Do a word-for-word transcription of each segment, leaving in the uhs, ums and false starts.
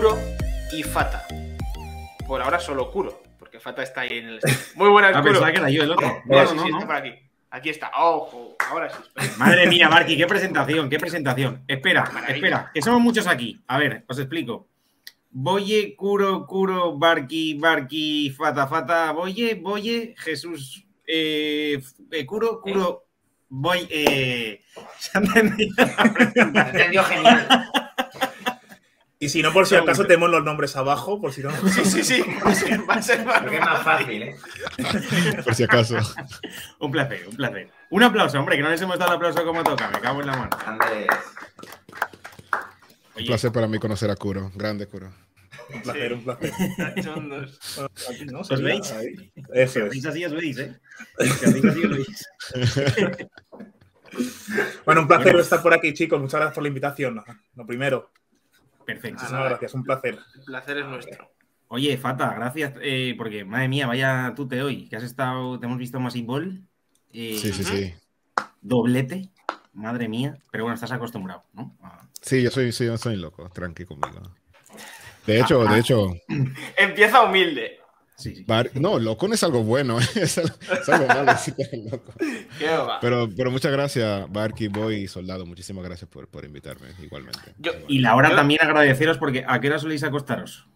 Kuro y Fata. Por ahora solo Kuro, porque Fata está ahí en el... Muy buenas, Ah, Kuro. pensaba que era yo el otro. No, No, sí, no, sí, no. está por aquí. Aquí está. Ojo, ahora sí. Espera. Madre mía, Barky, qué presentación, qué presentación. Espera, Maravilla. espera, que somos muchos aquí. A ver, os explico. Boye, Kuro, Kuro, Barky, Barky, Fata, Fata, Boye, Boye, Jesús, eh, eh, Kuro, Kuro, Boy, eh... ¿Se ha entendido la presentación? Entendió genial. Y si no, por si acaso tenemos los nombres abajo, por si no. Sí, sí, sí. Va a ser, va a ser más, Porque es más fácil, ¿eh? Por si acaso. Un placer, un placer. Un aplauso, hombre, que no les hemos dado el aplauso como toca. Me cago en la mano. Andrés. Un placer para mí conocer a Kuro. Grande Kuro. Un placer, un placer. Cachondos. Aquí, ¿no? ¿Os veis? Ahí. Si Eso es. hacéis así, os veis, ¿eh? Si hacéis así, os veis. Bueno, un placer estar por aquí, chicos. Muchas gracias por la invitación. Lo primero. Perfecto. Muchísimas gracias, un placer. El placer es nuestro. Oye, Fata, gracias, eh, porque, madre mía, vaya tute hoy, que has estado, te hemos visto más Ball. Eh, Sí, sí, sí. Doblete, madre mía. Pero bueno, estás acostumbrado, ¿no? Ah. Sí, yo soy, soy, soy loco. Tranqui conmigo. De hecho, de hecho... Empieza humilde. Sí, sí. Bar... No, loco no es algo bueno. Es algo, es algo malo decir que eres loco. ¿Qué va? Pero, pero muchas gracias, Barky, Boy y Soldado. Muchísimas gracias por, por invitarme, igualmente. Yo- Y la hora Yo- también agradeceros porque ¿a qué hora soléis acostaros?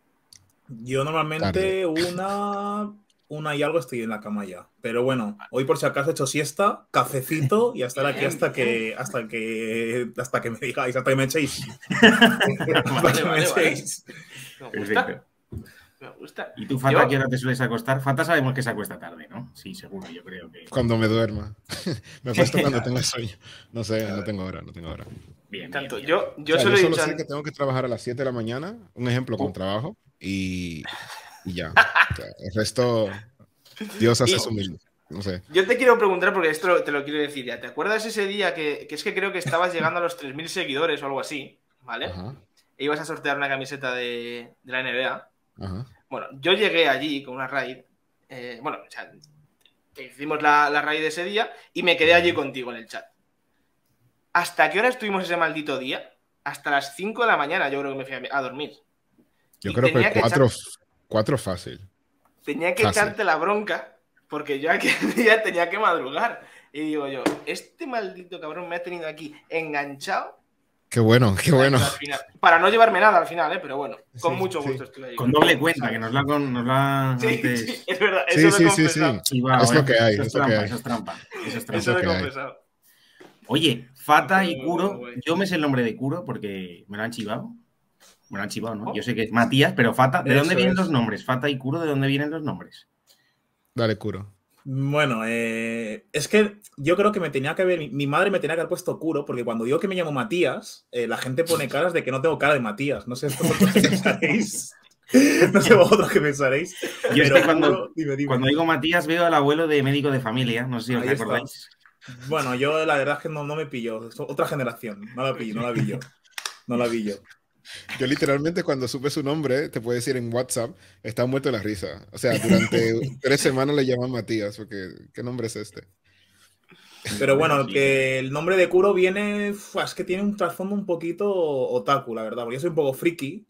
Yo normalmente Tarde. una, una y algo estoy en la cama ya. Pero bueno, hoy por si acaso he hecho siesta, cafecito y a estar aquí Bien, hasta que, hasta que hasta que me digáis, hasta que me echéis. Vale, Hasta que me vale, vale. echéis. Me Perfecto. gusta. Me gusta. ¿Y tú, Fata, Yo- a qué hora te sueles acostar? Fata sabemos que se acuesta tarde, ¿no? Sí, seguro, yo creo que... Cuando me duerma. Me acuesto cuando tenga sueño. No sé, no tengo hora, no tengo hora. Bien, Tanto. bien, bien. Yo, yo O sea, solo yo he solo dicho sé que tengo que trabajar a las siete de la mañana, un ejemplo con Oh. trabajo, y, y ya. O sea, el resto, Dios hace Y- su mil. No sé. Yo te quiero preguntar, porque esto lo- te lo quiero decir ya. ¿Te acuerdas ese día que, que es que creo que estabas llegando a los tres mil seguidores o algo así? ¿Vale? Ajá, E ibas a sortear una camiseta de, de la N B A. ajá. Bueno, yo llegué allí con una raid. eh, bueno, o sea, hicimos la, la raid ese día y me quedé allí contigo en el chat. ¿Hasta qué hora estuvimos ese maldito día? Hasta las cinco de la mañana, yo creo que me fui a, a dormir. Yo Y creo tenía que que cuatro, echar- cuatro fácil. Tenía que Fácil. echarte la bronca porque yo aquel día tenía que madrugar. Y digo yo, este maldito cabrón me ha tenido aquí enganchado. Qué bueno, qué bueno. Al final. Para no llevarme nada al final, ¿eh? Pero bueno, con Sí, mucho sí. gusto estoy ahí. Con doble cuenta, que nos la con, nos la Sí, antes... sí, es verdad. Sí, Eso lo he sí, sí, confesado. sí. chivado, Es lo ¿eh? que hay, Eso es es lo que trampa, hay. eso es trampa. Eso es trampa. Eso lo he que hay. confesado. Oye, Fata y Muy Kuro, guay. yo me sé el nombre de Kuro porque me lo han chivado. Me lo han chivado, ¿no? Oh. Yo sé que es Matías, pero Fata, ¿de Eso dónde vienen es. los nombres? Fata y Kuro, ¿de dónde vienen los nombres? Dale, Kuro. Bueno, eh, es que yo creo que me tenía que haber, mi, mi madre me tenía que haber puesto Kuro, porque cuando digo que me llamo Matías, eh, la gente pone caras de que no tengo cara de Matías. No sé vosotros qué pensaréis. No sé vosotros qué pensaréis. Yo es Pero que cuando, Kuro, dime, dime. cuando digo Matías veo al abuelo de médico de familia, no sé si os Ahí está. acordáis. Bueno, yo la verdad es que no, no me pillo. Es otra generación. No la pillo, no la vi yo. No la vi yo. Yo literalmente cuando supe su nombre, te puedo decir en WhatsApp, estaba muerto de la risa. O sea, durante tres semanas le llaman Matías, porque ¿qué nombre es este? Pero bueno, Sí. que el nombre de Kuro viene. uf, es que tiene un trasfondo un poquito otaku, la verdad. Porque yo soy un poco friki.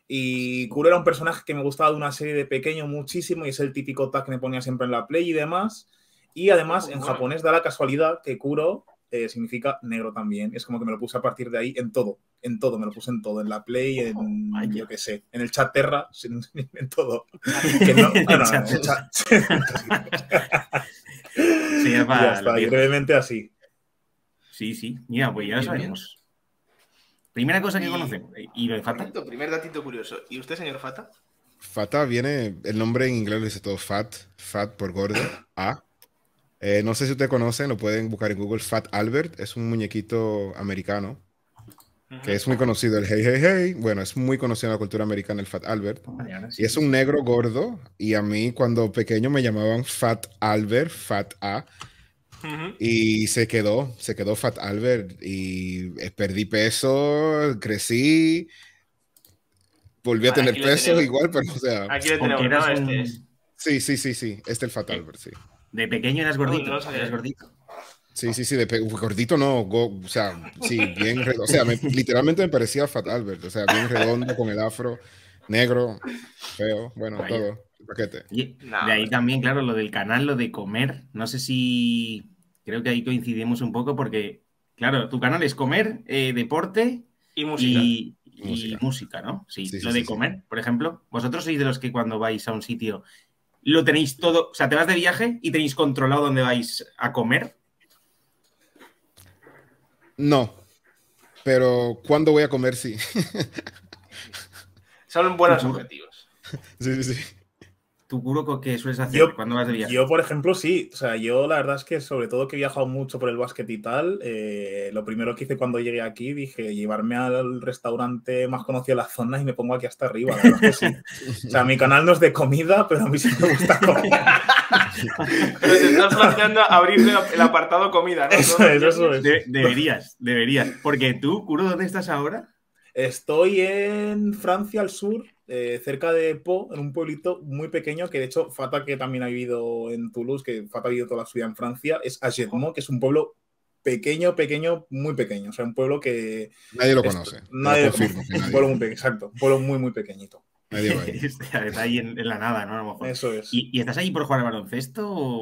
Y Kuro era un personaje que me gustaba de una serie de pequeño muchísimo. Y es el típico tag que me ponía siempre en la Play y demás. Y además, Muy en bueno. japonés da la casualidad que Kuro eh, significa negro también. Es como que me lo puse a partir de ahí en todo. En todo, me lo puse en todo. En la Play, en. Vaya. Yo qué sé. En el chat Terra, en, en todo. Que no, En el bueno, chat en el chat. Sí, es Y para ya está, lo y viejo. brevemente así. Sí, sí. Mira, pues ya lo Bien, bien. sabemos. Primera cosa que Y- conocemos. ¿Y lo de Fata? Correcto, primer datito curioso. ¿Y usted, señor Fata? Fata viene, el nombre en inglés lo dice todo, Fat, Fat por gordo, A. Eh, no sé si ustedes conocen, lo pueden buscar en Google, Fat Albert, es un muñequito americano, que es muy conocido, el Hey Hey Hey, bueno, es muy conocido en la cultura americana el Fat Albert, Vale, ahora sí. y es un negro gordo, y a mí cuando pequeño me llamaban Fat Albert, Fat A, Ujú. y se quedó, se quedó Fat Albert, y eh, perdí peso, crecí, volví a Vale, tener aquí le peso tenemos. igual, pero o sea, Aquí le Porque tenemos, eras ¿no? un- Este es. sí, sí, sí, sí, este es el Fat Eh, Albert, sí. De pequeño eras gordito. No, no sabía. eras gordito. Sí, sí, sí, de pe- gordito no, go- o sea, sí, bien redondo. O sea, me- literalmente me parecía Fat Albert, o sea, bien redondo, con el afro, negro, feo, bueno, Vaya. todo, el paquete. Oye, No, de ahí hombre. también, claro, lo del canal, lo de comer. No sé si. Creo que ahí coincidimos un poco porque, claro, tu canal es comer, eh, deporte Y música. y, Y y música. música, ¿no? Sí, Sí, sí, lo sí, de sí. comer, por ejemplo. Vosotros sois de los que cuando vais a un sitio lo tenéis todo. O sea, te vas de viaje y tenéis controlado dónde vais a comer. No, pero ¿cuándo voy a comer? Sí. Son buenos Tu- objetivos. Sí, sí, sí. ¿Tú, Kuro, qué sueles hacer Yo, cuando vas de viaje? yo, por ejemplo, sí. O sea, yo la verdad es que sobre todo que he viajado mucho por el básquet y tal, eh, lo primero que hice cuando llegué aquí, dije llevarme al restaurante más conocido de la zona y me pongo aquí hasta arriba. La verdad es que sí. O sea, mi canal no es de comida, pero a mí sí me gusta comer. Pero te estás planteando abrir el, el apartado comida, ¿no? Eso Todos los es, eso viernes. es. De- deberías, deberías. Porque tú, Kuro, ¿dónde estás ahora? Estoy en Francia, al sur, eh, cerca de Po, en un pueblito muy pequeño, que de hecho Fata, que también ha vivido en Toulouse, que Fata ha vivido toda su vida en Francia, es Agetmont, que es un pueblo pequeño, pequeño, muy pequeño. O sea, un pueblo que... Nadie lo es- conoce. Te nadie lo lo confirmo. conoce. Que Un nadie, pueblo muy pequeño, exacto. Un pueblo muy, muy pequeñito. nadie va ahí. Está está ahí en, en la nada, ¿no? A lo mejor. Eso es. ¿Y, y estás ahí por jugar al baloncesto o,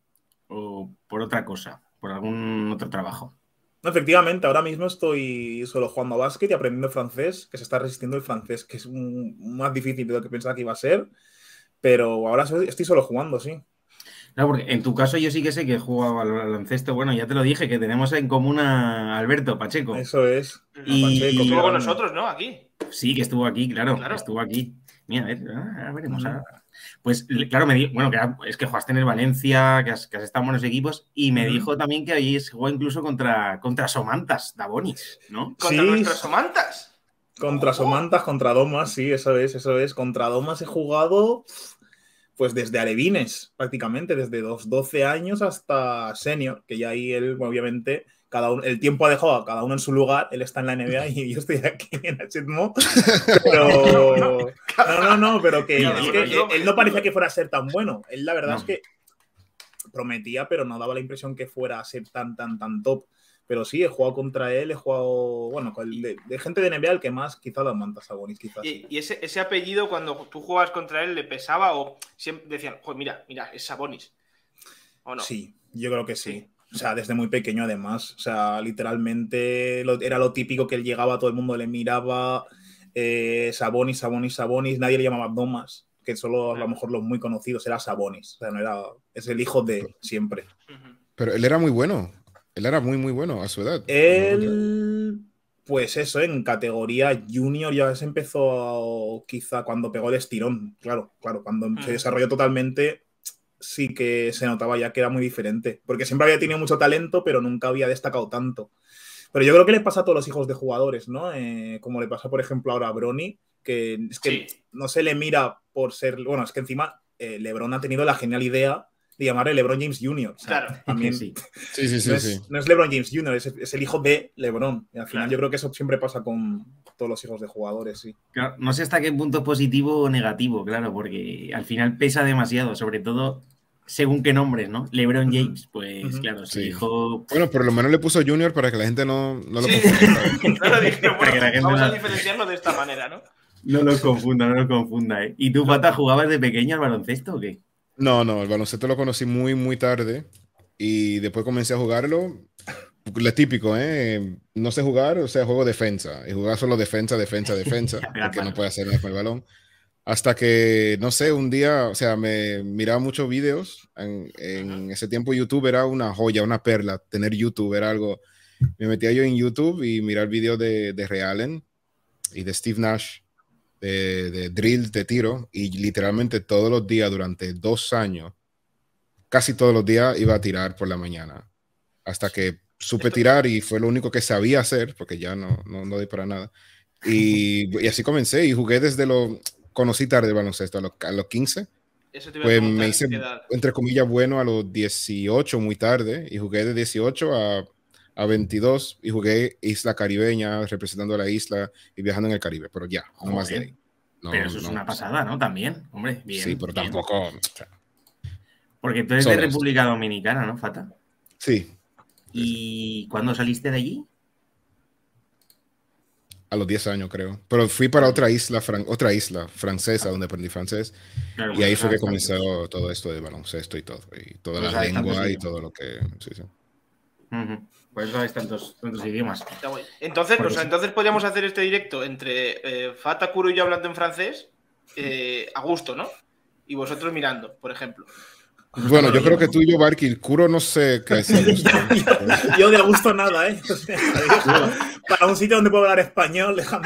o por otra cosa? ¿Por algún otro trabajo? No, efectivamente, ahora mismo estoy solo jugando a básquet y aprendiendo francés, que se está resistiendo el francés, que es un- más difícil de lo que pensaba que iba a ser, pero ahora soy- estoy solo jugando, sí. Claro, porque en tu caso yo sí que sé que he jugado al baloncesto. Bueno, ya te lo dije, que tenemos en común a Alberto Pacheco. Eso es. Y- A Pacheco, qué Estuvo con grande. nosotros, ¿no? Aquí. Sí, que estuvo aquí, claro, Claro. estuvo aquí. Mira, a ver, ahora veremos. Ujú. ahora. Pues le- claro, me di, bueno, que ha- es que jugaste en el Valencia, que has, que has estado en buenos equipos, y me Ujú. dijo también que habéis jugado incluso contra, contra Somantas, Dabonis, ¿no? Contra Sí. nuestros somantas. Contra Oh. Somantas, contra Domas, sí, eso es, eso es. Contra Domas he jugado pues desde alevines, prácticamente, desde los doce años hasta senior, que ya ahí él, obviamente, cada uno, el tiempo ha dejado a cada uno en su lugar, él está en la N B A y yo estoy aquí en Agetmont, pero... No, no, no, pero que Cada es uno que en él, su él no parecía que fuera a ser tan bueno. Él la verdad No. es que prometía, pero no daba la impresión que fuera a ser tan, tan, tan top. Pero sí, he jugado contra él, he jugado, bueno, con el de, de gente de N B A, el que más quizá da Mantas Sabonis, quizás. Y, y ese, ese apellido, cuando tú jugabas contra él, ¿le pesaba o siempre decían, joder, mira, mira, es Sabonis? ¿O no? Sí, yo creo que sí. Sí. O sea, desde muy pequeño además. O sea, literalmente lo- era lo típico que él llegaba, todo el mundo le miraba, eh, Sabonis, Sabonis, Sabonis, nadie le llamaba Domas, que solo a lo mejor los muy conocidos era Sabonis. O sea, no era, es el hijo de siempre. Ujú. Pero él era muy bueno. Él era muy, muy bueno a su edad. Él, pues eso, en categoría junior ya se empezó quizá cuando pegó el estirón. Claro, claro, cuando se Ujú. desarrolló totalmente, sí que se notaba ya que era muy diferente. Porque siempre había tenido mucho talento, pero nunca había destacado tanto. Pero yo creo que le pasa a todos los hijos de jugadores, ¿no? Eh, como le pasa, por ejemplo, ahora a Bronny, que es que Sí. no se le mira por ser. Bueno, es que encima eh, LeBron ha tenido la genial idea de llamarle LeBron James junior O sea, Claro. también Sí. Sí, sí, sí, no, es, sí. no es LeBron James junior, es, es el hijo de LeBron. Y al final Claro. yo creo que eso siempre pasa con todos los hijos de jugadores, sí. Claro, no sé hasta qué punto positivo o negativo, claro, porque al final pesa demasiado, sobre todo según qué nombres, ¿no? LeBron Ujú. James, pues Ujú. claro, su Sí. hijo. Bueno, por lo menos le puso Junior para que la gente no, no lo Sí. confunda. ¿sabes? No lo dije, bueno, Para que la gente vamos a no- diferenciarlo de esta manera, ¿no? No lo confunda, no lo confunda, ¿eh? ¿Y tú, Pata, jugabas de pequeño al baloncesto o qué? No, no, el baloncesto lo conocí muy, muy tarde y después comencé a jugarlo. Lo típico, ¿eh? No sé jugar, o sea, juego defensa. Y jugar solo defensa, defensa, defensa, Ya, porque no claro. puede hacer nada con el balón. Hasta que, no sé, un día, o sea, me miraba muchos videos. En, en Ujú. ese tiempo YouTube era una joya, una perla. Tener YouTube era algo. Me metía yo en YouTube y mirar videos de, de Ray Allen y de Steve Nash, de, de drill, de tiro. Y literalmente todos los días, durante dos años, casi todos los días iba a tirar por la mañana. Hasta que supe Esto- tirar y fue lo único que sabía hacer, porque ya no, no, no doy para nada. Y, y así comencé y jugué desde lo... Conocí tarde el baloncesto, a los, a los quince. Eso te iba a Pues preguntar, me hice, ¿qué edad? entre comillas, bueno a los dieciocho, muy tarde. Y jugué de dieciocho a, a veintidós. Y jugué Isla Caribeña, representando a la isla y viajando en el Caribe. Pero ya, no más de Joder. ahí. No, Pero eso es no, una pasada, ¿no? También, hombre, bien. Sí, pero bien. tampoco... o sea, Porque tú eres de Solos. República Dominicana, ¿no, Fata? sí, ¿Y cuándo saliste de allí? A los diez años, creo. Pero fui para otra isla, fran otra isla francesa, donde aprendí francés. Claro, y ahí fue que sabes comenzó tantos. todo esto de baloncesto y todo. Y toda Pues la sabes tantos lengua y idiomas. todo lo que... Sí, sí. Uh-huh. Por eso sabes tantos, tantos idiomas. Ya voy. Entonces, Pues o sea, sí. entonces podríamos hacer este directo entre eh, Fata, Kuro y yo hablando en francés eh, a gusto, ¿no? Y vosotros mirando, por ejemplo. Bueno, yo creo que tú y yo, Barky, el Kuro no sé qué es a gusto. yo, yo de a gusto nada, ¿eh? O sea, adiós, para un sitio donde puedo hablar español, déjame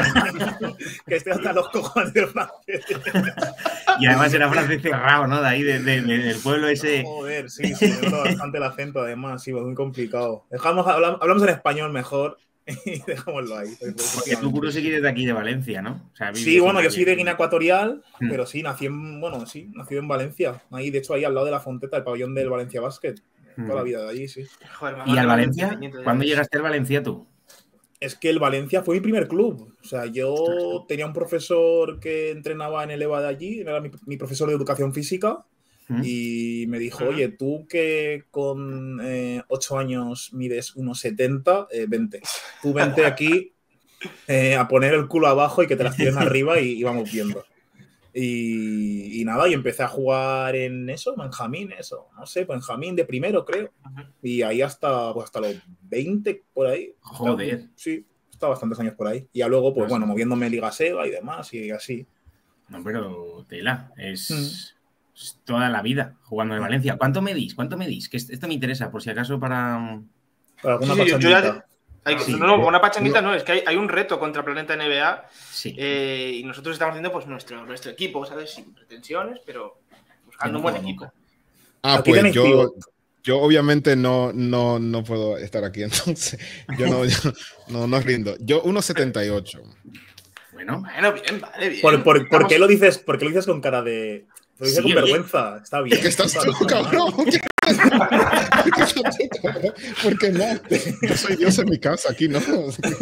que estoy hasta los cojones del francés. Y además era francés cerrado, ¿no? De ahí, de, de, de, del pueblo ese. Joder, sí, sí, me nota bastante el acento, además, sí, muy complicado. Dejamos, hablamos, hablamos en español mejor y dejámoslo ahí. Porque tú, Kuro, sí que eres de aquí, de Valencia, ¿no? O sea, sí, bueno, yo soy de Guinea Ecuatorial, hmm. pero sí, nací en, bueno, sí, nací en Valencia. Ahí, de hecho, ahí al lado de la Fonteta, el pabellón del Valencia Basket. Hmm. Toda la vida de allí, sí. Joder, ¿Y al Valencia? ¿Cuándo llegaste al Valencia tú? Es que el Valencia fue mi primer club. O sea, yo tenía un profesor que entrenaba en el E V A de allí, era mi, mi profesor de educación física, ¿Mm? y me dijo, oye, tú que con eh, ocho años mides uno setenta, eh, vente. Tú vente aquí eh, a poner el culo abajo y que te las tiren arriba y, y vamos viendo. Y, y nada, y empecé a jugar en eso, Benjamín, eso, no sé, Benjamín de primero, creo. Y ahí hasta, pues hasta los veinte, por ahí. Joder. Sí, está bastantes años por ahí. Y ya luego, pues bueno, moviéndome en Liga Sega y demás, y así. No, pero tela, es, mm. es toda la vida jugando en Valencia. ¿Cuánto medís? ¿Cuánto medís? Que esto me interesa, por si acaso, para... Para alguna sí, sí, pachanguita. yo ya... Hay, sí, no, no, una pachanguita no, es que hay, hay un reto contra Planeta N B A sí. eh, y nosotros estamos haciendo pues nuestro, nuestro equipo, ¿sabes? Sin pretensiones, pero buscando un buen equipo. Ah, aquí pues yo, yo obviamente no, no, no puedo estar aquí, entonces yo no, yo, no, no rindo. Yo uno setenta y ocho. Bueno, bueno, bien, vale, bien. ¿Por, por, ¿por, qué lo dices, ¿Por qué lo dices con cara de...? Lo dices sí, con vergüenza, oye. Está bien. Es que estás tú, cabrón. ¿Por qué no? Yo soy Dios en mi casa, aquí no.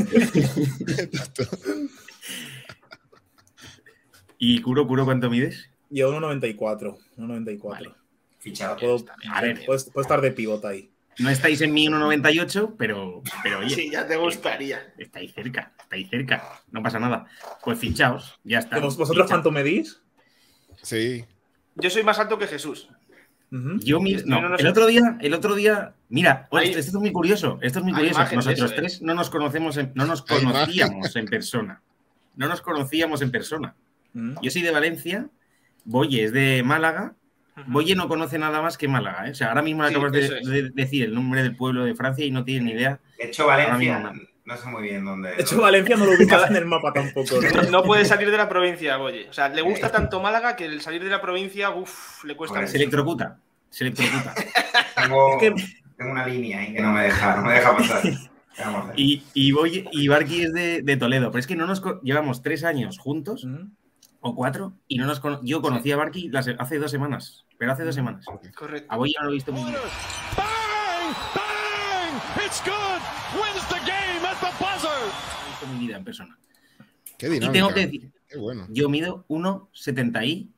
¿Y Kuro, Kuro, cuánto mides? Yo uno noventa y cuatro. uno noventa y cuatro. Vale. Fichado. Puedo, a ver, puedo, puedo estar de pivota ahí. No estáis en mi uno noventa y ocho, pero, pero oye. Sí, ya te gustaría. Eh, estáis cerca, estáis cerca. No pasa nada. Pues fichaos, ya está. ¿Vosotros fichaos. cuánto medís? Sí. Yo soy más alto que Jesús. Uh-huh. Yo mi, no, no, no, el otro día, el otro día, mira, hay, esto es muy curioso, esto es muy curioso. Nosotros eso, tres ¿eh? no nos conocemos, en, no nos conocíamos en persona, no nos conocíamos en persona. Uh-huh. Yo soy de Valencia, Boye es de Málaga, uh-huh. Boye no conoce nada más que Málaga, ¿eh? O sea, ahora mismo sí, acabas de, es. de decir el nombre del pueblo de Francia y no tiene ni idea. De hecho, Valencia no. no sé muy bien dónde. De hecho, Valencia no lo ubicas en el mapa tampoco. ¿no? No, no puede salir de la provincia, Boye. O sea, le gusta tanto Málaga que el salir de la provincia, uff, le cuesta mucho. Se electrocuta. Se electrocuta. Tengo, es que... tengo una línea ahí que no me deja, no me deja pasar. y, y, voy, y Barky es de, de Toledo, pero es que no nos llevamos tres años juntos, uh-huh. o cuatro, y no nos con, yo conocí a Barky las, hace dos semanas, pero hace dos semanas. Correcto. A Boy ya no lo he visto muy bien. Bang! Bang! It's good. Wins the game at the buzzer. No he visto mi vida en persona. Qué dinámica. Y tengo que decir, qué bueno. Yo mido uno setenta y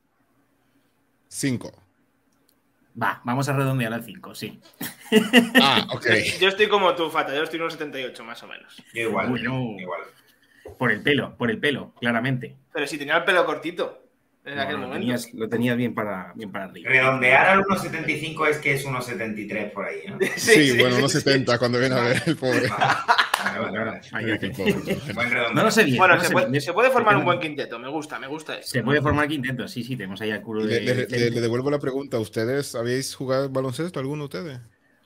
cinco. Va, vamos a redondear al cinco, sí. Ah, ok. Yo estoy como tú, Fata, yo estoy en uno setenta y ocho más o menos. Yo igual, bueno, igual. Por el pelo, por el pelo, claramente. Pero si tenía el pelo cortito en no, aquel lo momento. Tenías, lo tenías bien para, bien para arriba. Redondear al uno setenta y cinco es que es uno setenta y tres por ahí, ¿no? Sí, sí, sí bueno, uno setenta sí. Cuando viene a ver el pobre. Vale, vale, vale. Ahí, el pobre. Buen no lo sé bien. Bueno, no se, sé puede, bien. se puede formar un buen quinteto, me gusta, me gusta esto. Se puede formar quinteto, sí, sí, tenemos ahí al culo de... Le, le, le, le devuelvo la pregunta, ¿ustedes habéis jugado baloncesto, alguno de ustedes?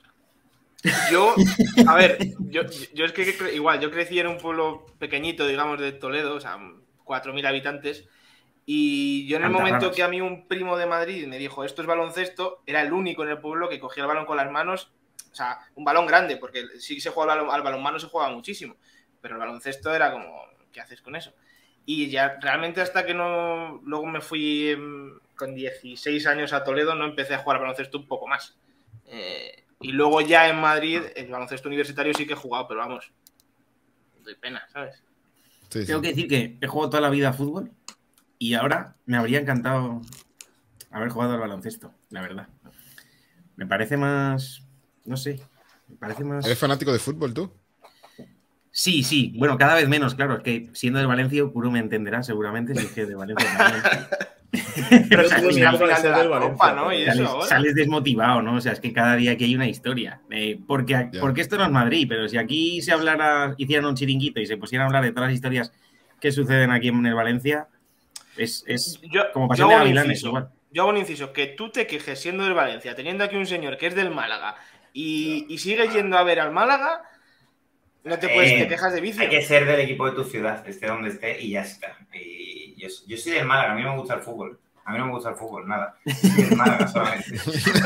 Yo, a ver, yo, yo es que igual, yo crecí en un pueblo pequeñito, digamos, de Toledo, o sea, cuatro mil habitantes, y yo en el Tantas momento raras. que a mí un primo de Madrid me dijo, esto es baloncesto, era el único en el pueblo que cogía el balón con las manos, o sea, un balón grande, porque sí se juega al balón, al balonmano se juega muchísimo, pero el baloncesto era como, ¿qué haces con eso? Y ya realmente hasta que no, luego me fui eh, con dieciséis años a Toledo, no empecé a jugar al baloncesto un poco más. Eh, y luego ya en Madrid, el baloncesto universitario sí que he jugado, pero vamos, doy pena, ¿sabes? Sí, sí. Tengo que decir que he jugado toda la vida a fútbol y ahora me habría encantado haber jugado al baloncesto, la verdad. Me parece más, no sé, Me parece más... ¿Eres fanático de fútbol tú? Sí, sí. Bueno, cada vez menos, claro. Es que siendo de Valencia, Puro me entenderá seguramente. Si es que de Valencia también. Pero Yo tuve sales mi al época final de de ser del la Valencia, Copa, ¿no? Y pero- eso Sales, ahora. sales desmotivado, ¿no? O sea, es que cada día aquí hay una historia. Eh, porque, Ya. porque esto no es Madrid, pero si aquí se hablara, hicieran un chiringuito y se pusieran a hablar de todas las historias que suceden aquí en el Valencia, es, es Yo, como yo pasión de hago un gavilanes, inciso. igual. Yo hago un inciso. Que tú te quejes siendo del Valencia, teniendo aquí un señor que es del Málaga y, y sigues yendo a ver al Málaga, no te puedes, Eh, te quejas de vicio. Hay que ser del equipo de tu ciudad, esté donde esté, y ya está. Y yo, yo soy del Málaga, a mí no me gusta el fútbol. A mí no me gusta el fútbol, nada. Soy del Málaga solamente.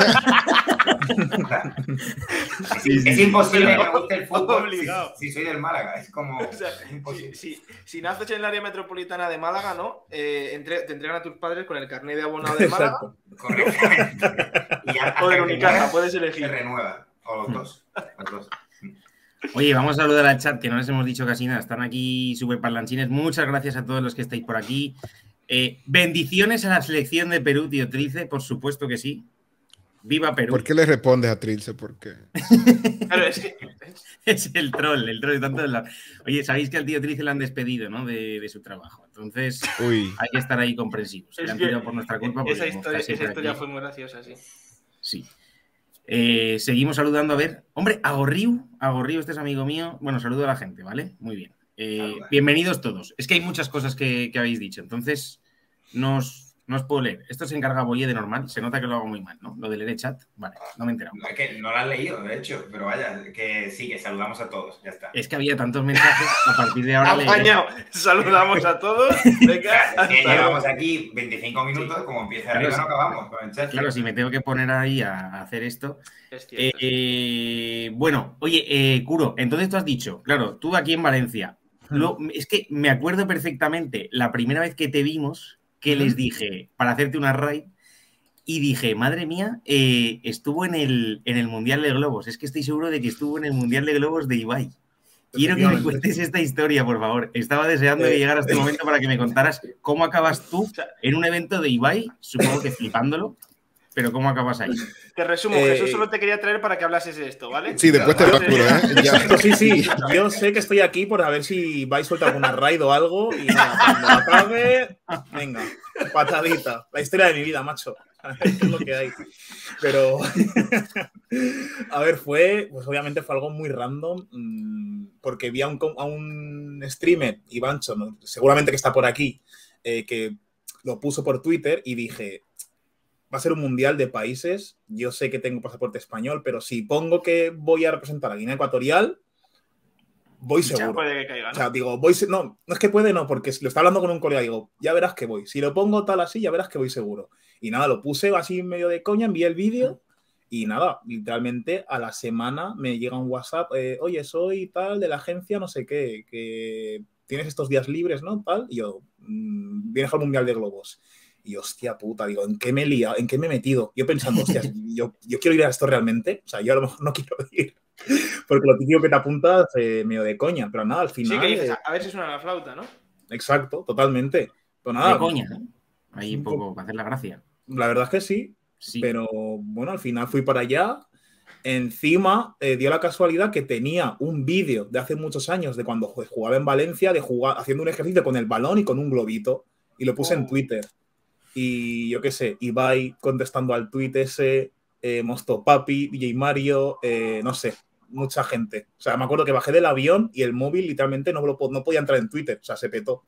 O sea, es, Sí, sí, es sí. imposible que me guste el fútbol Obligado. si, si soy del Málaga. Es como... O sea, es imposible. si, si, si naces en el área metropolitana de Málaga, ¿no? Eh, entre- te entregan a tus padres con el carnet de abonado de Málaga Exacto. Correctamente. Y ya hasta o del que te Unicaja, mueras, puedes se elegir. renueva. O los dos. Los dos. Oye, vamos a saludar al chat, que no les hemos dicho casi nada. Están aquí súper parlanchines. Muchas gracias a todos los que estáis por aquí. Eh, bendiciones a la selección de Perú, tío Trice, por supuesto que sí. Viva Perú. ¿Por qué le respondes a Trilce? ¿Por qué? Claro, es que. Es el troll, el troll de tanto de la... Oye, sabéis que al tío Trice le han despedido, ¿no? De, de su trabajo. Entonces, Uy, hay que estar ahí comprensivos. Es Le han que tirado por nuestra culpa. porque esa como historia, está siempre esa historia aquí- fue muy graciosa, sí. Sí. Eh, seguimos saludando, a ver. Hombre, Agorriu, Agorriu, este es amigo mío. Bueno, saludo a la gente, ¿vale? Muy bien. Eh, Saluda. bienvenidos todos. Es que hay muchas cosas que, que habéis dicho, entonces no os, no os puedo leer. Esto se encarga Boye de normal, se nota que lo hago muy mal, ¿no? Lo de leer el chat, vale, no me he enterado. No, es que no lo has leído, de hecho, pero vaya, que sí, que saludamos a todos, ya está. Es que había tantos mensajes, a partir de ahora leeré. Apañado. Saludamos a todos. Venga, Es que hasta llevamos luego. aquí veinticinco minutos, como empieza Claro, arriba sí. no acabamos con el chat. Claro, si me tengo que poner ahí a, a hacer esto. Es Eh, cierto. eh, bueno, oye, eh, Kuro, entonces tú has dicho, claro, tú aquí en Valencia, lo- es que me acuerdo perfectamente la primera vez que te vimos que les dije para hacerte una raid y dije, madre mía, eh, estuvo en el, en el Mundial de Globos. Es que estoy seguro de que estuvo en el Mundial de Globos de Ibai. Quiero que me Efectivamente. cuentes esta historia, por favor. Estaba deseando Eh, que llegara este momento para que me contaras cómo acabas tú O sea, en un evento de Ibai, supongo que flipándolo, pero cómo acabas ahí. te resumo, Eh, Jesús solo te quería traer para que hablases de esto, ¿vale? sí, después te Entonces, facturo, ¿eh? Ya. Exacto, sí, sí. Yo sé que estoy aquí por a ver si vais a soltar alguna raid o algo. Y nada, cuando acabe, venga, patadita. La historia de mi vida, macho. Es lo que hay. Pero, a ver, fue, pues obviamente fue algo muy random. mmm, Porque vi a un, com- a un streamer, Ivancho, ¿no? Seguramente que está por aquí, eh, que lo puso por Twitter y dije, va a ser un mundial de países. Yo sé que tengo pasaporte español, pero si pongo que voy a representar a Guinea Ecuatorial, voy ya seguro. puede que caiga, O ¿no? sea, digo, voy. se- No, no es que puede, no, porque lo está hablando con un colega. Digo, ya verás que voy. Si lo pongo tal así, ya verás que voy seguro. Y nada, lo puse así medio de coña, envié el vídeo. Y nada, literalmente a la semana me llega un WhatsApp. eh, Oye, soy tal de la agencia, no sé qué, que tienes estos días libres, ¿no? Tal. Y yo, mmm, vienes al Mundial de Globos. Y hostia puta, digo, ¿en qué me he liado? ¿En qué me he metido? Yo pensando, hostia, yo, yo quiero ir a esto realmente. O sea, yo a lo mejor no quiero ir. Porque lo típico que te apuntas eh, medio de coña. Pero nada, al final. Sí, que dices, eh, a ver si suena la flauta, ¿no? exacto, totalmente. Pero nada, De coña, ¿no? Ahí un poco para hacer la gracia. la verdad es que sí. Sí. Pero bueno, al final fui para allá. Encima eh, dio la casualidad que tenía un vídeo de hace muchos años de cuando jugaba en Valencia, de jugar haciendo un ejercicio con el balón y con un globito. Y lo puse Oh. en Twitter. Y yo qué sé, Ibai contestando al tweet ese, eh, Mosto Papi, D J Mario, eh, no sé, mucha gente. O sea, me acuerdo que bajé del avión y el móvil literalmente no, lo, no podía entrar en Twitter. O sea, se petó.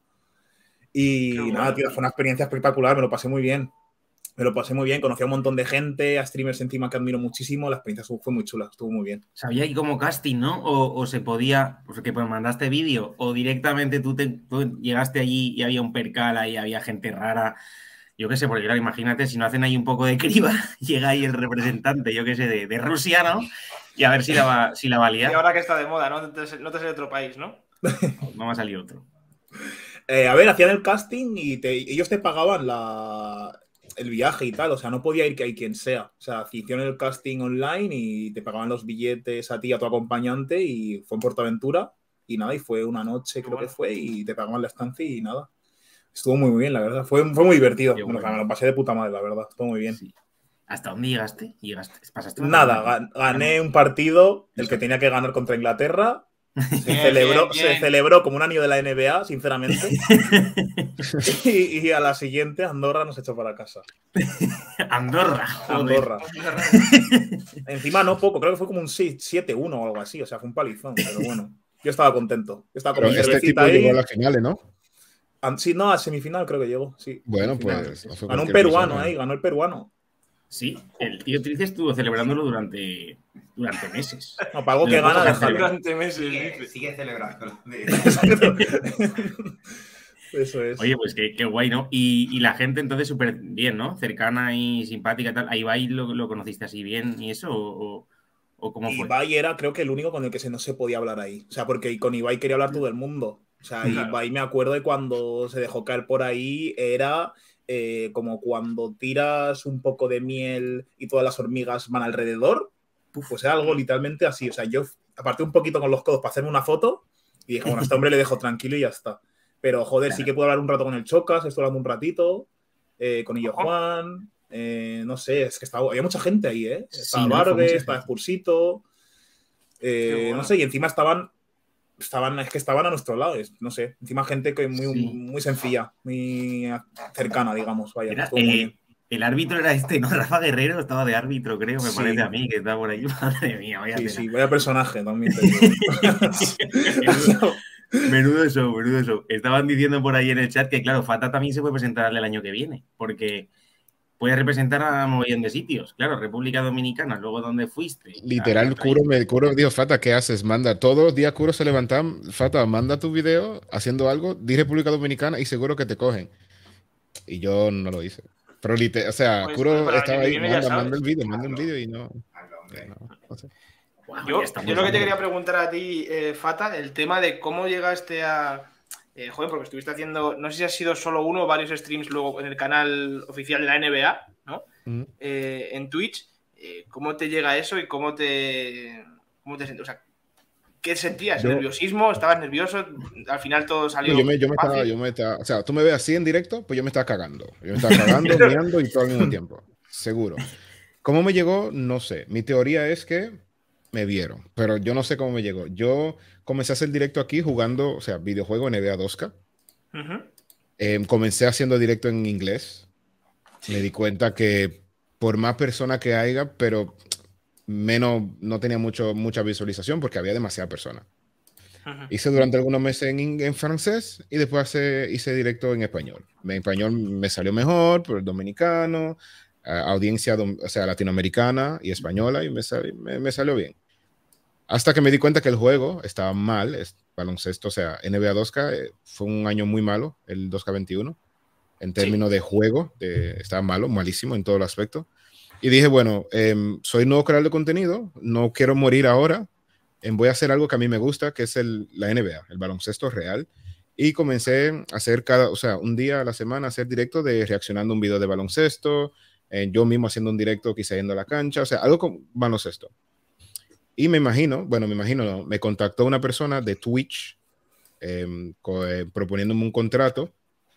Y Qué nada, bueno. tío, fue una experiencia espectacular, me lo pasé muy bien. Me lo pasé muy bien, conocí a un montón de gente, a streamers encima que admiro muchísimo, la experiencia fue muy chula, estuvo muy bien. Sabía ahí como casting, ¿no? O, o se podía, porque pues mandaste vídeo, o directamente tú, te, tú llegaste allí y había un percal ahí, había gente rara. Yo qué sé, porque claro, imagínate, si no hacen ahí un poco de criba, llega ahí el representante, yo qué sé, de, de Rusia, ¿no? Y a ver si la va, si la va a Y liar. ahora que está de moda, ¿no? No te, no te sale de otro país, ¿no? No va a salir otro. Eh, a ver, hacían el casting y te, ellos te pagaban la, el viaje y tal, o sea, no podía ir que hay quien sea. O sea, hicieron el casting online y te pagaban los billetes a ti, a tu acompañante, y fue en Portaventura. Y nada, y fue una noche, creo bueno. que fue, y te pagaban la estancia y nada. Estuvo muy, muy bien, la verdad. Fue, fue muy divertido. Qué Bueno, o sea, bueno. me lo pasé de puta madre, la verdad. Estuvo muy bien. Sí. ¿Hasta dónde llegaste? ¿Llegaste? ¿Pasaste Nada, ga- gané un partido, el que tenía que ganar contra Inglaterra. Se, Bien, celebró, bien, bien. se celebró como un año de la N B A, sinceramente. y, y a la siguiente, Andorra nos echó para casa. Andorra. Joder. Andorra. Encima no poco, creo que fue como un siete uno o algo así. O sea, fue un palizón, pero bueno. Yo estaba contento. Yo estaba con Pero mi este tipo cervecita ahí. llegó a las finales, ¿no? Ah, sí, no, a semifinal creo que llegó. Sí, Bueno, semifinal. pues, no fue Ganó un cualquier peruano persona. ahí, ganó el peruano. Sí, el tío Trice estuvo celebrándolo durante, durante meses. No, para algo De que lo poco gana, que déjalo. Durante meses, Sigue, dice. sigue celebrando. Eso es. Oye, pues qué, qué guay, ¿no? Y, y la gente entonces súper bien, ¿no? Cercana y simpática y tal. ¿A Ibai lo, lo conociste así bien y eso? ¿O, o, o cómo fue? Ibai era, creo que el único con el que se no se podía hablar ahí. O sea, porque con Ibai quería hablar todo el mundo. O sea, Claro. Ibai me acuerdo de cuando se dejó caer por ahí, era eh, como cuando tiras un poco de miel y todas las hormigas van alrededor. Pues era algo literalmente así. O sea, yo aparté un poquito con los codos para hacerme una foto y dije, bueno, a este hombre le dejo tranquilo y ya está. Pero, joder, Claro. sí que puedo hablar un rato con el Chocas, estoy hablando un ratito, eh, con Illo Ojo. Juan, eh, no sé, es que estaba, había mucha gente ahí, ¿eh? Estaba Sí, ¿no? Fue Barbe, mucha estaba gente. Spursito, eh, Qué bueno. no sé, y encima estaban, estaban, es que estaban a nuestro lado, es- no sé, encima gente que muy, Sí. muy sencilla, muy cercana, digamos, vaya, Era, estuvo muy eh, bien. el árbitro era este, ¿no? Rafa Guerrero estaba de árbitro, creo, me Sí. parece a mí, que estaba por ahí. Madre mía, vaya Sí, tela. sí, vaya personaje también te digo. menudo, menudo show, menudo show. Estaban diciendo por ahí en el chat que, claro, Fata también se puede presentar el año que viene, porque puede representar a un montón de sitios. Claro, República Dominicana, luego donde fuiste. Literal, Ah, Kuro me Kuro dijo, Fata, ¿qué haces? Manda, todos los días Kuro se levanta, Fata, manda tu video haciendo algo, di República Dominicana y seguro que te cogen. Y yo no lo hice. Pero literal, o sea, Pues, Kuro para el estaba año que ahí, viene ya manda, sabes. manda el video, manda el Hazlo. video y no. Hazlo, hombre. no, no sé. guau, Yo, ya estamos, yo lo que te hombre. quería preguntar a ti, eh, Fata, el tema de cómo llegaste a. Eh, joder, porque estuviste haciendo. No sé si ha sido solo uno o varios streams luego en el canal oficial de la N B A, ¿no? Mm. Eh, en Twitch. Eh, ¿Cómo te llega eso y cómo te. ¿Cómo te sientes? O sea, ¿qué sentías? Yo- ¿Nerviosismo? ¿Estabas nervioso? Al final todo salió. No, yo me, yo me fácil. estaba, yo me estaba, o sea, tú me ves así en directo, pues yo me estaba cagando. Yo me estaba cagando, mirando y todo al mismo tiempo. Seguro. ¿Cómo me llegó? No sé. Mi teoría es que me vieron, pero yo no sé cómo me llegó. Yo comencé a hacer directo aquí jugando, o sea, videojuego N B A dos K. Ujú. Eh, comencé haciendo directo en inglés. Me di cuenta que por más personas que haya, pero menos, no tenía mucho, mucha visualización porque había demasiada personas. Ujú. Hice durante algunos meses en, in- en francés y después hace- hice directo en español. En español me salió mejor por el dominicano, a- audiencia dom- o sea, latinoamericana y española y me, sal- me, me salió bien. Hasta que me di cuenta que el juego estaba mal, es baloncesto, o sea, N B A dos K eh, fue un año muy malo, el dos K veintiuno, en términos de juego, de, estaba malo, malísimo en todo el aspecto. Y dije, bueno, em, soy nuevo creador de contenido, no quiero morir ahora, em, voy a hacer algo que a mí me gusta, que es el, la N B A, el baloncesto real. Y comencé a hacer cada, o sea, un día a la semana, hacer directo de reaccionando a un video de baloncesto, eh, yo mismo haciendo un directo, quizá yendo a la cancha, o sea, algo con baloncesto. Y me imagino, bueno, me imagino, no, me contactó una persona de Twitch em, co- eh, proponiéndome un contrato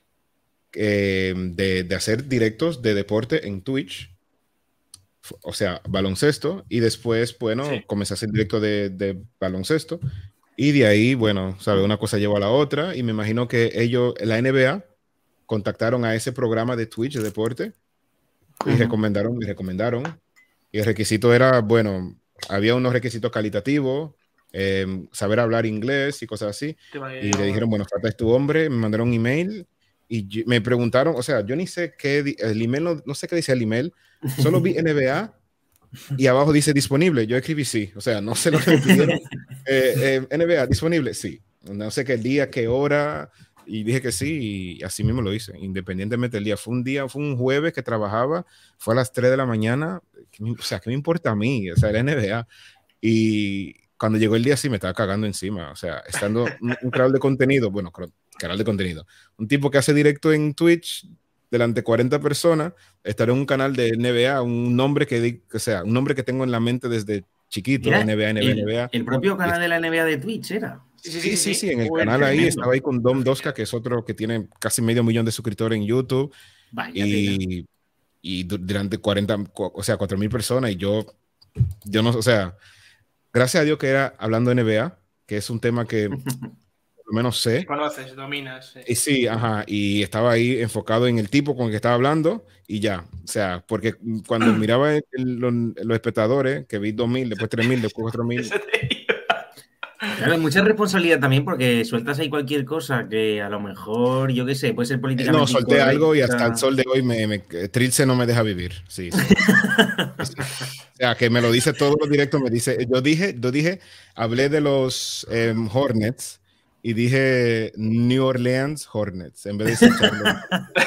eh, de, de hacer directos de deporte en Twitch, F- o sea, baloncesto, y después, bueno, Sí. comencé a hacer directo de, de baloncesto, y de ahí, bueno, sabe, una cosa llevó a la otra, y me imagino que ellos, la N B A, contactaron a ese programa de Twitch de deporte, y Ujú. recomendaron, y recomendaron, y el requisito era, bueno, había unos requisitos calitativos, eh, saber hablar inglés y cosas así, Te va a y le dijeron, bueno, falta es tu hombre, me mandaron un email y yo- me preguntaron, o sea, yo ni sé qué, di- el email, no, no sé qué dice el email, solo vi N B A y abajo dice disponible, yo escribí sí, o sea, no sé lo que me pidieron, eh, eh, N B A disponible, sí, no sé qué día, qué hora, y dije que sí, y así mismo lo hice, independientemente del día, fue un día, fue un jueves que trabajaba, fue a las tres de la mañana, ¿qué me- o sea, ¿qué me importa a mí? O sea, la N B A, y cuando llegó el día sí me estaba cagando encima, o sea, estando un, un creador de contenido, bueno, cro- creador de contenido, un tipo que hace directo en Twitch delante de cuarenta personas, estar en un canal de N B A, un nombre que, di- o sea, un nombre que tengo en la mente desde chiquito, Era N B A, N B A, el, N B A. el propio Y canal de la N B A de Twitch era. Sí, sí, Sí, sí, sí, en el Joder, canal ahí tremendo. estaba ahí con Dom Doska, que es otro que tiene casi medio millón de suscriptores en YouTube. Vaya tela. Y, y durante cuarenta, o sea, cuatro mil personas y yo, yo no, o sea, gracias a Dios que era hablando de N B A, que es un tema que por lo menos sé. Conoces, dominas. Sí. Y sí, ajá, y estaba ahí enfocado en el tipo con el que estaba hablando y ya, o sea, porque cuando miraba el, los, los espectadores, que vi dos mil, después tres mil, después cuatro mil. Claro, mucha responsabilidad también porque sueltas ahí cualquier cosa que a lo mejor, yo qué sé, puede ser políticamente No, solté incorrecta. algo y hasta el sol de hoy me, me, Trilce no me deja vivir. Sí, sí. Sí. O sea, que me lo dice todos los directos, me dice, yo dije, yo dije, hablé de los eh, Hornets y dije New Orleans Hornets en vez de decir Charlotte.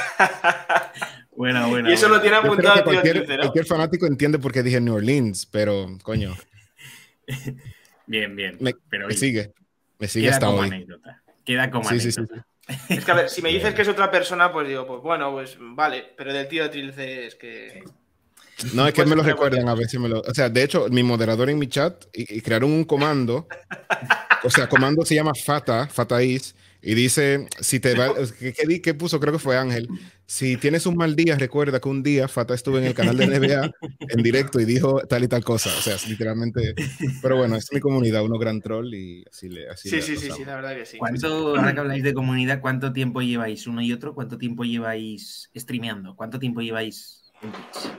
Bueno, bueno. Y eso bueno. lo tiene Yo creo apuntado que el tío cualquier, Twitter, ¿no? cualquier fanático entiende por qué dije New Orleans, pero coño, Bien, bien. me, Pero me oye, sigue, me sigue queda hasta como hoy. anécdota. Queda como Sí, sí, sí, anécdota. sí. Es que a ver, si me dices que es otra persona, pues digo, pues bueno, pues vale, pero del tío Trilce es que... No, es que Pues me lo otra recuerdan cualquier- a veces. Me lo, o sea, de hecho, mi moderador en mi chat y, y crearon un comando. O sea, comando se llama Fata, Fatais, y dice, si te va, ¿qué, qué, di- qué puso? Creo que fue Ángel. Si tienes un mal día, recuerda que un día Fata estuvo en el canal de N B A en directo y dijo tal y tal cosa. O sea, es literalmente. Pero bueno, es mi comunidad, uno gran troll y así le. Así Sí, le sí, sí, pasamos. sí, la verdad que sí. ¿Cuánto, ahora que habláis de comunidad, cuánto tiempo lleváis uno y otro? ¿Cuánto tiempo lleváis streameando? ¿Cuánto tiempo lleváis en Twitch?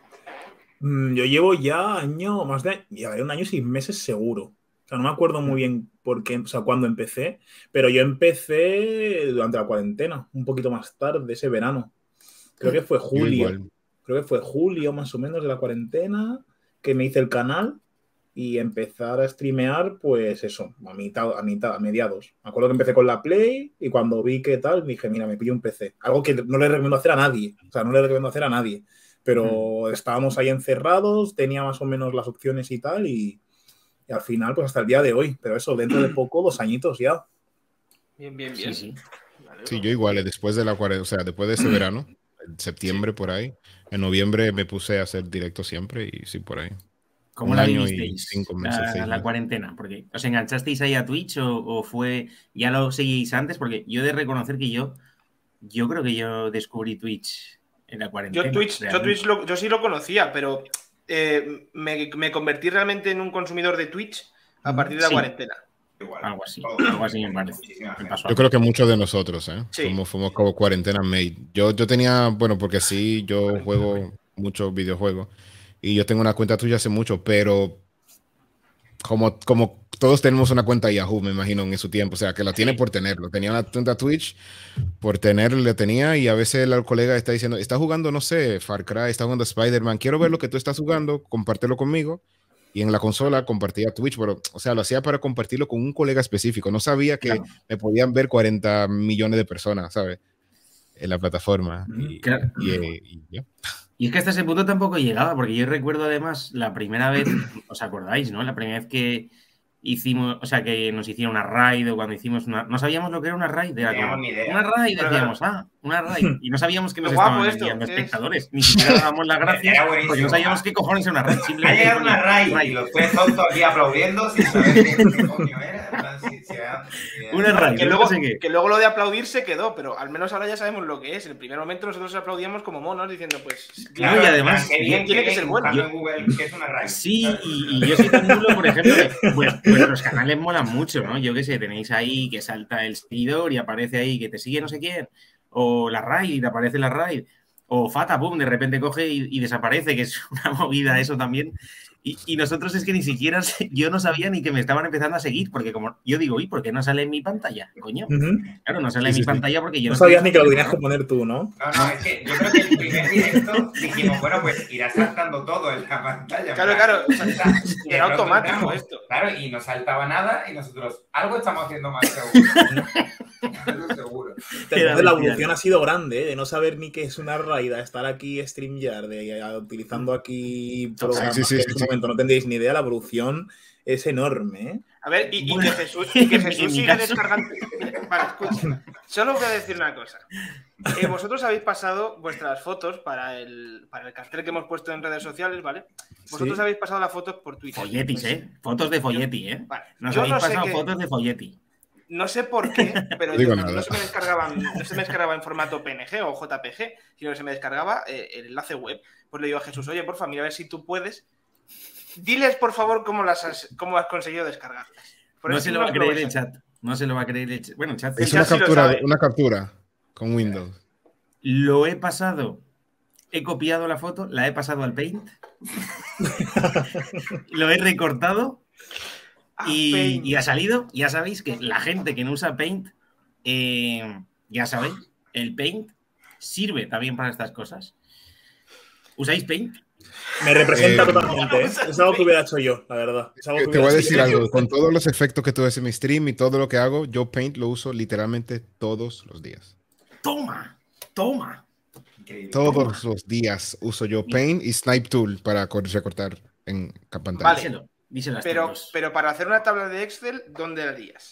Mm, Yo llevo ya año, más de ya, un año y seis meses seguro. O sea, no me acuerdo muy bien por qué, o sea, cuándo empecé, pero yo empecé durante la cuarentena, un poquito más tarde, ese verano. Creo que fue Yo julio. igual. Creo que fue julio más o menos de la cuarentena que me hice el canal y empezar a streamear, pues eso, a mitad, a mitad, a mediados. Me acuerdo que empecé con la Play y cuando vi que tal, dije, mira, me pillo un P C. Algo que no le recomiendo hacer a nadie. O sea, no le recomiendo hacer a nadie. Pero estábamos ahí encerrados, tenía más o menos las opciones y tal, y, y al final, pues hasta el día de hoy. Pero eso, dentro de poco, dos añitos ya. Bien, bien, Sí, bien. sí. Vale, Sí, bro. yo igual, eh, después de la cuarentena, o sea, después de ese verano, en septiembre por ahí, en noviembre me puse a hacer directo siempre y sí, por ahí. ¿Cómo Un la año y vivisteis cinco meses, la, seis la meses. cuarentena? Porque ¿os enganchasteis ahí a Twitch o, o fue, ya lo seguíais antes? Porque yo he de reconocer que yo, yo creo que yo descubrí Twitch en la cuarentena. Yo Twitch, yo, realmente. Twitch lo- yo sí lo conocía, pero eh, me, me convertí realmente en un consumidor de Twitch a partir de la Sí. cuarentena. Igual. Algo así, Todo. algo así me parece. Muchísima Me gente. pasó a Yo mí. creo que muchos de nosotros, ¿eh? Sí. Fuimos, fuimos como cuarentena made. Yo, yo tenía, bueno, porque sí, yo juego muchos videojuegos y yo tengo una cuenta tuya hace mucho, pero como, como todos tenemos una cuenta Yahoo, me imagino, en su tiempo, o sea, que la tiene por tenerlo. Tenía una cuenta Twitch por tenerlo, le tenía y a veces el colega está diciendo, está jugando, no sé, Far Cry, está jugando Spider-Man, quiero ver lo que tú estás jugando, compártelo conmigo. Y en la consola compartía Twitch, pero, o sea, lo hacía para compartirlo con un colega específico. No sabía que Claro. me podían ver cuarenta millones de personas, ¿sabes? En la plataforma. Y, Claro. y, eh, y ya. Y es que hasta ese punto tampoco llegaba, porque yo recuerdo además la primera vez, ¿os acordáis, no? La primera vez que hicimos, o sea, que nos hicieron una raid o cuando hicimos una... No sabíamos lo que era una raid. Era No teníamos como, ni idea. una raid, Pero decíamos, ah, una raid. Y no sabíamos que nos Qué guapo estaban esto, enviando ¿qué es? espectadores. Ni siquiera dábamos las gracias Era buenísimo. porque no sabíamos qué cojones era una raid. Ha Simplemente llegado una raid raid. y los tres tontos aquí aplaudiendo sin saber qué, qué coño era. En plan, si- si era- si era- Una raid, Que no luego, sé qué. que luego lo de aplaudir se quedó, pero al menos ahora ya sabemos lo que es. En el primer momento nosotros aplaudíamos como monos diciendo, pues... Claro, No, y en además, plan, qué bien, tiene qué que bien, ser bueno. buscando en Google qué es una raid. Sí, ¿sabes? y, y yo soy tan nulo, por ejemplo, que pues, pues los canales molan mucho, ¿no? Yo qué sé, tenéis ahí que salta el seguidor y aparece ahí que te sigue no sé quién, o la raid y te aparece la raid, o Fata, pum, de repente coge y, y desaparece, que es una movida eso también. Y, y nosotros es que ni siquiera, sé- yo no sabía ni que me estaban empezando a seguir, porque como yo digo, ¿y por qué no sale en mi pantalla? Coño, Ujú. claro, no sale Sí, en sí, mi sí. pantalla porque yo No no sabías estoy- ni que lo tenías que poner tú, ¿no? No, no, es que yo creo que el primer directo dijimos, bueno, pues irá saltando todo en la pantalla. Claro, en plan, claro, o sea, o sea, y de era pronto automático entramos, esto. Claro, y no saltaba nada y nosotros, algo estamos haciendo mal seguro. Algo seguro. Entonces, la bestial. evolución ha sido grande, ¿eh? De no saber ni qué es una raid, a estar aquí StreamYard, de, a- utilizando aquí programas Sí, sí, sí, que sí, en ese sí. momento no tendríais ni idea, la evolución es enorme, ¿eh? A ver, y, y Bueno, que Jesús, y que en Jesús mi siga caso. descargando. Vale, escucha. Solo voy a decir una cosa. Eh, vosotros habéis pasado vuestras fotos para el, para el cartel que hemos puesto en redes sociales, ¿vale? Vosotros Sí. habéis pasado las fotos por Twitter. Folletis, Pues, ¿eh? Fotos de folletti, ¿eh? Vale. Nos Yo habéis no sé pasado qué- fotos de folletti. no sé por qué, pero No digo no, nada. no se me descargaba, no se me descargaba en formato P N G o J P G, sino que se me descargaba eh, el enlace web. Pues le digo a Jesús, oye, porfa, mira a ver si tú puedes. Diles, por favor, cómo las has, cómo has conseguido descargarlas. Por No eso se lo va a no creer vais el chat. No se lo va a creer el chat. Bueno, el chat. Es Sí, una ya sí lo captura, sabe. una captura con Windows. Lo he pasado. He copiado la foto, la he pasado al Paint. Lo he recortado Ah, y, Paint. y ha salido. Ya sabéis que la gente que no usa Paint, eh, ya sabéis, el Paint sirve también para estas cosas. ¿Usáis Paint? Me representa Eh, totalmente, ¿eh? Es algo que hubiera hecho yo, la verdad. Es algo que Te voy a hubiera decir hecho yo. algo, con todos los efectos que tú ves en mi stream y todo lo que hago, yo Paint lo uso literalmente todos los días. Toma, toma. Increíble. Todos los días uso yo Paint y Snipe Tool para co- recortar en ca- pantalla. Vale. Díselo, díselo a Pero, todos. pero para hacer una tabla de Excel, ¿dónde la harías?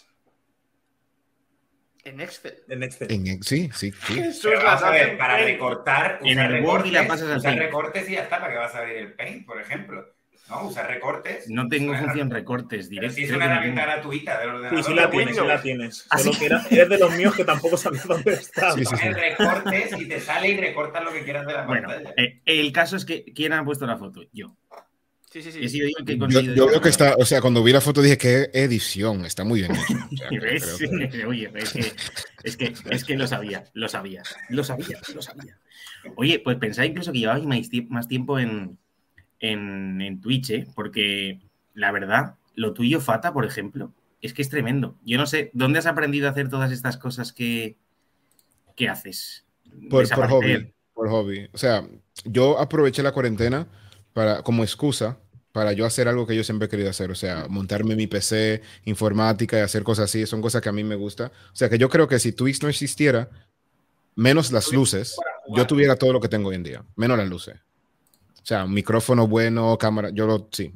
En Excel. En Excel. En- sí, sí, sí. Jesús, Pero vamos las a hace ver, en para Paint. recortar, En usar el Word y la recortes, pasas al usar Paint. recortes y ya está, ¿para qué vas a abrir el Paint, por ejemplo? ¿No? Usar recortes. No tengo Bueno, función recortes Pero directos. si es una herramienta gratuita del ordenador. Sí, sí la de tienes, sí Windows. la tienes. ¿Ah, Solo sí? que era, eres de los míos que tampoco sabía dónde estaba. Sí, sí, sí. Pones recortes y te sale y recortas lo que quieras de la Bueno, pantalla. eh, el caso es que ¿quién ha puesto la foto? Yo. Sí, sí, He sí. sido yo el que he Yo, conseguido. yo veo que está, o sea, cuando vi la foto dije que edición, está muy bien hecho. O sea, Y ves, creo que- oye, es que, es, que, es que lo sabía, lo sabía, lo sabía, lo sabía. Oye, pues pensaba incluso que llevabais más, tie- más tiempo en, en, en Twitch, ¿eh? Porque la verdad, lo tuyo, Fata, por ejemplo, es que es tremendo. Yo no sé, ¿dónde has aprendido a hacer todas estas cosas que, que haces? Por, por Desaparecer. hobby, por hobby. O sea, yo aproveché la cuarentena para, como excusa para yo hacer algo que yo siempre he querido hacer. O sea, montarme mi P C, informática y hacer cosas así. Son cosas que a mí me gusta. O sea, que yo creo que si Twitch no existiera, menos las luces, yo tuviera todo lo que tengo hoy en día. Menos las luces. O sea, un micrófono bueno, cámara, yo lo, sí.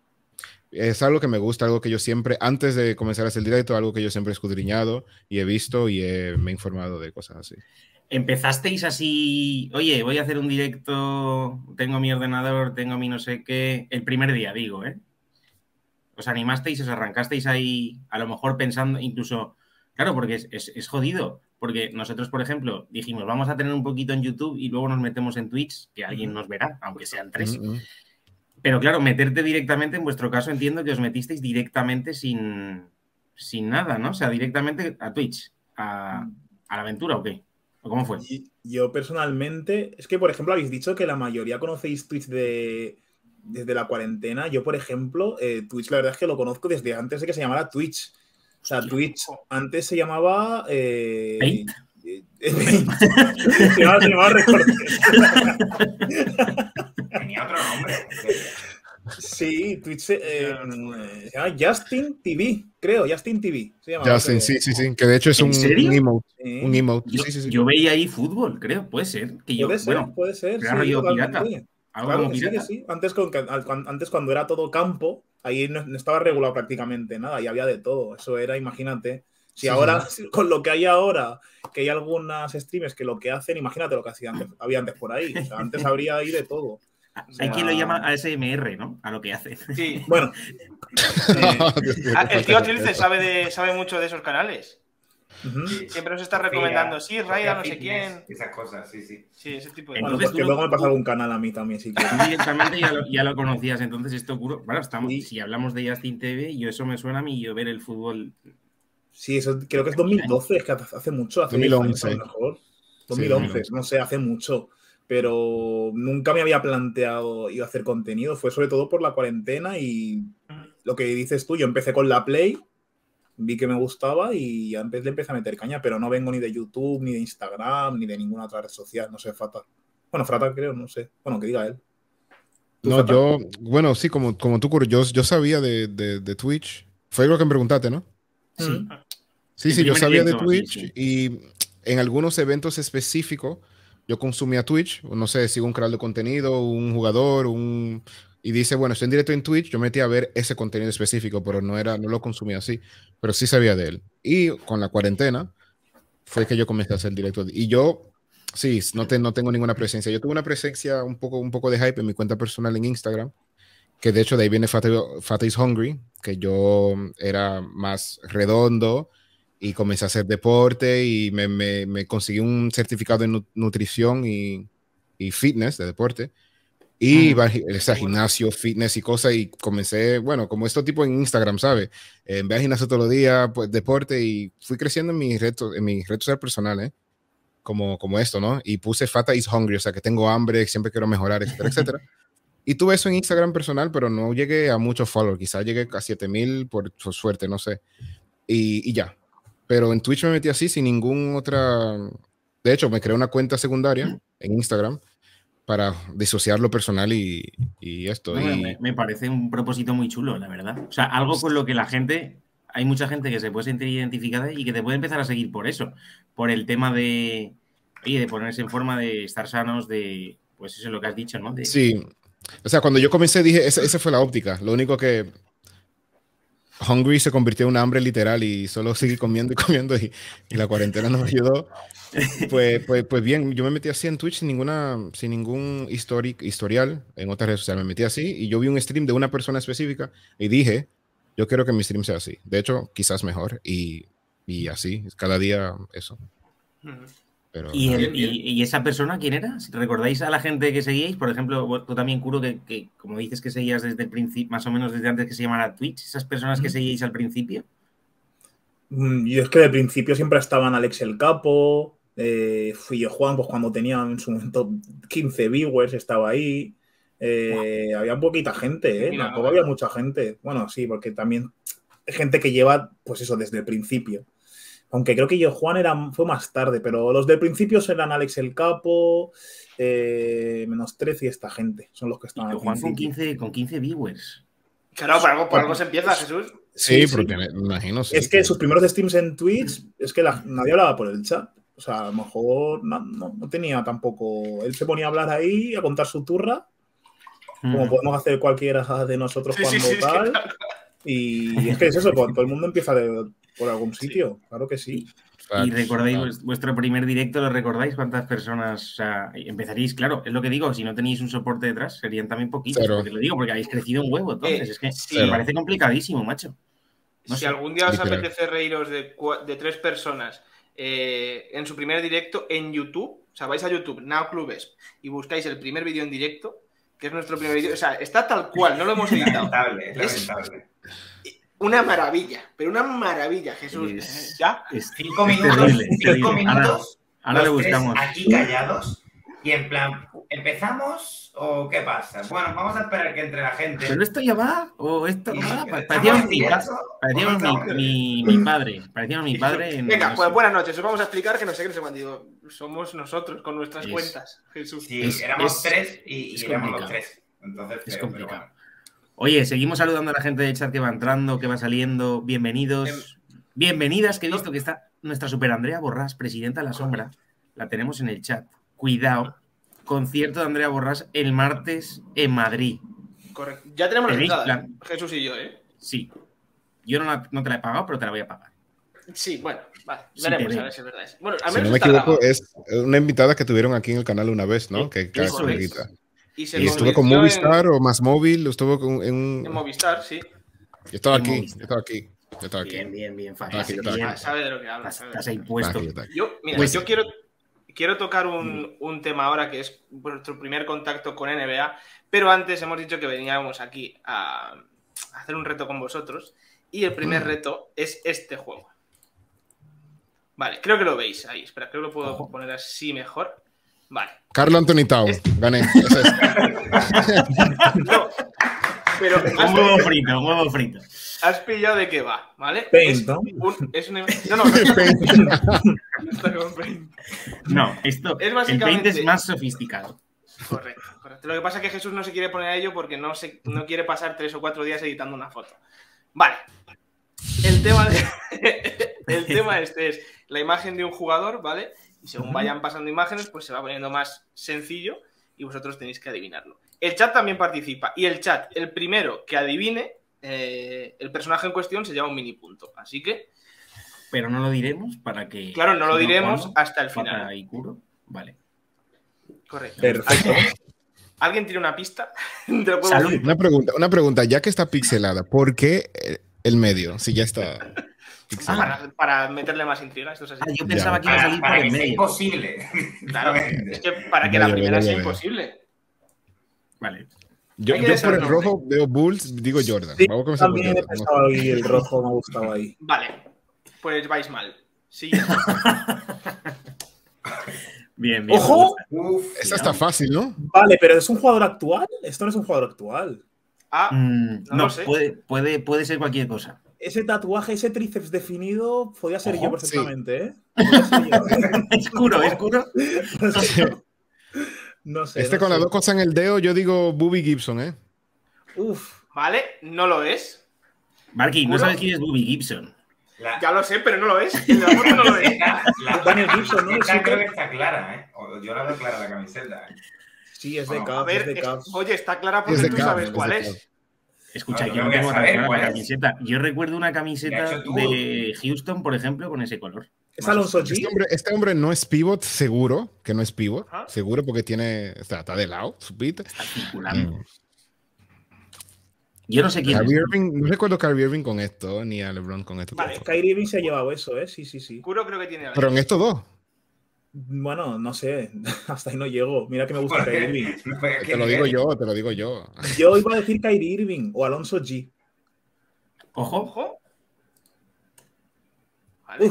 Es algo que me gusta, algo que yo siempre, antes de comenzar a hacer el directo, algo que yo siempre he escudriñado y he visto y he- me he informado de cosas así. Empezasteis así, oye, voy a hacer un directo, tengo mi ordenador, tengo mi no sé qué, el primer día, digo, ¿eh? Os animasteis, os arrancasteis ahí, a lo mejor pensando, incluso, claro, porque es, es, es jodido, porque nosotros, por ejemplo, dijimos, vamos a tener un poquito en YouTube y luego nos metemos en Twitch, que alguien nos verá, aunque sean tres. Mm, mm. Pero claro, meterte directamente, en vuestro caso entiendo que os metisteis directamente sin, sin nada, ¿no? O sea, directamente a Twitch, a, a la aventura, ¿o qué? ¿O cómo fue? Y yo personalmente, es que por ejemplo habéis dicho que la mayoría conocéis Twitch de, desde la cuarentena. Yo, por ejemplo, eh, Twitch la verdad es que lo conozco desde antes de que se llamara Twitch. O sea, Twitch antes se llamaba... Eh, ¿Paint? eh, Paint. se llamaba, se llamaba Recortes. Tenía otro nombre. Sí, Twitch eh, eh, se llama Justin T V, creo, Justin T V. Se llama, Justin, sí, sí, sí. Que de hecho es ¿En un, serio? un emote. Sí. Un emote. Yo, Sí, sí, sí. yo veía ahí fútbol, creo, puede ser. Que yo, Puede ser, bueno, puede ser. era Sí, rollo totalmente. pirata. Algo Claro como que sí, pirata. que sí. Antes, con, al- antes cuando era todo campo, ahí no, no estaba regulado prácticamente nada y había de todo. Eso era, imagínate. Si Sí, ahora, con lo que hay ahora, que hay algunas streamers que lo que hacen, imagínate lo que hacía antes, había antes por ahí. O sea, antes habría ahí de todo. O sea, Hay quien lo llama A S M R, ¿no? A lo que hace. Sí. Bueno, Dios mío, Ah, qué el tío falta de Trilce respeto. sabe, de, sabe mucho de esos canales. ujú. Siempre nos está recomendando, sí, Raida, no sé quién. Esas cosas, sí, sí. Sí, ese tipo de Bueno, Entonces cosas. pues que tú- luego me pasa algún canal a mí también, si quieres. Tú directamente ya lo, ya lo conocías, entonces esto curo. Bueno, estamos, Sí. si hablamos de Justin T V, yo eso me suena a mí, yo ver el fútbol. Sí, eso creo que es dos mil doce, es que hace hace mucho, hace dos mil diez años once. a lo mejor. Sí, dos mil once, dos mil once. no sé, hace mucho. Pero nunca me había planteado ir a hacer contenido. Fue sobre todo por la cuarentena y lo que dices tú, yo empecé con la Play, vi que me gustaba y ya empe- le empecé a meter caña, pero no vengo ni de YouTube, ni de Instagram, ni de ninguna otra red social, no sé, Fatal. Bueno, Fatal creo, no sé. Bueno, que diga él. ¿Tú, No, Fatal? yo, bueno, sí, como, como tú, Kuro, yo, yo sabía de, de, de Twitch. Fue lo que me preguntaste, ¿no? Sí. Mm. Sí, El sí, yo primer sabía de directo, sí, Twitch sí. y en algunos eventos específicos yo consumía Twitch, no sé, sigo un canal de contenido, un jugador, un... y dice, bueno, estoy en directo en Twitch, yo metí a ver ese contenido específico, pero no era, no lo consumía así, pero sí sabía de él. Y con la cuarentena fue que yo comencé a hacer directo. Y yo, sí, no, te, no tengo ninguna presencia. Yo tuve una presencia, un poco, un poco de hype en mi cuenta personal en Instagram, que de hecho de ahí viene Fata, Fata is Hungry, que yo era más redondo y comencé a hacer deporte y me, me, me conseguí un certificado de nu nutrición y, y fitness de deporte. Y iba a gimnasio, fitness y cosas, y comencé, bueno, como esto tipo en Instagram, ¿sabes? Eh, ve al gimnasio todos los días, pues deporte, y fui creciendo en mis retos, en mis retos personales, ¿eh? como, como esto, ¿no? Y puse Fata is hungry, o sea, que tengo hambre, siempre quiero mejorar, etcétera, etcétera. Y tuve eso en Instagram personal, pero no llegué a muchos followers, quizás llegué a siete mil por, por suerte, no sé. Y, y ya. Pero en Twitch me metí así, sin ningún otra... De hecho, me creé una cuenta secundaria en Instagram para disociar lo personal y, y esto. No, y... Me, me parece un propósito muy chulo, la verdad. O sea, algo con lo que la gente, hay mucha gente que se puede sentir identificada y que te puede empezar a seguir por eso, por el tema de, oye, de ponerse en forma, de estar sanos, de, pues eso es lo que has dicho, ¿no? De... Sí, o sea, cuando yo comencé dije, esa, esa fue la óptica, lo único que hungry se convirtió en un hambre literal y solo seguí comiendo y comiendo y, y la cuarentena nos ayudó. Pues, pues, pues bien, yo me metí así en Twitch sin, ninguna, sin ningún historic, historial en otras redes sociales. Me metí así y yo vi un stream de una persona específica y dije, yo quiero que mi stream sea así. De hecho, quizás mejor y, y así, cada día eso. Pero, ¿Y, el, bien, bien. y, ¿Y esa persona quién era? ¿Recordáis a la gente que seguíais? Por ejemplo, tú también, Kuro, que, que como dices que seguías desde el principio, más o menos desde antes que se llamara Twitch, esas personas que seguíais al principio. Yo es que de principio siempre estaban Alex el Capo, eh, fui yo Juan, pues cuando tenía en su momento quince viewers estaba ahí. Eh, wow. Había poquita gente, ¿eh? Mira, Tampoco había mucha gente. Bueno, sí, porque también hay gente que lleva, pues eso, desde el principio. Aunque creo que yo Juan era, fue más tarde, pero los del principio eran Alex el Capo, eh, menos trece y esta gente. Son los que estaban. Y Juan con quince, con quince viewers. Claro, por algo, por algo se empieza, Jesús. Sí, sí, porque sí. me imagino. Sí, es que sus primeros streams en Twitch, es que la, nadie hablaba por el chat. O sea, a lo mejor no, no, no tenía tampoco... Él se ponía a hablar ahí, a contar su turra, mm. como podemos hacer cualquiera de nosotros sí, cuando sí, sí, tal. Claro. Y es que es eso, cuando todo el mundo empieza de, por algún sitio, sí. Claro que sí. Y recordáis claro. vuestro primer directo, ¿lo recordáis? ¿Cuántas personas o sea, empezaríais? Claro, es lo que digo, si no teníais un soporte detrás, serían también poquitos. Porque lo digo, porque habéis crecido un huevo, entonces. Eh, es que sí. Me parece complicadísimo, macho. No si sé. Algún día os apetece reíros de, de tres personas eh, en su primer directo en YouTube, o sea, vais a YouTube, Now Clubes, y buscáis el primer vídeo en directo, que es nuestro primer vídeo, o sea, está tal cual, no lo hemos editado. Lamentable, es lamentable. Una maravilla, pero una maravilla, Jesús. Es, ¿Ya? Es cinco minutos, terrible, cinco terrible. minutos ahora, ahora lo buscamos. Aquí callados y en plan, ¿empezamos o qué pasa? Bueno, vamos a esperar que entre la gente. ¿Pero esto ya va? ¿O esto no va? Parecíamos mi, parecíamos mi, mi, mi padre. Parecíamos mi padre. En, Venga, no pues sé. buenas noches. Os vamos a explicar que no sé qué no sé cuándo. Digo, somos nosotros con nuestras es, cuentas, Jesús. Sí, es, éramos es, tres y, y éramos complicado. los tres. Entonces, es pero, complicado. Pero bueno. Oye, seguimos saludando a la gente del chat que va entrando, que va saliendo. Bienvenidos. Eh, Bienvenidas, que he visto que está nuestra super Andrea Borrás, presidenta de La Sombra. La tenemos en el chat. Cuidado. Concierto de Andrea Borrás el martes en Madrid. Correcto. Ya tenemos la entrada, Jesús y yo, ¿eh? Sí. Yo no, la, no te la he pagado, pero te la voy a pagar. Sí, bueno, vale. Veremos sí, a ver si es verdad. Bueno, si no me equivoco, grabado. Es una invitada que tuvieron aquí en el canal una vez, ¿no? Sí, que eso es. Y, se y estuvo con Movistar en... o Más Móvil, estuvo con, en... en Movistar, sí. Yo estaba aquí, Movistar. yo estaba aquí. Yo estaba aquí. Bien, bien, bien. Aquí, aquí, bien. Sabe de lo que habla. Estás ahí puesto. Aquí, aquí. Yo, mira, pues, yo quiero, quiero tocar un, un tema ahora que es nuestro primer contacto con N B A, pero antes hemos dicho que veníamos aquí a, a hacer un reto con vosotros y el primer mm. reto es este juego. Vale, creo que lo veis ahí. Espera, creo que lo puedo Ojo. poner así mejor. Vale. Carlo Anthony Towns, este... gané. No, pero un huevo frito, un huevo frito. Has pillado de qué va, ¿vale? Paint, es ¿no? Un, es un, no, no, no. No, esto es básicamente... el Paint es más sofisticado. Correcto, correcto. Lo que pasa es que Jesús no se quiere poner a ello porque no, se, no quiere pasar tres o cuatro días editando una foto. Vale. El tema, de, el tema este es la imagen de un jugador, ¿vale? Y según vayan pasando imágenes, pues se va poniendo más sencillo y vosotros tenéis que adivinarlo. El chat también participa. Y el chat, el primero que adivine eh, el personaje en cuestión se lleva un mini punto. Así que... Pero no lo diremos para que... Claro, no lo diremos cuando, hasta el final. Y Kuro. Vale. Correcto. Perfecto. ¿Alguien tiene una pista? Una pregunta, una pregunta, ya que está pixelada, ¿por qué el medio? Si ya está... Pixel. Para, para meterle más intriga, esto es así. Ah, yo pensaba Ya. que iba a Para, salir por para el que sea medio. imposible. Claro, es que para que Ya, la ya, primera ya, sea ya. imposible. Vale. Yo, Hay que yo decir por el el nombre. rojo veo Bulls, digo Jordan. Sí, Vamos a comenzar por también he Jordan. pensado ahí el rojo, me ha gustado ahí. Vale, pues vais mal. Siguiente. Bien, bien. ¡Ojo! me gusta. Uf, Esa está fácil, ¿no? Vale, pero ¿es un jugador actual? Esto no es un jugador actual. Ah, Mm, No no, lo sé. puede, puede, puede ser cualquier cosa. Ese tatuaje, ese tríceps definido, podía ser Ojo, yo perfectamente, ¿eh? Podía ser yo. Es curo, es curo. No sé. No sé, Este no con las sé. dos cosas en el dedo, yo digo Bobby Gibson, ¿eh? Uf, vale, no lo es. Marky, no ¿Curo? sabes quién es Bobby Gibson. la, Ya lo sé, pero no lo es. El de la foto no lo es. la, la, Daniel Gibson, ¿no? la El camiseta creo súper. que está clara, ¿eh? O yo la veo clara la camiseta. ¿eh? sí, es de Bueno, A Cavs, ver, es de es- Cavs. oye, está clara porque Es de tú Cavs, sabes es de cuál Cavs. es. Escucha, Ah, yo yo no voy a tengo tan saber clara cuál la es. camiseta. Yo recuerdo una Me ha camiseta hecho tú. de Houston, por ejemplo, con ese color. ¿Es Más Alonso oscuro. G? Este hombre, este hombre no es pivot, seguro que no es pivot. Ajá. Seguro porque tiene. Está, está de lado, supiste. Está circulando. Mm. Yo no sé quién Kyrie es. Irving, no recuerdo a Kyrie Irving con esto, ni a LeBron con esto. Vale. tampoco. Kyrie Irving se ha llevado eso, ¿eh? Sí, sí, sí. Curo creo que tiene algo. Pero en estos dos. Bueno, no sé. Hasta ahí no llego. Mira que me gusta Kyrie Irving. No fue Te que lo digo nivel. yo, te lo digo yo. Yo iba a decir Kyrie Irving o Alonso G. Ojo. Ojo. Vale.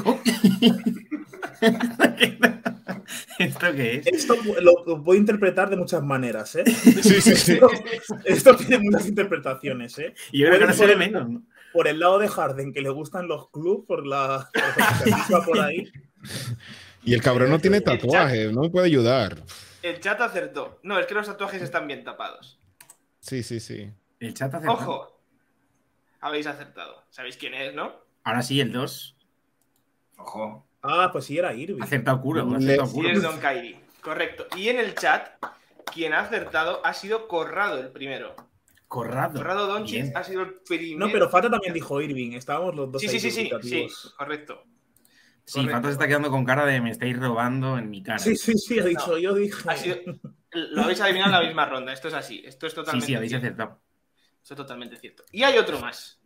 ¿Esto qué es? Esto lo, lo puedo interpretar de muchas maneras, ¿eh? Sí, sí, sí. Esto, esto tiene muchas interpretaciones, ¿eh? Y yo creo que no Puede se ve ser- menos, ¿no? Por el lado de Harden, que le gustan los clubs, por la por lo que se dice por ahí. Y el cabrón no tiene El chat- tatuaje, no me puede ayudar. El chat acertó. No, es que los tatuajes están bien tapados. Sí, sí, sí. El chat hace. Ojo. Habéis acertado. ¿Sabéis quién es, no? Ahora sí, el dos. Ojo. Ah, pues sí, era Irving. Ha acertado Curo. Ha Le- acertado Sí, Curo. es Don Kyrie. Correcto. Y en el chat, quien ha acertado ha sido Corrado el primero. Corrado. Corrado Doncic Bien. ha sido el primero. No, pero Fata también dijo Irving. Estábamos los dos Sí, ahí sí, sí, sí, sí, dubitativos. correcto. Sí, correcto. Fata se está quedando con cara de me estáis robando en mi cara. Sí, sí, sí, ha dicho, No. yo dije. Ha sido- Lo habéis adivinado en la misma ronda. Esto es así. Esto es Sí, totalmente sí, habéis cierto. acertado. Esto es totalmente cierto. Y hay otro más.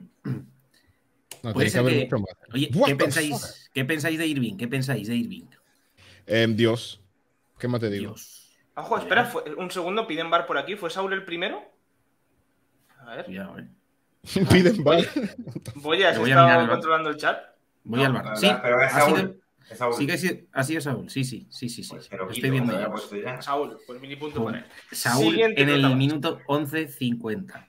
No, Puede tiene que ser haber que- mucho más. Oye, What ¿qué the fuck? pensáis, ¿qué pensáis de Irving? ¿Qué pensáis de Irving? Em, Dios. ¿Qué más te digo? Dios. Ojo, espera, fue- un segundo, piden bar por aquí. ¿Fue Saúl el primero? A ver. Cuidado, eh. Piden bar. Voy a, ¿has Lo voy a mirar, estado ¿no? controlando el chat? Voy No, al la bar. verdad, Sí, pero es ha Saúl. sido, Es Saúl. sí que ha sido, ha sido Saúl. Sí, sí, sí, sí, sí. Pues sí. te lo Lo quito, estoy viendo lo ya. había puesto ya. Saúl, pues mini punto para él. Saúl Siguiente en el protagonista. minuto once cincuenta.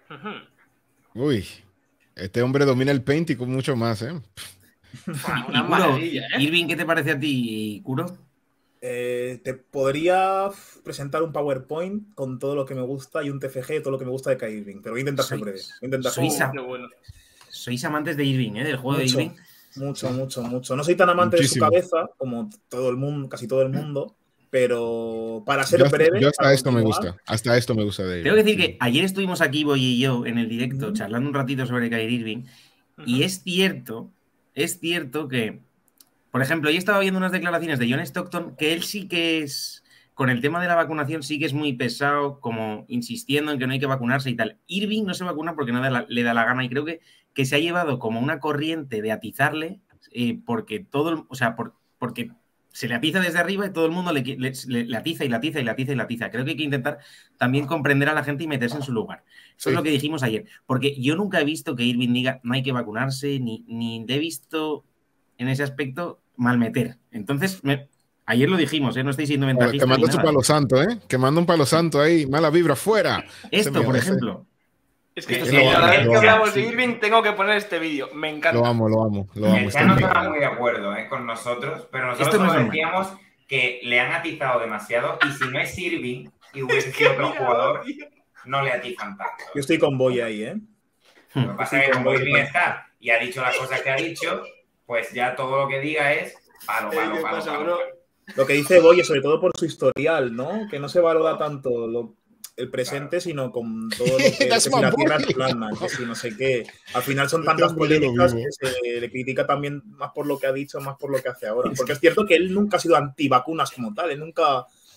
Ujú. Uy. Este hombre domina el paint y con mucho más, ¿eh? Fua, Y Una Curo, maravilla, ¿eh? Irving, ¿qué te parece a ti, Curo? Eh, te podría presentar un PowerPoint con todo lo que me gusta y un T F G de todo lo que me gusta de Kyrie Irving, pero voy a intentar ser Sois- breve. Voy a intentar ser sois breve. a- Qué bueno. Sois amantes de Irving, ¿eh? Del juego Mucho. de Irving. Mucho, mucho, mucho. No soy tan amante Muchísimo. de su cabeza como todo el mundo, casi todo el mundo, pero para ser Yo hasta, breve. yo hasta para esto me continuar, gusta. Hasta esto me gusta de él. Tengo que decir que ayer estuvimos aquí, Boy y yo, en el directo, Ujú. charlando un ratito sobre Kyrie Irving. Y Ujú. es cierto, es cierto que, por ejemplo, yo estaba viendo unas declaraciones de John Stockton que él sí que es, con el tema de la vacunación, sí que es muy pesado, como insistiendo en que no hay que vacunarse y tal. Irving no se vacuna porque no da la- le da la gana y creo que, que se ha llevado como una corriente de atizarle, eh, porque todo, el- o sea, por- porque se le atiza desde arriba y todo el mundo le, le, le- le atiza y le atiza y le atiza y le atiza. Creo que hay que intentar también comprender a la gente y meterse en su lugar. Eso Sí. es lo que dijimos ayer. Porque yo nunca he visto que Irving diga no hay que vacunarse, ni, ni le he visto en ese aspecto malmeter. Entonces, me- ayer lo dijimos, ¿eh? No estoy siendo Joder, ventajista. Quemando ni su nada. palo santo, ¿eh? Quemando un palo santo ahí. Mala vibra, fuera. Esto, Ese por mío, ese. ejemplo. Es que Esto sí, sí, lo cada amo, vez lo que amo. hablamos de Sí. Irving tengo que poner este vídeo. Me encanta. Lo amo, lo amo, lo amo. El Está Chat no bien. estaba muy de acuerdo ¿eh? con nosotros, pero nosotros Esto no es solo normal. decíamos que le han atizado demasiado y si no es Irving y hubiese Es sido que otro mira, jugador, tío. no le atizan tanto. Yo estoy con Boy ahí, ¿eh? Lo que pasa es que Sí, como con Irving Boy. está y ha dicho las cosas que ha dicho, pues ya todo lo que diga es palo, Eh, palo, ¿qué palo, pasa, palo, bro? palo. Lo que dice Boy, sobre todo por su historial, ¿no? Que no se valora tanto lo- el presente, sino con todo lo que, que That's si my la tierra boy. es plana, que si no sé qué. Al final son Este tantas hombre yo lo polémicas vivo. que se le critica también más por lo que ha dicho, más por lo que hace ahora. Porque es cierto que él nunca ha sido antivacunas como tal, él nunca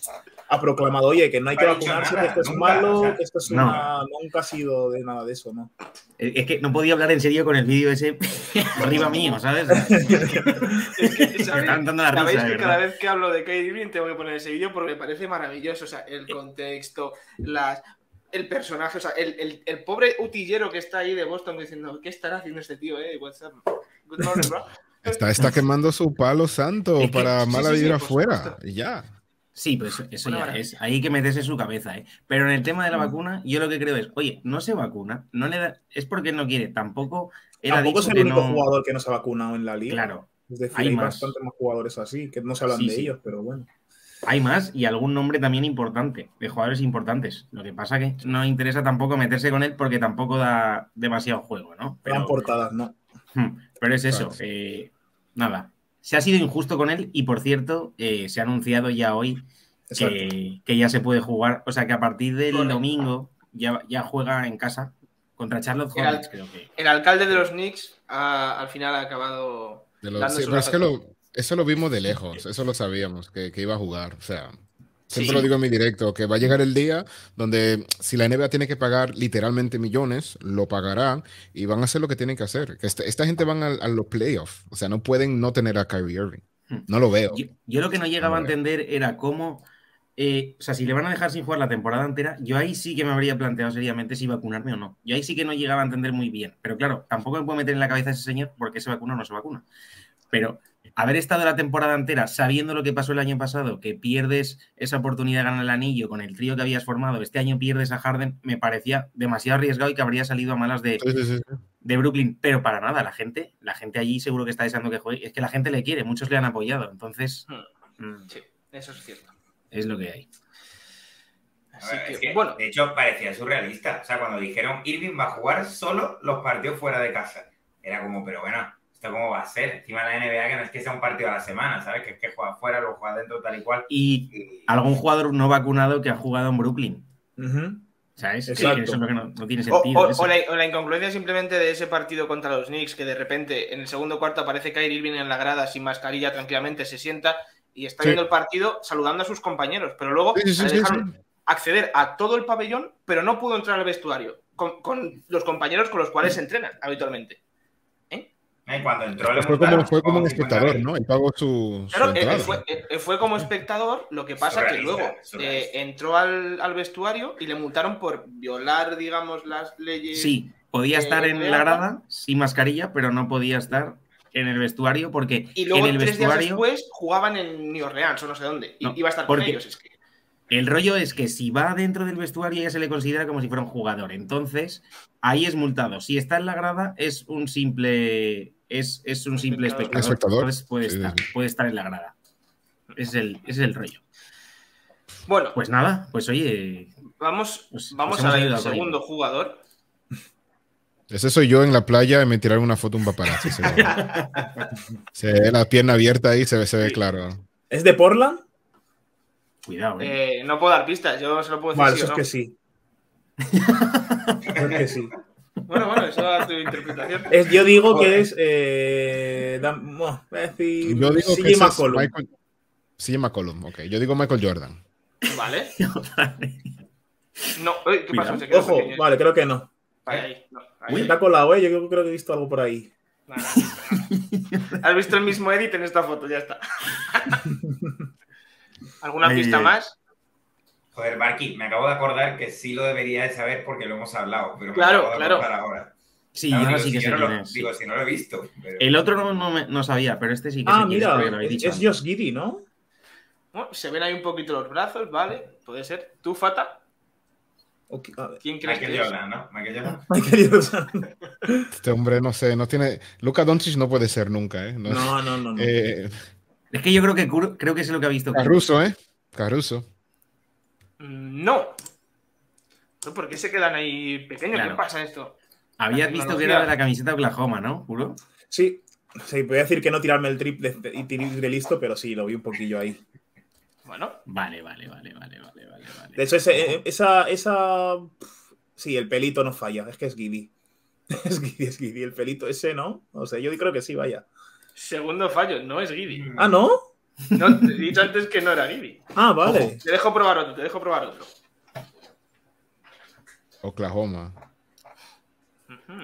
ha proclamado, oye, que no hay que No ha dicho vacunarse, nada, que esto es nunca, malo, o sea, que esto es no. una... Nunca ha sido de nada de eso, ¿no? Es que no podía hablar en serio con el vídeo ese arriba mío, ¿sabes? Es que, Me ¿sabéis, están dando la sabéis risa, de que cada verdad. vez que hablo de Kyrie Irving tengo que poner ese vídeo porque me parece maravilloso. O sea, el contexto, las, el personaje, o sea, el, el, el pobre utillero que está ahí de Boston diciendo, ¿qué estará haciendo este tío, eh? What's up? Good morning, bro. Está, está quemando su palo santo Es que- para sí, mala sí, sí, vibra por afuera. supuesto. Y ya. Sí, pues eso, eso Una ya maravilla. es. Hay que meterse en su cabeza, ¿eh? Pero en el tema de la Mm. vacuna, yo lo que creo es, oye, no se vacuna, no le da, es porque él no quiere. Tampoco él ha Tampoco dicho es el que único no. jugador que no se ha vacunado en la liga. Claro, Es decir, hay hay, más. bastantes más jugadores así, que no se hablan Sí, de sí. ellos, pero bueno. Hay más y algún nombre también importante, de jugadores importantes. Lo que pasa que no interesa tampoco meterse con él porque tampoco da demasiado juego, ¿no? Dan Pero, portadas, ¿no? pero es eso. Claro. eh, nada. Se ha sido injusto con él y, por cierto, eh, se ha anunciado ya hoy Exacto. que, que ya se puede jugar. O sea, que a partir del Correcto. domingo ya, ya juega en casa contra Charlotte Era- Hornets, creo que. El alcalde de los Knicks ha- al final ha acabado De lo- dando sí, su pero es brazo que a lo, eso lo vimos de lejos, eso lo sabíamos, que, que iba a jugar. O sea, siempre Sí. lo digo en mi directo, que va a llegar el día donde si la N B A tiene que pagar literalmente millones, lo pagarán y van a hacer lo que tienen que hacer. Que esta, esta gente van a, a los playoffs, o sea, no pueden no tener a Kyrie Irving. No lo veo. Yo, yo lo que no llegaba a No lo veo. entender era cómo. eh, o sea, si le van a dejar sin jugar la temporada entera, yo ahí sí que me habría planteado seriamente si vacunarme o no. Yo ahí sí que no llegaba a entender muy bien. Pero claro, tampoco me puedo meter en la cabeza a ese señor porque se vacuna o no se vacuna. Pero haber estado la temporada entera sabiendo lo que pasó el año pasado, que pierdes esa oportunidad de ganar el anillo con el trío que habías formado, este año pierdes a Harden, me parecía demasiado arriesgado y que habría salido a malas de, Sí, sí, sí, sí. de Brooklyn. Pero para nada, la gente, la gente allí seguro que está deseando que juegue. Es que la gente le quiere, muchos le han apoyado. Entonces, mm, Sí, eso es cierto. es lo que hay. A Así ver, que, es que, bueno, de hecho, parecía surrealista. O sea, cuando dijeron Irving va a jugar solo los partidos fuera de casa, era como, pero bueno, ¿esto cómo va a ser? Encima la N B A, que no es que sea un partido a la semana, ¿sabes? Que es que juega fuera, lo juega dentro, tal y cual. Y Y- algún jugador no vacunado que ha jugado en Brooklyn. Ujú. ¿Sabes? Que Exacto. eso es lo que no, no tiene o, sentido. o- eso. o la, o la incongruencia simplemente de ese partido contra los Knicks, que de repente en el segundo cuarto aparece Kyrie Irving en la grada sin mascarilla, tranquilamente se sienta y está Sí. viendo el partido saludando a sus compañeros, pero luego Sí, sí, le sí, dejaron sí. acceder a todo el pabellón, pero no pudo entrar al vestuario con, con los compañeros con los cuales se entrenan habitualmente. Y cuando entró le Fue multaron, como, fue como un cincuenta espectador, mil. ¿no? Él pagó su, su Claro, eh, entrada. fue, eh, fue como espectador, lo que pasa que Surrealista, luego surrealista. eh, entró al, al vestuario y le multaron por violar, digamos, las leyes. Sí, podía eh, estar en de la agua. grada sin mascarilla, pero no podía estar en el vestuario porque Y luego, en el tres días vestuario después, jugaban en New Orleans o no sé dónde. Y No, iba a estar con porque- ellos. Es que... el rollo es que si va dentro del vestuario ya se le considera como si fuera un jugador. Entonces, ahí es multado. Si está en la grada, es un simple. Es, es un simple Espectador. espectador. Espectador. Entonces puede, Sí, estar, sí. puede estar en la grada. Es el, ese es el rollo. Bueno, Pues nada, pues oye. vamos, pues- vamos pues hemos al ayudado con segundo ello. jugador. Ese soy yo en la playa y me tiraron una foto un paparazzi. Se ve, se ve la pierna abierta ahí, se ve, se ve claro. ¿Es de Portland? Cuidado, ¿eh? Eh, no puedo dar pistas, yo se lo puedo decir. Vale, sí eso o es no. que sí. Eso es que sí. Bueno, bueno, eso es tu interpretación. Es, yo digo Joder. que es. Eh, Dan- bueno, voy a decir. Yo digo C J que ese es McCollum. Michael... C J McCollum, ok. Yo digo Michael Jordan. Vale. No, uy, ¿qué pasó? Se quedó Ojo, pequeño. vale, creo que no. Vale, ahí, no, ahí. Uy. Se te ha colado, ¿eh? Yo creo que he visto algo por ahí. Nada, nada. Has visto el mismo edit en esta foto, ya está. ¿Alguna Ay, pista ay. más? Joder, Barky, me acabo de acordar que sí lo debería de saber porque lo hemos hablado, pero me Claro, acabo de claro. acordar ahora. Sí, Claro, yo ahora digo, sí que si sé yo no quién lo, es. digo, si no lo he visto. Pero... El otro no, no, me- no sabía, pero este sí que Ah, sé quién es, mira, porque lo habéis es, dicho es antes. Josh Giddey, ¿no? Bueno, se ven ahí un poquito los brazos, vale, puede ser. ¿Tú, Fata? Ok, a ver. ¿Quién crees Michael que es? Jordan, ¿no? Michael Jordan. Michael Jordan. Este hombre, no sé, no tiene... Luka Doncic no puede ser nunca, ¿eh? No- No, no, no. no. Eh, Es que yo creo que Kuro- creo que es lo que ha visto. Kuro. Caruso, ¿eh? Caruso. Mm, No. ¿Por qué se quedan ahí pequeños? Claro. ¿Qué pasa esto? Habías La visto que tecnología. era de la camiseta Oklahoma, ¿no? ¿Juro? Sí, sí, voy a decir que no tirarme el triple y tirarme listo, pero sí, lo vi un poquillo ahí. Bueno, Vale, vale, vale, vale, vale, vale, vale. De hecho, ese, esa, esa. Sí, el pelito no falla, es que es Giddey. Es Giddey, es Giddey. El pelito ese, ¿no? O sea, yo creo que sí, vaya. segundo fallo, no es Giddy. Ah, ¿no? No, te he dicho antes que no era Gibby. Ah, vale. Te dejo probar otro, te dejo probar otro. Oklahoma. Ujú.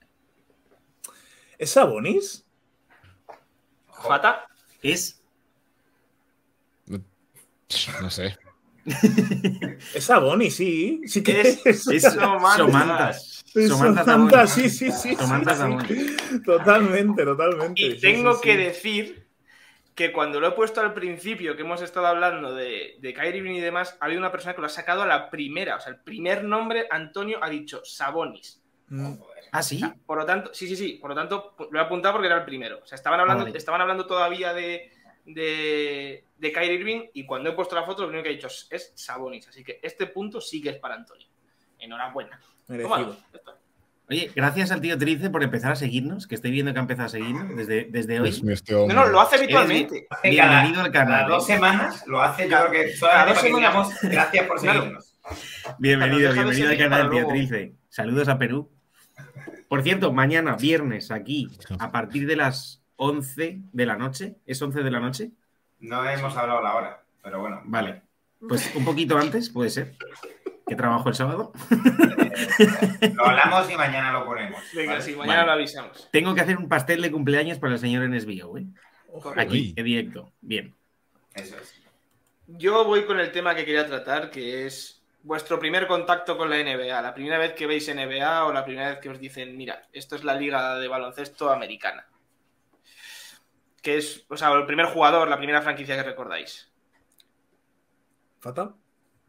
¿Es Sabonis? Fata. Es. No, no sé. Es Sabonis, sí. Sí que Es- es. Es Somantas. Somantas. Es Somantas Samantha, Sabonis. sí, sí, sí. Somantas sí, Sabonis. sí. Totalmente, totalmente. Y Sí, tengo sí, que sí. decir que cuando lo he puesto al principio, que hemos estado hablando de, de Kyrie Irving y demás, ha habido una persona que lo ha sacado a la primera. O sea, el primer nombre, Antonio, ha dicho Sabonis. Mm, ¿Ah, sí? Por lo tanto, sí, sí, sí. Por lo tanto, lo he apuntado porque era el primero. O sea, estaban hablando, Ah, vale. estaban hablando todavía de, de, de Kyrie Irving y cuando he puesto la foto, lo único que ha dicho es, es Sabonis. Así que este punto sí que es para Antonio. Enhorabuena. Tómalo. merecido. Ya está. Oye, gracias al tío Trice por empezar a seguirnos, que estoy viendo que ha empezado a seguirnos desde, desde hoy. Dios mío, este No, hombre. no, lo hace habitualmente. Hace Bienvenido cada, al canal, cada dos ¿eh? semanas lo hace, yo Cada- creo que cada solamente dos para que semanas. digamos gracias por Claro. seguirnos. Bienvenido, Claro, deja de bienvenido al seguir canal, para tío luego. Trice. Saludos a Perú. Por cierto, mañana, viernes, aquí, a partir de las once de la noche. ¿Es once de la noche? No hemos hablado la hora, pero bueno. Vale. Pues un poquito antes, puede ser. Que trabajo el sábado. Lo hablamos y mañana lo ponemos. Venga, ¿vale? sí, mañana Vale. lo avisamos. Tengo que hacer un pastel de cumpleaños para el señor N S B O, ¿eh? Correcto. Aquí, Uy. en directo. Bien. Eso es. Yo voy con el tema que quería tratar, que es vuestro primer contacto con la N B A, la primera vez que veis N B A o la primera vez que os dicen, mira, esto es la liga de baloncesto americana. Que es, o sea, el primer jugador, la primera franquicia que recordáis. ¿Fata?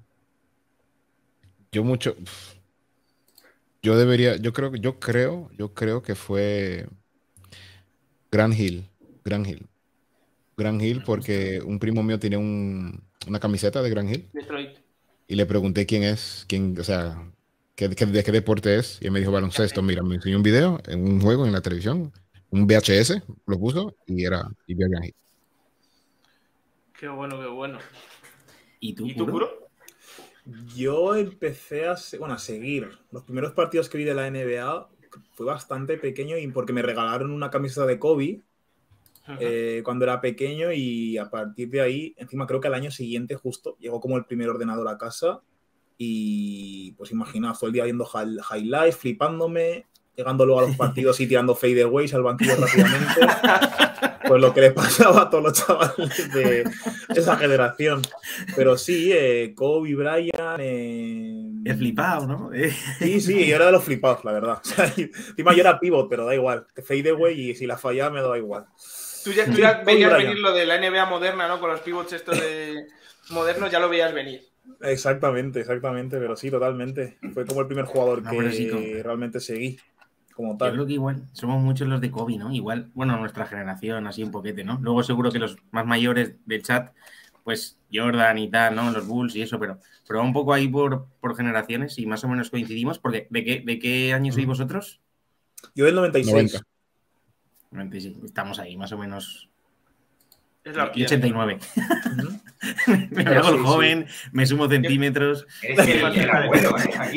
Yo mucho. Yo debería, yo creo, yo creo, yo creo que fue Grant Hill. Grant Hill. Grant Hill, porque un primo mío tiene un- una camiseta de Grant Hill Detroit. y le pregunté quién es, quién, o sea, qué, qué- de qué deporte es. Y él me dijo baloncesto. Mira, me enseñó un video en un juego en la televisión, un V H S, lo puso y era y vi a Grant Hill. Qué bueno, qué bueno. ¿Y tú, ¿Y tú, Kuro? Kuro? Yo empecé a, se- bueno, a seguir. Los primeros partidos que vi de la N B A fue bastante pequeño y porque me regalaron una camiseta de Kobe Ujú. eh, cuando era pequeño y a partir de ahí, encima creo que al año siguiente justo, llegó como el primer ordenador a casa y pues imagina, todo el día viendo hi- highlights, flipándome, llegando luego a los partidos y tirando fadeaways al banquillo rápidamente. Pues lo que le pasaba a todos los chavales de esa generación. Pero sí, eh, Kobe, Bryant... Eh... He flipado, ¿no? Eh, Sí, sí, yo era de los flipados, la verdad. O sea, encima yo era pivot, pero da igual. Fadeaway y si la fallaba me da igual. Tú ya, tú ya Kobe veías Bryant. venir lo de la N B A moderna, ¿no? Con los pivots estos de modernos, ya lo veías venir. Exactamente, exactamente, pero sí, totalmente. Fue como el primer jugador No, que pero sí, como- realmente seguí como Yo tal. creo que igual somos muchos los de Kobe, ¿no? Igual, bueno, nuestra generación, así un poquete, ¿no? Luego seguro que los más mayores del chat, pues Jordan y tal, ¿no? Los Bulls y eso, pero, pero va un poco ahí por, por generaciones y más o menos coincidimos, porque ¿de qué, de qué año sois vosotros? Yo del noventa y seis. noventa. noventa y seis, estamos ahí, más o menos. Es la Y horquilla. ochenta y nueve. Ujú. Me Pero hago el sí, joven, me sumo centímetros. Eres el, el abuelo, ¿eh? Aquí.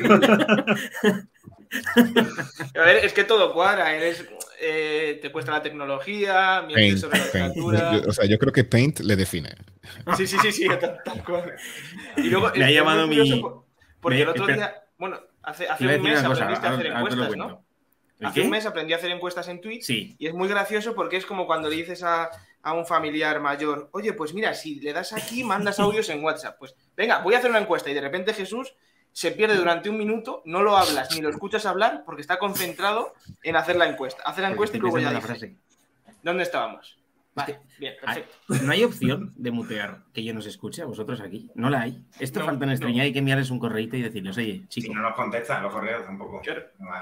A ver, es que todo cuadra. Eres, eh, te cuesta la tecnología, mientes Paint, sobre la Paint. literatura. Yo- o sea, yo creo que Paint le define. Sí, sí, sí, sí, tal, tal cual. Y luego, Me ha es- es llamado muy curioso mi- por- Porque me- el otro espera. día, bueno, hace, Te hace iba a un decir mes una cosa, aprendiste a hacer ahora- ahora te lo encuestas, ¿no? cuento. ¿El Hace qué? un mes aprendí a hacer encuestas en Twitch Sí. y es muy gracioso porque es como cuando le dices a, a un familiar mayor, oye, pues mira, si le das aquí, mandas audios en WhatsApp. Pues venga, voy a hacer una encuesta y de repente Jesús se pierde durante un minuto, no lo hablas ni lo escuchas hablar porque está concentrado en hacer la encuesta. Hace la encuesta y Estoy luego ya pensando en la dice, frase. ¿dónde estábamos? Vale, bien, Ay, perfecto. ¿No hay opción de mutear que yo nos escuche a vosotros aquí? No la hay. Esto No, falta en no. Estreña, hay que enviarles un correíto y decirles, oye, Si chico, no nos contestan los correos tampoco. Claro. Vale.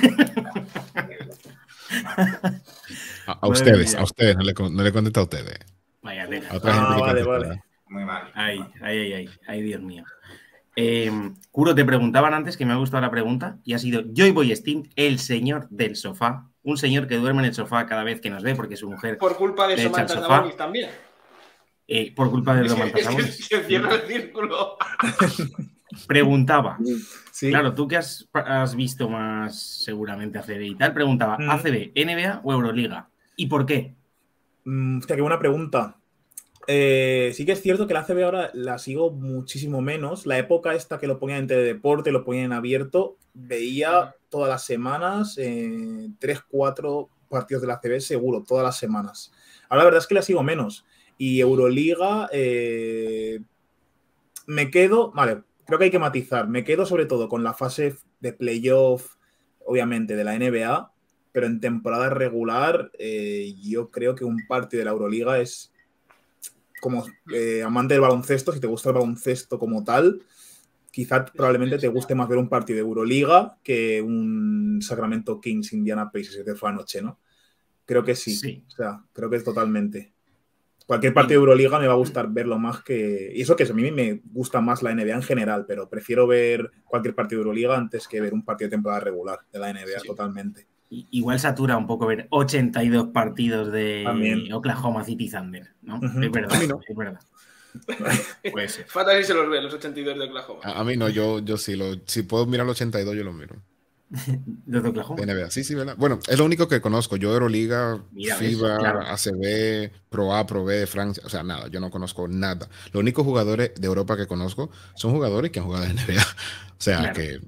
A, a Madre ustedes, mía. a ustedes, no le, con- no le contesta a ustedes. vaya tela. A otra Ah, gente que vale, contesta. vale. Muy mal. Ay, ay, ay, ay, ay, Dios mío. Eh, Kuro, te preguntaban antes, que me ha gustado la pregunta, y ha sido Joy Boy Steam, el señor del sofá. Un señor que duerme en el sofá cada vez que nos ve, porque su mujer, Por culpa de Le echa el Samantha sofá. Sabonis también. eh, por culpa de Es los que, es que Mantasabonis, se cierra el círculo. preguntaba. Sí. Claro, tú que has, has visto más seguramente A C B y tal, preguntaba, Mm. ¿A C B, N B A o Euroliga? ¿Y por qué? Mm, hostia, qué buena pregunta. Eh, sí que es cierto que la A C B ahora la sigo muchísimo menos. La época esta que lo ponían en Teledeporte, lo ponían en abierto, veía todas las semanas eh, tres, cuatro partidos de la A C B seguro, todas las semanas. Ahora la verdad es que la sigo menos. Y Euroliga, eh, me quedo, vale, creo que hay que matizar. Me quedo sobre todo con la fase de playoff, obviamente, de la N B A, pero en temporada regular eh, yo creo que un partido de la Euroliga es... como eh, amante del baloncesto, si te gusta el baloncesto como tal, quizá probablemente te guste más ver un partido de Euroliga que un Sacramento Kings Indiana Pacers que fue anoche, ¿no? Creo que sí. Sí. O sea, creo que es totalmente. Cualquier partido de Euroliga me va a gustar verlo más que... Y eso que a mí me gusta más la N B A en general, pero prefiero ver cualquier partido de Euroliga antes que ver un partido de temporada regular de la N B A, sí. Totalmente. Igual satura un poco ver ochenta y dos partidos de También. Oklahoma City Thunder, ¿no? Uh-huh. Es verdad, A mí no. es verdad. Puede ser. Fatal si se los ve, los ochenta y dos de Oklahoma. A, a mí no, yo, yo sí, lo, si puedo mirar los ochenta y dos, yo lo miro. ¿Los de Oklahoma? De N B A, sí, sí, ¿verdad? Bueno, es lo único que conozco. Yo Euroliga, Mira, FIBA, eso, claro. A C B, Pro A, Pro B de Francia, o sea, nada, yo no conozco nada. Los únicos jugadores de Europa que conozco son jugadores que han jugado en N B A. O sea, claro. que...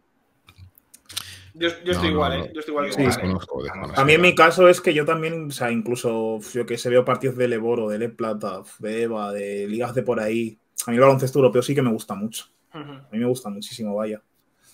Yo, yo estoy no, igual, no, ¿eh? Yo estoy igual que sí, desconozco, desconozco. A mí en mi caso es que yo también, o sea, incluso yo que se veo partidos de Leboro, de Le Plata, de EVA, de ligas de por ahí. A mí el baloncesto europeo sí que me gusta mucho. Uh-huh. A mí me gusta muchísimo, vaya.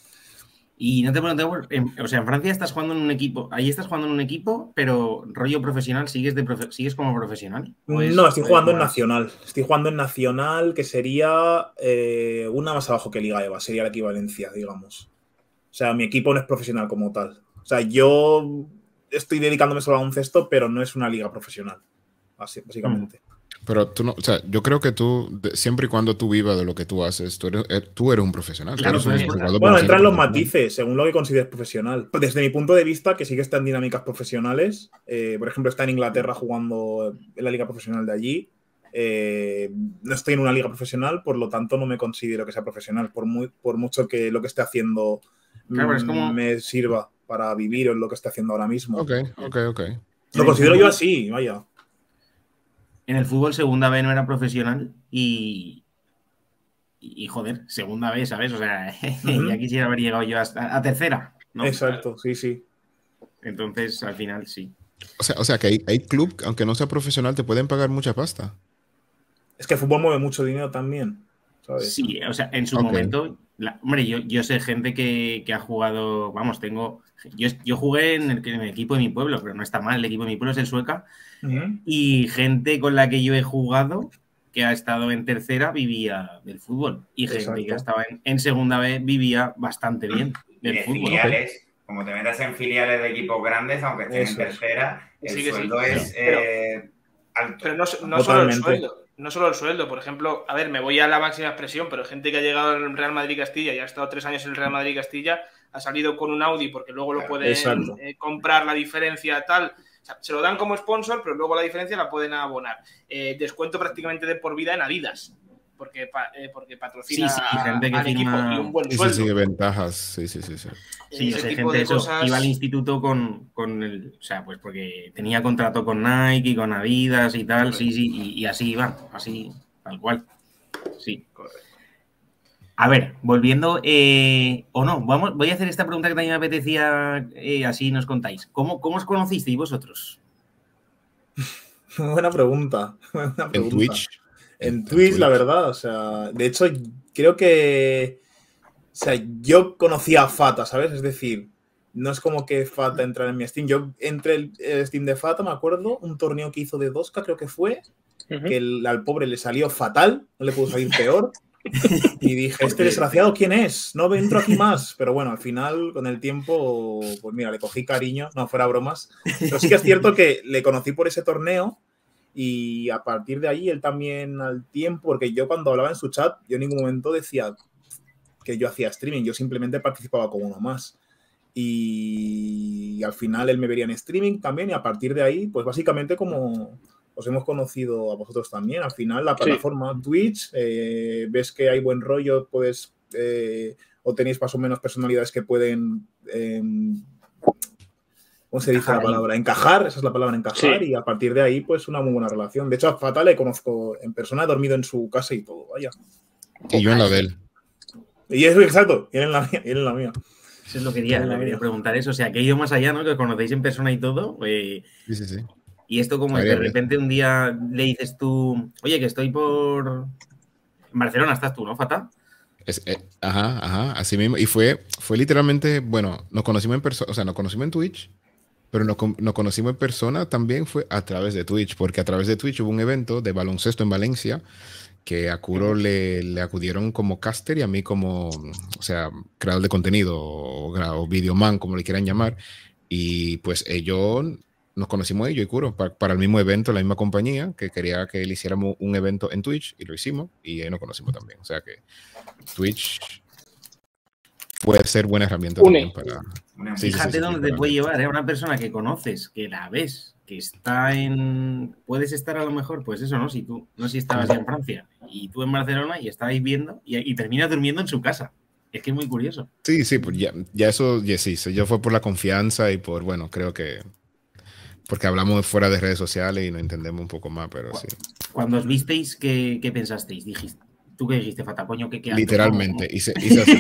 Y no te pregunté, o sea, en Francia estás jugando en un equipo, ahí estás jugando en un equipo, pero rollo profesional, ¿sigues, de profe sigues como profesional? Es, no, estoy jugando en Nacional. Estoy jugando en Nacional, que sería eh, una más abajo que Liga EVA, sería la equivalencia, digamos. O sea, mi equipo no es profesional como tal. O sea, yo estoy dedicándome solo a baloncesto, pero no es una liga profesional, básicamente. Pero tú no, o sea, yo creo que tú, siempre y cuando tú vivas de lo que tú haces, tú eres, tú eres un profesional. Claro, tú eres un jugador bueno, entran los matices, según lo que consideres profesional. Desde mi punto de vista, que sí que está en dinámicas profesionales, eh, por ejemplo, está en Inglaterra jugando en la liga profesional de allí. Eh, no estoy en una liga profesional, por lo tanto no me considero que sea profesional, por, muy, por mucho que lo que esté haciendo claro, es como... me sirva para vivir en lo que esté haciendo ahora mismo. Ok, ok, ok. Lo considero yo así, vaya. En el fútbol segunda B no era profesional y, y, y joder, segunda B, ¿sabes? O sea, uh-huh. ya quisiera haber llegado yo hasta a tercera, ¿no? Exacto, sí, sí. Entonces, al final, sí. O sea, o sea que hay, hay club, aunque no sea profesional, te pueden pagar mucha pasta. Es que el fútbol mueve mucho dinero también, ¿sabes? Sí, o sea, en su okay. momento, la, hombre, yo, yo sé gente que, que ha jugado, vamos, tengo, yo, yo jugué en el, en el equipo de mi pueblo, pero no está mal, el equipo de mi pueblo es el Sueca, uh-huh. y gente con la que yo he jugado, que ha estado en tercera, vivía del fútbol, y Exacto. gente que estaba en, en segunda vez vivía bastante bien del y de fútbol. Filiales, okay. Como te metas en filiales de equipos grandes, aunque estén Eso. en tercera, el sí, sueldo sí. es pero, eh, alto. Pero no, no solo el sueldo. No solo el sueldo, por ejemplo, a ver, me voy a la máxima expresión, pero gente que ha llegado al Real Madrid-Castilla y ha estado tres años en el Real Madrid-Castilla, ha salido con un Audi porque luego lo pueden eh, comprar la diferencia tal, o sea, se lo dan como sponsor, pero luego la diferencia la pueden abonar. Eh, descuento prácticamente de por vida en Adidas, porque, eh, porque patrocina sí, sí, gente que al firma... equipo y un buen sí, sueldo. Sí, sí, ventajas, sí, sí, sí. sí. Sí, o sea, gente eso, cosas... iba al instituto con, con el, o sea, pues porque tenía contrato con Nike y con Adidas y tal, Correcto. sí, sí, y, y así iba, así, tal cual, sí. Correcto. A ver, volviendo, eh, o no, vamos, voy a hacer esta pregunta que también me apetecía, eh, así nos contáis. ¿Cómo, cómo os conocisteis vosotros? Buena pregunta, buena pregunta. En Twitch. En, en Twitch, Twitch, la verdad, o sea, de hecho, creo que... O sea, yo conocía a Fata, ¿sabes? Es decir, no es como que Fata entrara en mi Steam. Yo entré el, el Steam de Fata, me acuerdo, un torneo que hizo de dos K, creo que fue, uh-huh. que el, al pobre le salió fatal, no le pudo salir peor. Y dije, este desgraciado, ¿quién es? No entro aquí más. Pero bueno, al final, con el tiempo, pues mira, le cogí cariño, no fuera bromas. Pero sí que es cierto que le conocí por ese torneo y a partir de ahí él también al tiempo, porque yo cuando hablaba en su chat, yo en ningún momento decía... que yo hacía streaming, yo simplemente participaba como uno más. Y al final él me vería en streaming también y a partir de ahí, pues básicamente como os hemos conocido a vosotros también, al final la plataforma sí. Twitch, eh, ves que hay buen rollo, puedes, eh, o tenéis más o menos personalidades que pueden eh, ¿Cómo se dice la palabra? Encajar, esa es la palabra, encajar, Sí. y a partir de ahí, pues una muy buena relación. De hecho, a Fata le conozco en persona, he dormido en su casa y todo, vaya. Y yo en la de él. Y es exacto, y él en la mía. Y él en la mía. Eso es lo que quería, le quería preguntar eso. O sea, que he ido más allá, ¿no? Que os conocéis en persona y todo. Eh, Sí, sí, sí. y esto como es, de repente un día le dices tú, oye, que estoy por... En Barcelona estás tú, ¿no, Fata? Es, eh, ajá, ajá, así mismo. Y fue, fue literalmente, bueno, nos conocimos en persona, o sea, nos conocimos en Twitch, pero nos, nos conocimos en persona también fue a través de Twitch, porque a través de Twitch hubo un evento de baloncesto en Valencia que a Kuro le, le acudieron como caster y a mí como, o sea, creador de contenido o, o videoman, como le quieran llamar. Y pues ellos, nos conocimos ellos y Kuro para, para el mismo evento, la misma compañía que quería que le hiciéramos un evento en Twitch y lo hicimos y ahí nos conocimos también. O sea que Twitch puede ser buena herramienta Une. también para... Sí, Fíjate sí, sí, dónde sí, te puede llevar, ¿eh? Una persona que conoces, que la ves, que está en... Puedes estar a lo mejor, pues eso, ¿no? Si tú, no sé si estabas ya en Francia y tú en Barcelona y estabais viendo y, y terminas durmiendo en su casa. Es que es muy curioso. Sí, sí, pues ya, ya eso, ya sí, yo fue por la confianza y por, bueno, creo que... Porque hablamos fuera de redes sociales y nos entendemos un poco más, pero sí. Cuando os visteis, ¿qué, qué pensasteis? Dijiste, ¿tú qué dijiste, Fata, coño? ¿Qué, qué Literalmente, hice, hice así.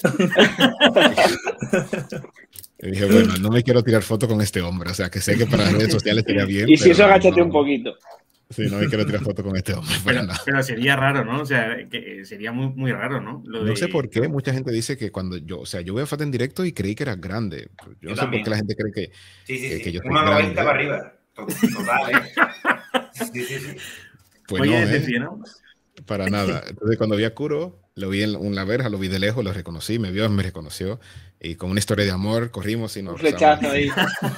Y dije, bueno, no me quiero tirar foto con este hombre, o sea, que sé que para las redes sociales sería bien. Y si eso, agáchate no, un poquito. Sí, no me quiero tirar foto con este hombre. Pero, pero sería raro, ¿no? O sea, que sería muy, muy raro, ¿no? Lo no de... sé por qué mucha gente dice que cuando yo, o sea, yo veo a Fata en directo y creí que era grande. Yo, yo no sé por qué la gente cree que, sí, sí, que, sí. que yo soy uno noventa grande. para arriba. Total, ¿eh? Sí, sí, sí. Pues Oye, no, decir, ¿eh? ¿no? Para nada. Entonces, cuando vi a Kuro, lo vi en una verja, lo vi de lejos, lo reconocí, me vio, me reconoció. Y con una historia de amor corrimos y nos... Un flechazo ahí.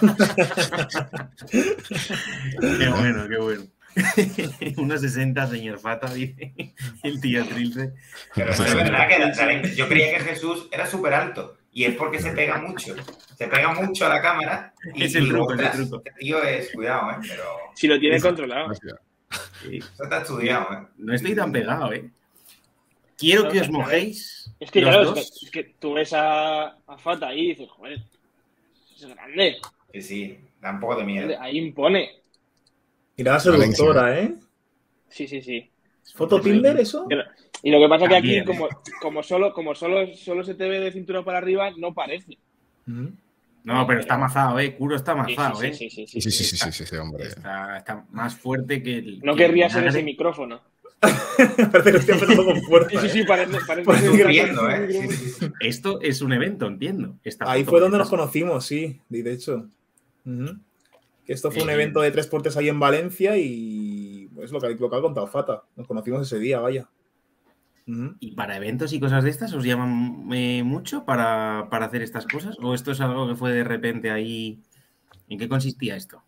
Qué bueno, qué bueno. uno sesenta, señor Fata, dice el tío Trilce. Pero no es verdad que yo creía que Jesús era súper alto. Y es porque se pega mucho. Se pega mucho a la cámara. Y, es el y truco, otras, es el truco. Este tío es, cuidado, ¿eh? Pero... Si lo tiene Eso, controlado. Sí. Eso está estudiado, ¿eh? No estoy tan pegado, ¿eh? Quiero no, que os mojéis. Es que, los claro, dos. Es, que, es que tú ves a, a Fata ahí y dices, joder, es grande. Sí, sí, da un poco de miedo. Ahí impone. Mira la seductora, ¿eh? Sí, sí, sí. ¿Foto Tinder eso? Pero, y lo que pasa es que También, aquí, como, como, solo, como solo, solo se te ve de cintura para arriba, no parece. Mm. No, pero está mazado, ¿eh? Curo está mazado, sí, ¿eh? Sí, sí, sí. Sí, sí, sí, está, sí, sí, sí, hombre. Está, está más fuerte que el. No que querría ser el ese micrófono. Parece que estoy empezando con fuerza. Sí, sí, sí, parece, parece Pues que sufriendo, ¿eh? Sí, sí, sí. Esto es un evento, entiendo. Esta Ahí foto, fue donde estás... nos conocimos, sí, de hecho. Uh-huh. Que esto fue eh, un evento de tres portes ahí en Valencia y es lo que, lo que ha contado Fata. Nos conocimos ese día, vaya. Uh-huh. ¿Y para eventos y cosas de estas os llaman eh, mucho para, para hacer estas cosas? ¿O esto es algo que fue de repente ahí? ¿En qué consistía esto?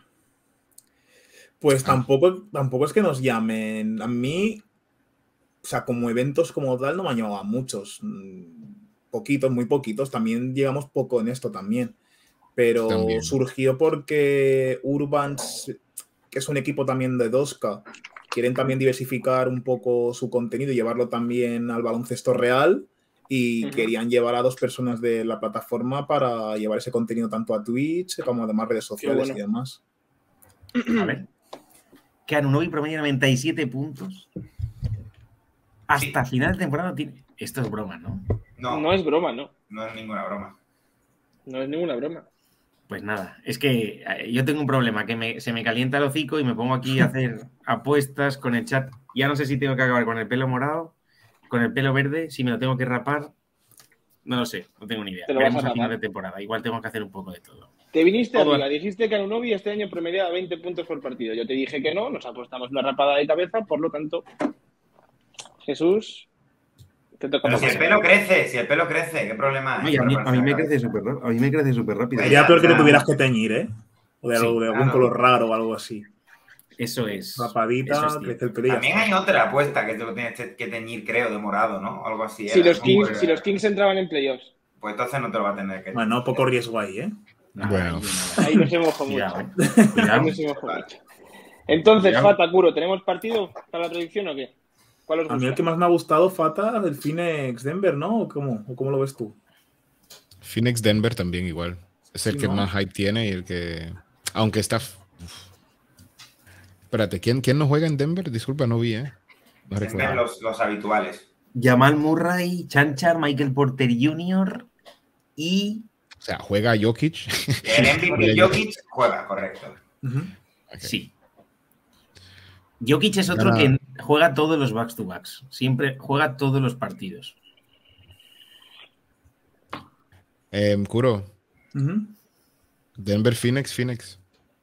Pues tampoco, tampoco es que nos llamen. A mí, o sea, como eventos como tal no me han llamado a muchos. Poquitos, muy poquitos. También llevamos poco en esto también. Pero también surgió porque Urbans, que es un equipo también de dos K, quieren también diversificar un poco su contenido y llevarlo también al baloncesto real. Y uh-huh. querían llevar a dos personas de la plataforma para llevar ese contenido tanto a Twitch como a demás redes sociales bueno. y demás. A ver. Que Anunoby promedia noventa y siete puntos. Hasta sí. final de temporada tiene. Esto es broma, ¿no? No, no es broma, ¿no? No es ninguna broma. No es ninguna broma. Pues nada, es que yo tengo un problema, que me, se me calienta el hocico y me pongo aquí a hacer apuestas con el chat. Ya no sé si tengo que acabar con el pelo morado, con el pelo verde, si me lo tengo que rapar. No lo sé, no tengo ni idea. Veremos a final de temporada. Igual tengo que hacer un poco de todo. Te viniste todo arriba, dijiste que Anunoby este año promediaba veinte puntos por partido. Yo te dije que no, nos apostamos una rapada de cabeza, por lo tanto, Jesús, te toca. Pero si el pelo crece, si el pelo crece, ¿qué problema hay? No, a, mí, a, mí me crece súper a mí me crece súper rápido. Sería peor que te tuvieras que teñir, ¿eh? O de, algo, sí, de algún claro. color raro o algo así. Eso es. Rapadita, eso es crece el pelo. También hay otra apuesta que te lo tienes que teñir, creo, de morado, ¿no? Algo así. Si, los Kings, si los Kings entraban en playoffs. Pues entonces no te lo va a tener que... Bueno, poco riesgo ahí, ¿eh? No, bueno. Ahí nos hemos mucho. Cuidado. Ahí nos hemos mucho. Entonces, Cuidado. Fata, Kuro, ¿tenemos partido para la predicción o qué? ¿Cuál os gusta? A mí el que más me ha gustado, Fata, el Phoenix Denver, ¿no? ¿O cómo, ¿O cómo lo ves tú? Phoenix Denver también igual. Es el Sí, que ¿no? más hype tiene y el que. Aunque está. Uf. Espérate, ¿quién, ¿quién no juega en Denver? Disculpa, no vi, ¿eh? No Denver, recuerdo. los, los habituales. Jamal Murray, Chanchar, Michael Porter junior y... O sea, juega Jokic. El M V P Jokic juega, correcto. Ujú. Ok. Sí. Jokic es otro Gana- que juega todos los backs to backs. Siempre juega todos los partidos. Em, Kuro, Ujú. Denver, Phoenix, Phoenix.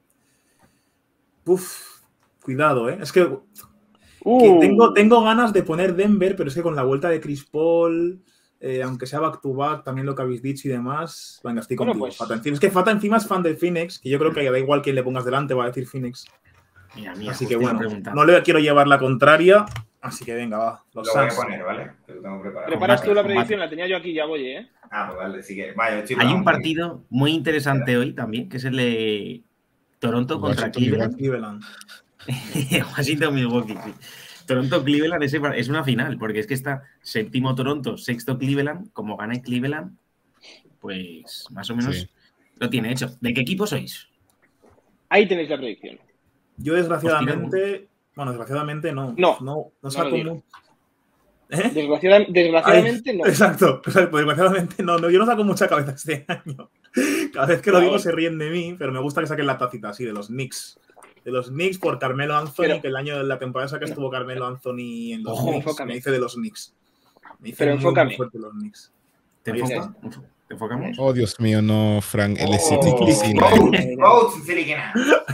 Uf, cuidado, ¿eh? Es que, que Uh, tengo, tengo ganas de poner Denver, pero es que con la vuelta de Chris Paul, eh, aunque sea back to back, también lo que habéis dicho y demás, venga, estoy Bueno, contigo. pues- Fata encima. Es que Fata encima es fan de Phoenix, que yo creo que da igual quién le pongas delante, va a decir Phoenix. Mira, mira, Así justo que iba a bueno, preguntar. no le quiero llevar la contraria, así que venga, va. Los Lo voy a Suns. poner, ¿vale? Que lo tengo preparado. preparas tú la combate. predicción, la tenía yo aquí ya, voy, ¿eh? Ah, pues vale, sí que. Vaya, estoy Hay un vamos, partido muy interesante hoy también, que es el de Toronto contra Washington, Cleveland. Cleveland. Washington, Milwaukee, sí. Toronto-Cleveland es, es una final, porque es que está séptimo Toronto, sexto Cleveland. Como gane Cleveland, pues más o menos Sí. lo tiene hecho. ¿De qué equipo sois? Ahí tenéis la predicción. Yo desgraciadamente, bueno, desgraciadamente no. No, no, no saco lo digas. mu- ¿Eh? Desgraciada- desgraciadamente Ay, no. Exacto, exacto, desgraciadamente no, no, yo no saco mucha cabeza este año. Cada vez que lo Por digo favor. se ríen de mí, pero me gusta que saquen la tacita así, de los Knicks. De los Knicks por Carmelo Anthony, Pero- que el año de la temporada esa que estuvo Carmelo Anthony en los Ojo, Knicks, enfócame. me dice de los Knicks. Me dice Pero muy, enfócame. muy fuerte los Knicks. ¿Te Ahí enfoca? ¿Te enfocamos? Oh, Dios mío, no, Frank. El Oh, City Cristina. Votes, votes, Silicona.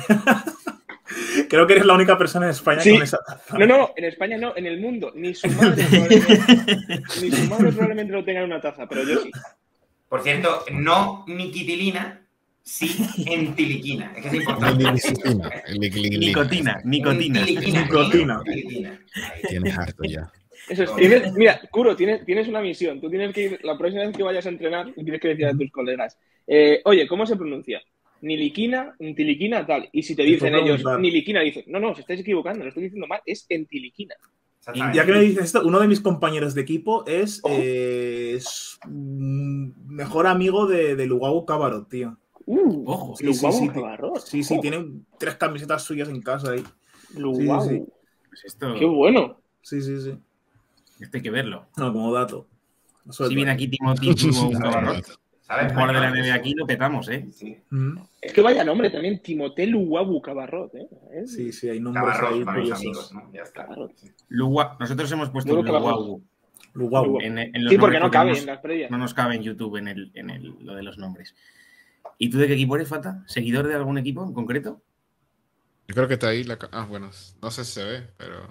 Creo que eres la única persona en España Sí. con esa taza. No, no, en España no, en el mundo. Ni su madre probablemente, ni su madre probablemente lo tenga en una taza, pero yo sí. Por cierto, no niquitilina, sí entiliquina. Es que es importante. Nicotina. El Nicotina. Nicotina, nicotina. Entiliquina, Nicotina. entiliquina. Tienes harto ya. Eso es. Tienes- mira, Kuro, tienes, tienes una misión. Tú tienes que ir, la próxima vez que vayas a entrenar, tienes que decir a tus colegas, eh, oye, ¿cómo se pronuncia? Niliquina, entiliquina, tal. Y si te Te dicen puedo ellos preguntar. niliquina, dices, no, no, os estáis equivocando, lo estoy diciendo mal, es entiliquina. Exactamente. Ya que me dices esto, uno de mis compañeros de equipo es, Ojo. eh, es, mm, mejor amigo de, de Lugabu Cabarot, tío. Uh, Ojo. Sí, sí, Luguau sí, Cabarrot. Sí, sí, Ojo. tienen tres camisetas suyas en casa ahí. Luguau. sí, sí. Pues esto, Qué bueno. Sí, sí, sí. esto hay que verlo. No, como dato. Lo suelto. Si viene aquí Timothy Turbo, un cabarrot, ¿Sabes? un jugador de la N B A aquí, lo petamos, ¿eh? Sí. Mm, Es que vaya nombre también, Timothée Luguau Cabarrot, ¿eh? ¿Eh? Sí, sí, hay nombres Cabarros ahí para mis curiosos. amigos, ¿no? Ya está. Cabarrot. Lugua- Nosotros hemos puesto Luego Cabarrot. Luguau. Lugabu. Lugabu. En, en los Sí, porque nombres no cabe hemos- en las previas. no nos cabe en YouTube en, el, en el, lo de los nombres. ¿Y tú de qué equipo eres, Fata? ¿Seguidor de algún equipo en concreto? Yo creo que está ahí la. ca- Ah, bueno, no sé si se ve, pero.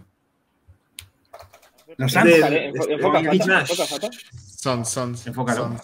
Los De- Suns. Enfócale, enfo- de- enfoca, de- Fata, Nash. enfoca, Fata. Sons, Sons. Enfócalo. Sons.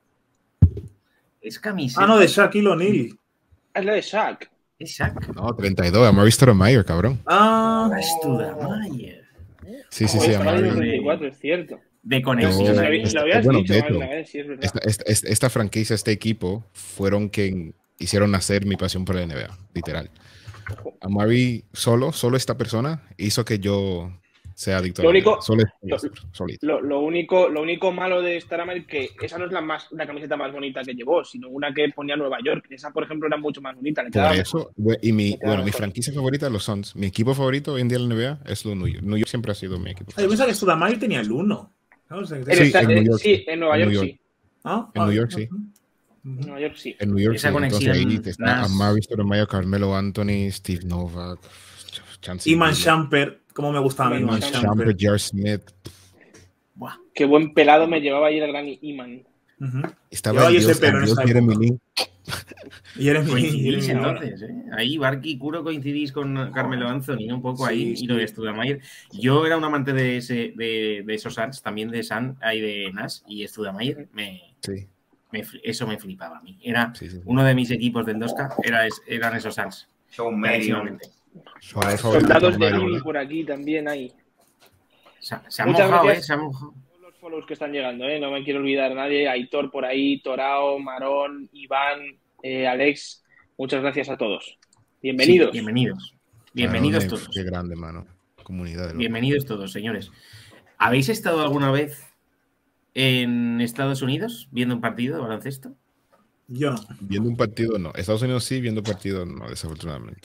Es camiseta. Ah, no, de Shaquille O'Neal. Es la de Shaq. Es Shaq. No, treinta y dos. Amari Stoudemire, cabrón. Ah, Studamayer. Sí, sí, Joder, sí. estaba en el Amari. noventa y cuatro, es cierto. De Sí, conexión. sí, No, lo, ahí. habí- este- lo habías bueno, dicho de más hecho, una vez, sí, es verdad. Esta, esta- esta- esta franquicia, este equipo, fueron quien hicieron nacer mi pasión por la N B A, literal. Amari, solo, solo esta persona hizo que yo sea adicto Lo a la único- N B A. Solo, lo- solito. Lo, lo único, lo único malo de Starhammer es que esa no es la, más, la camiseta más bonita que llevó, sino una que ponía Nueva York. Esa, por ejemplo, era mucho más bonita. Le Por quedaba eso, we- y mi, Me queda bueno, mi mejor. franquicia favorita, los Suns. Mi equipo favorito hoy en día en la N B A es los New York. New York siempre ha sido mi equipo Ah, yo favorito. pensaba que Stoudemire tenía el uno. No sé, En Sí, esta- en New eh, York, sí, sí. en Nueva En York New sí. Ah, En New York, sí. ujú. En Nueva York sí. En New York, Esa sí. Entonces conexión, ahí está Nas- Amari Stoudemire, Carmelo Anthony, Steve Novak, Chancey Iman Billups, Shumpert, como me gustaba a mí Iman Iman Iman Shumpert. Shumpert, J R. Smith. Buah. Qué buen pelado me llevaba ahí el gran Iman. Ujú. Estaba Llevaba el ese dios, pelo el en dios esa Jeremy época. Lin. Y eres mi. Coincidís eres mi- entonces, ¿eh? Ahí Barky y Kuro coincidís con Carmelo Anthony, un poco Sí, ahí, sí. y lo de Studamayer. Yo era un amante de, ese, de, de esos Suns, también de San, ahí de Nash y Studamayer. Me, Sí, me fli- eso me flipaba a mí. Era sí, sí. sí. uno de mis equipos del dos K, era, es- eran esos Suns. Show Marion. clarísimamente. Jugador favorito Soldados de de Mario, Lili ¿verdad? por aquí también hay. Se, ha- se ha Muchas mojado, gracias. ¿eh? Se ha mojado. Todos los follows que están llegando, ¿eh? No me quiero olvidar a nadie. Aitor por ahí, Torao, Marón, Iván, eh, Alex. Muchas gracias a todos. Bienvenidos. Sí, bienvenidos. Bienvenidos Maradona, todos. Qué grande, mano. Comunidad de locos. Bienvenidos todos, señores. ¿Habéis estado alguna vez en Estados Unidos viendo un partido de baloncesto? Yo no. Viendo un partido, no. Estados Unidos sí, viendo partido, no, desafortunadamente.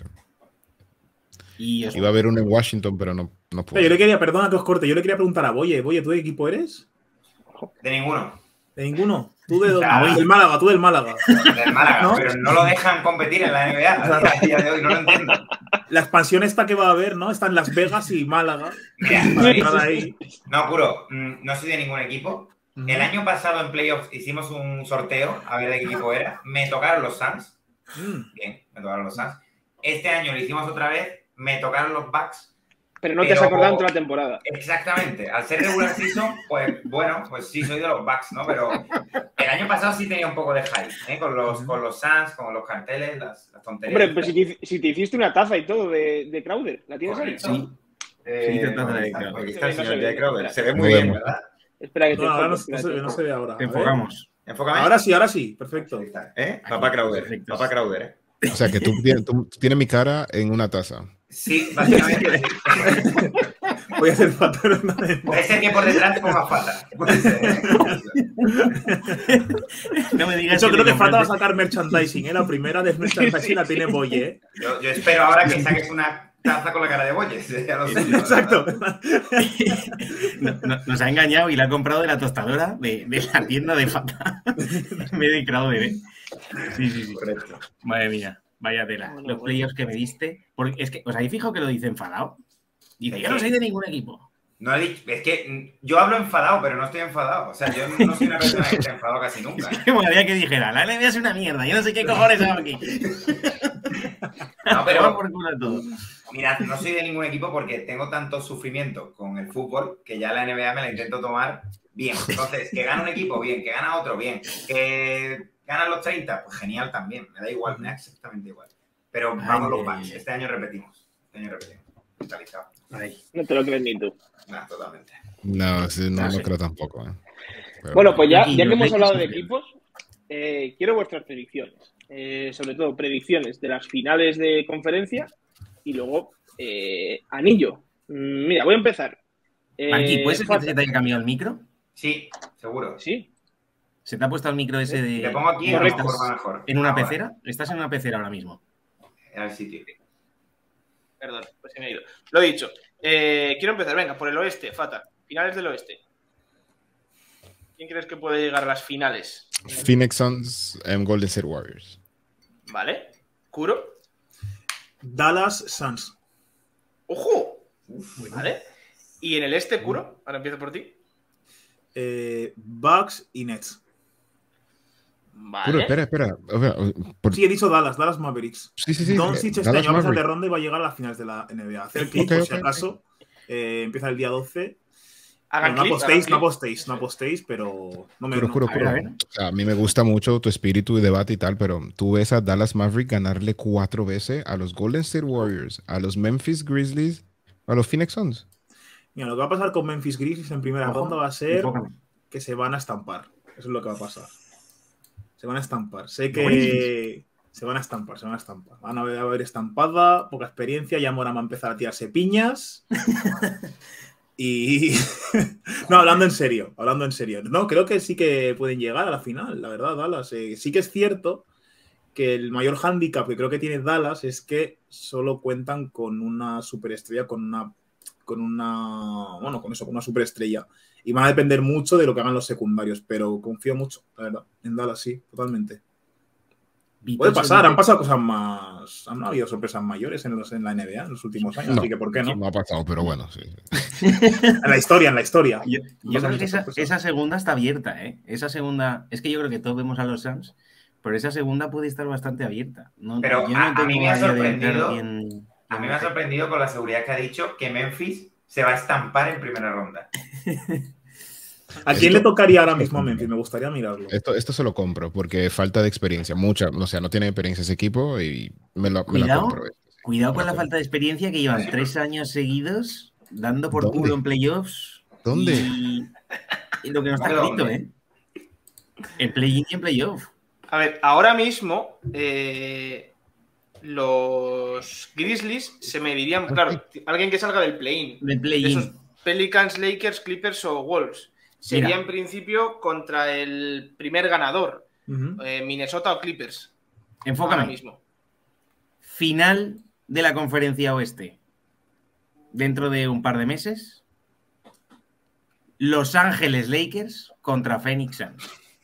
Y os- Iba a haber uno en Washington, pero no, no pude. Yo le quería, perdona que os corte, yo le quería preguntar a Boye, Boye, ¿tú de qué equipo eres? De ninguno. ¿De ninguno? ¿Tú de dónde? Ah, Del Málaga, tú del Málaga. Del Málaga, ¿No? pero no lo dejan competir en la N B A a día de hoy, no lo entiendo. La expansión esta que va a haber, ¿no? Está en Las Vegas y Málaga. Mira, Para entrar ahí. no, Kuro, mm, no soy de ningún equipo. El año pasado en playoffs hicimos un sorteo a ver de qué equipo era. Me tocaron los Suns. Mm. Bien, me tocaron los Suns. Este año lo hicimos otra vez. Me tocaron los Bucks. Pero no te Pero- has acordado en toda la temporada. Exactamente. Al ser regular season, pues bueno, pues sí soy de los Bucks, ¿no? Pero el año pasado sí tenía un poco de hype, ¿eh? Con los, con los Suns, con los carteles, las, las tonterías. Hombre, pues si te, si te hiciste una taza y todo de, de Crowder, ¿la tienes ahí? Correcto. Sí. Eh, Sí, taza de aquí está, Crowder. aquí está el No se señor ve, Jay Crowder. no Se ve No muy bien, vemos. ¿verdad? Espera que te No, ahora no, enfoque, no se ve, no se ve ahora. Te A ver. enfocamos. Enfócame. Ahora sí, ahora sí, perfecto. Ahí está, ¿eh? Papá Crowder. Perfecto. Papá Crowder, ¿eh? O sea, que tú, tienes- tú tienes mi cara en una taza. Sí, básicamente. sí. Voy a hacer fatal. Puede ser que por detrás ponga falta. Puede ser, ¿eh? No me De digas hecho, creo le que falta va a compraste- sacar merchandising, ¿eh? La primera de merchandising la tiene Boye, ¿eh? Yo, yo espero ahora que saques una taza con la cara de Boyes. Ya lo sé. Exacto. No- no- Nos ha engañado y la ha comprado de la tostadora de, de la tienda de Fata. En vez de Crowder, ¿eh? Sí, sí, sí. Correcto. Madre mía, vaya tela. Bueno, Los bueno. playoffs que me diste. Porque es que, ¿os habéis fijado que lo dice enfadado? Dice, yo no soy de ningún equipo. No he dicho, es que mm, yo hablo enfadado, pero no estoy enfadado. O sea, yo no soy una persona que esté enfadado casi nunca. ¿eh? Me molaría que dijera, la N B A es una mierda, yo no sé qué cojones hago aquí. No, Pero va pero por culo todo. mirad, no soy de ningún equipo porque tengo tanto sufrimiento con el fútbol que ya la N B A me la intento tomar bien. Entonces, que gana un equipo, bien. Que gana otro, bien. Que ganan los treinta, pues genial también. Me da igual, me da exactamente igual. Pero Ay, vamos los ay, Bucks. ay. Este año repetimos. Este año repetimos. Mentalizado. Ay, No te lo crees ni tú. Nada, totalmente. No, sí, no Ah, lo sí. creo tampoco. ¿eh? Pero- Bueno, pues ya, Aquí, ya que los hemos Lakers hablado de son bien. equipos, eh, quiero vuestras predicciones. Eh, sobre todo, predicciones de las finales de conferencia y luego eh, anillo. Mm, Mira, voy a empezar. Eh, Marqui, ¿puede ser que Fata- se te haya cambiado el micro? Sí, seguro. Sí, ¿Se te ha puesto el micro ese de... Le pongo aquí, a lo Correcto. mejor va mejor. ¿En una Ahora, pecera? Estás en una pecera ahora mismo. Era el sitio. Perdón, pues se me ha ido. Lo he dicho. Eh, quiero empezar, venga, por el oeste, Fata. Finales del oeste. ¿Quién crees que puede llegar a las finales? Phoenix Suns, em, Golden State Warriors. ¿Vale? ¿Kuro? Dallas Suns. ¡Ojo! ¿Vale? ¿Y en el este, Kuro? Ahora empiezo por ti. Eh, Bucks y Nets. Vale. Puro, espera, espera. O sea, por- Sí, he dicho Dallas, Dallas Mavericks. Sí, sí, sí. Doncic este Dallas año va a pasar de Mavericks. ronda y va a llegar a las finales de la N B A. Hacer clic, Ok, por ok, si ok. acaso. Eh, empieza el día doce. Hagan Bueno, no clic, apostéis, hagan no clic. apostéis, no apostéis, pero no me Juro, no. juro, A ver, juro. a ver. O sea, a mí me gusta mucho tu espíritu y debate y tal, pero tú ves a Dallas Maverick ganarle cuatro veces a los Golden State Warriors, a los Memphis Grizzlies, a los Phoenix Suns. Mira, lo que va a pasar con Memphis Grizzlies en primera Ojo, ronda va a ser enfócame. que se van a estampar. Eso es lo que va a pasar. Se van a estampar. Sé Grizzlies. que se van a estampar, se van a estampar. Van a haber, a haber estampada, poca experiencia. Ya Moran va a empezar a tirarse piñas. Y no, hablando en serio, hablando en serio. No, creo que sí que pueden llegar a la final, la verdad, Dallas. Eh, sí que es cierto que el mayor hándicap que creo que tiene Dallas es que solo cuentan con una superestrella, con una, con una, bueno, con eso, con una superestrella. Y van a depender mucho de lo que hagan los secundarios, pero confío mucho, la verdad, en Dallas, sí, totalmente. Puede pasar, han pasado cosas más, han habido sorpresas mayores en, los, en la N B A en los últimos años, No, así que ¿por qué no? No ha pasado, pero bueno, sí. En la historia, en la historia. Yo, yo Pasan creo que muchas esa, sorpresas. esa segunda está abierta, ¿eh? Esa segunda... Es que yo creo que todos vemos a los Suns, pero esa segunda puede estar bastante abierta. No, Pero yo a- no a mí tengo me ha idea de sorprendido- claro quién- A mí me ha sorprendido con la seguridad que ha dicho que Memphis se va a estampar en primera ronda. ¿A quién Esto- le tocaría ahora mismo a Memphis? Me gustaría mirarlo. Esto, esto se lo compro porque falta de experiencia, mucha. O sea, no tiene experiencia ese equipo y me lo, me lo Cuidado, compro. cuidado con la Ojo. falta de experiencia que llevan tres años seguidos dando por ¿Dónde? culo en playoffs. ¿Dónde? Y, y lo que no está ¿Dónde? escrito, ¿eh? En play-in y en playoff. A ver, ahora mismo eh, los Grizzlies se medirían, claro, alguien que salga del play-in. Del De esos play-in. Pelicans, Lakers, Clippers o Wolves. Sería Mira. en principio contra el primer ganador. Ujú. Eh, Minnesota o Clippers. Enfócame. Ahora mismo. Final de la conferencia oeste. Dentro de un par de meses. Los Ángeles Lakers contra Phoenix Suns.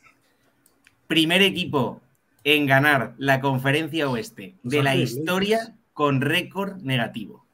Primer equipo en ganar la conferencia oeste Los de la Ángeles historia Lakers. con récord negativo.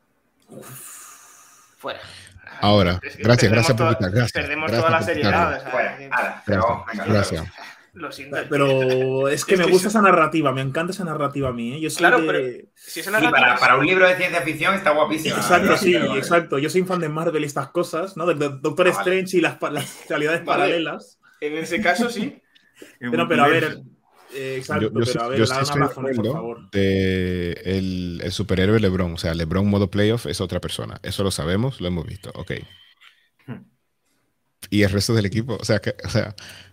Fuera. Ahora, Es que gracias, perdemos gracias por toda- quitar, gracias. Perdemos Gracias toda la por seriedad. quitarlo. o sea, Fuera, que- ala, pero Gracias, venga, gracias. Lo siento. Pero es que Es me que gusta eso- esa narrativa, me encanta esa narrativa a mí. ¿eh? Yo soy Claro, de- pero si es Sí, una para, para un libro de ciencia ficción está guapísimo. la Exacto, verdad, sí, pero bueno. exacto. Yo soy fan de Marvel y estas cosas, ¿no? Del Do- Doctor Ah, vale. Strange y las, pa- las realidades Vale. paralelas. En ese caso, sí. Pero, pero a ver, eh, exacto, Yo, yo sí- pero a ver, yo da sí una estoy de razón, por acuerdo favor. de el, el superhéroe LeBron. O sea, LeBron modo playoff es otra persona. Eso lo sabemos, lo hemos visto. Ok. Hmm. Y el resto del equipo, o sea, que, o sea,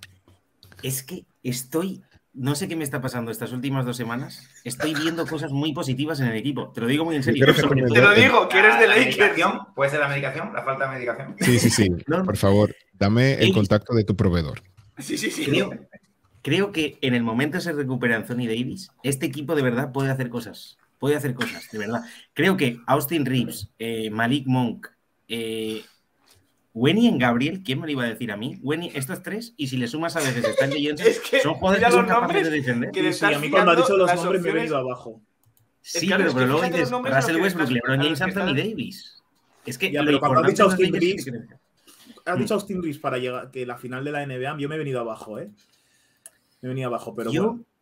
Es que estoy, no sé qué me está pasando estas últimas dos semanas. Estoy viendo cosas muy positivas en el equipo. Te lo digo muy en serio. creo que Sobre con el- todo- Te lo digo, que eres de ¿La Lakers. medicación? ¿Puede ser la medicación? ¿La falta de medicación? sí, sí, sí. No, no. Por favor, dame el Davis. contacto de tu proveedor. Sí, sí, sí. Creo, creo que en el momento se recupera Anthony Davis, este equipo de verdad puede hacer cosas. Puede hacer cosas, de verdad. Creo que Austin Reeves, eh, Malik Monk, eh, Wenny en Gabriel, ¿quién me lo iba a decir a mí? Wenny, estos tres, y si le sumas a veces Stanley Johnson, Es que son jugadores mira que son los capaces de nombres defender. que le Sí, sí, estás a mí cuando ha fijando dicho los las nombres me he opciones- venido abajo. Sí, Claro, pero, es que pero luego fíjate los dices nombres a los Russell que Westbrook, estás- LeBron a los James, que Anthony estás- Davis. Es que Ya, lo pero cuando has importante dicho de los Austin Lakers es Reeves, que- Has dicho Austin Reeves para llegar que la final de la N B A, yo me he venido abajo, ¿eh? Me he venido abajo, pero Yo. bueno.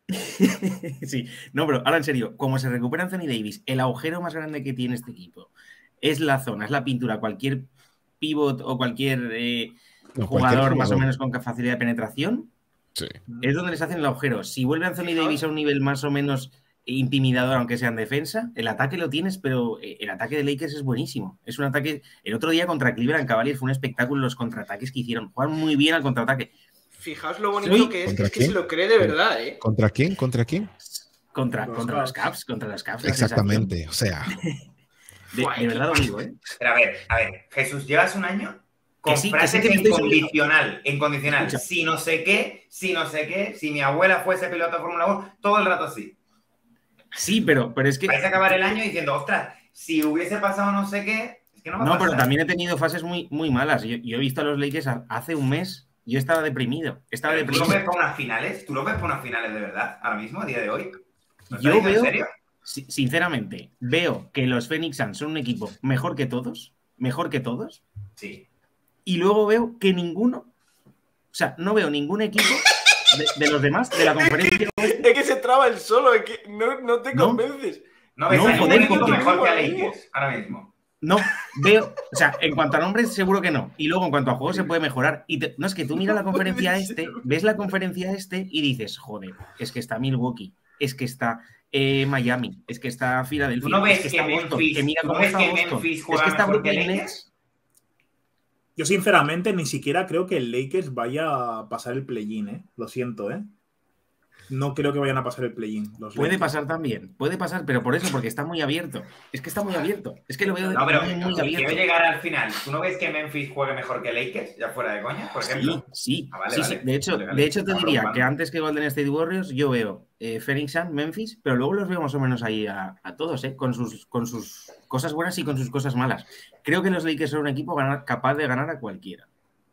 Sí, no, pero ahora en serio, como se recupera Anthony Davis, el agujero más grande que tiene este equipo es la zona, es la pintura. Cualquier pivot o cualquier eh, No, jugador cualquier más o jugador. menos con facilidad de penetración Sí. es donde les hacen el agujero. Si vuelve Anthony Fijaos. Davis a un nivel más o menos intimidador, aunque sea en defensa, el ataque lo tienes, pero eh, el ataque de Lakers es buenísimo. Es un ataque. El otro día contra Cleveland Cavaliers fue un espectáculo los contraataques que hicieron. Jugaron muy bien al contraataque. Fijaos lo bonito Soy- que es, ¿Contra es que quién? se lo cree de verdad, ¿eh? ¿Contra quién? ¿Contra quién? Contra, Los contra los Cavs. Cavs, contra los Cavs. la Exactamente. O sea, sensación. De, de verdad lo digo, ¿eh? Pero a ver, a ver, Jesús, llevas un año con Que sí, que frases sí, que en me estoy subiendo. condicional, en condicional. Escucha. Si no sé qué, si no sé qué, si mi abuela fuese piloto de Fórmula uno, todo el rato así. Sí, pero, pero es que. Vais a acabar el año diciendo, ostras, si hubiese pasado no sé qué, es que no va a No, pero pasar. también he tenido fases muy, muy malas. Yo, yo he visto a los Lakers a- hace un mes. Yo estaba deprimido. Estaba Pero ¿Tú lo deprimido. ves para unas finales? ¿Tú lo ves para unas finales de verdad, ahora mismo, a día de hoy? ¿No Yo estás diciendo veo- en serio? Si- Sinceramente, veo que los Phoenix Suns son un equipo mejor que todos. Mejor que todos. Sí. Y luego veo que ninguno. O sea, no veo ningún equipo de, de los demás de la conferencia. oeste. Es que se traba el solo, es que no, no te No. convences. No ves No, a ningún joder, equipo porque- mejor que a Lakers, ahora mismo. No, veo, o sea, en cuanto a nombres seguro que no. Y luego en cuanto a juegos se puede mejorar. Y te- no es que tú miras la conferencia este, ves la conferencia este y dices, joder, es que está Milwaukee, es que está eh, Miami, es que está Filadelfia, ¿Tú no ves es que que está Boston, Memphis- que mira tú cómo ves está que Boston, Memphis es juega que está mejor que Brooklyn Lakers? Nets. Yo sinceramente ni siquiera creo que el Lakers vaya a pasar el play-in, ¿eh? Lo siento, ¿eh? No creo que vayan a pasar el play-in. los Puede Lakers. pasar también, puede pasar, pero por eso, porque está muy abierto. Es que está muy abierto. Es que lo veo No, pero muy, muy que quiero abierto. llegar al final. ¿Tú no ves que Memphis juegue mejor que Lakers? Ya fuera de coña, por ejemplo. Sí, sí, Ah, vale, sí, vale. sí. De hecho, Vale, vale. de hecho te Estamos diría preocupando. que antes que Golden State Warriors yo veo eh, Phoenix Suns, Memphis, pero luego los veo más o menos ahí a, a todos, ¿eh? con, sus, con sus cosas buenas y con sus cosas malas. Creo que los Lakers son un equipo ganar- capaz de ganar a cualquiera.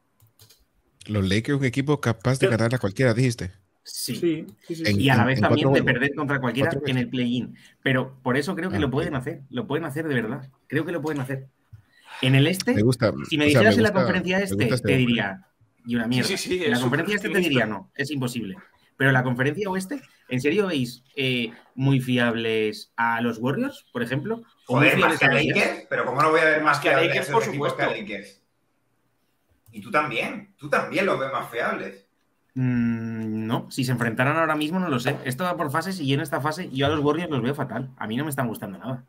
los Lakers, un equipo capaz de Yo- ganar a cualquiera, dijiste. Sí. Sí, sí, sí. En- sí. Y a la en- vez en también cuatro de juegos. perder contra cualquiera Cuatro en veces. el play-in. Pero por eso creo que Ah, lo ok. pueden hacer. Lo pueden hacer de verdad. Creo que lo pueden hacer. En el este, Me gusta. si me o sea, dijeras en la gusta- conferencia me este, gusta este te hombre. diría, y una mierda. Sí, sí, sí, en la es conferencia este te superoptimista. diría, no, es imposible. Pero en la conferencia oeste, ¿en serio veis eh, muy fiables a los Warriors, por ejemplo? ¿O muy Joder, más fiables que a los Jazz? Lakers, pero ¿cómo no voy a ver más que a fiables Lakers, esos por equipos que a supuesto. Lakers? Y tú también, tú también los ves más fiables. Mm, no, si se enfrentaran ahora mismo no lo sé. Esto va por fases y yo en esta fase yo a los Warriors los veo fatal. A mí no me están gustando nada.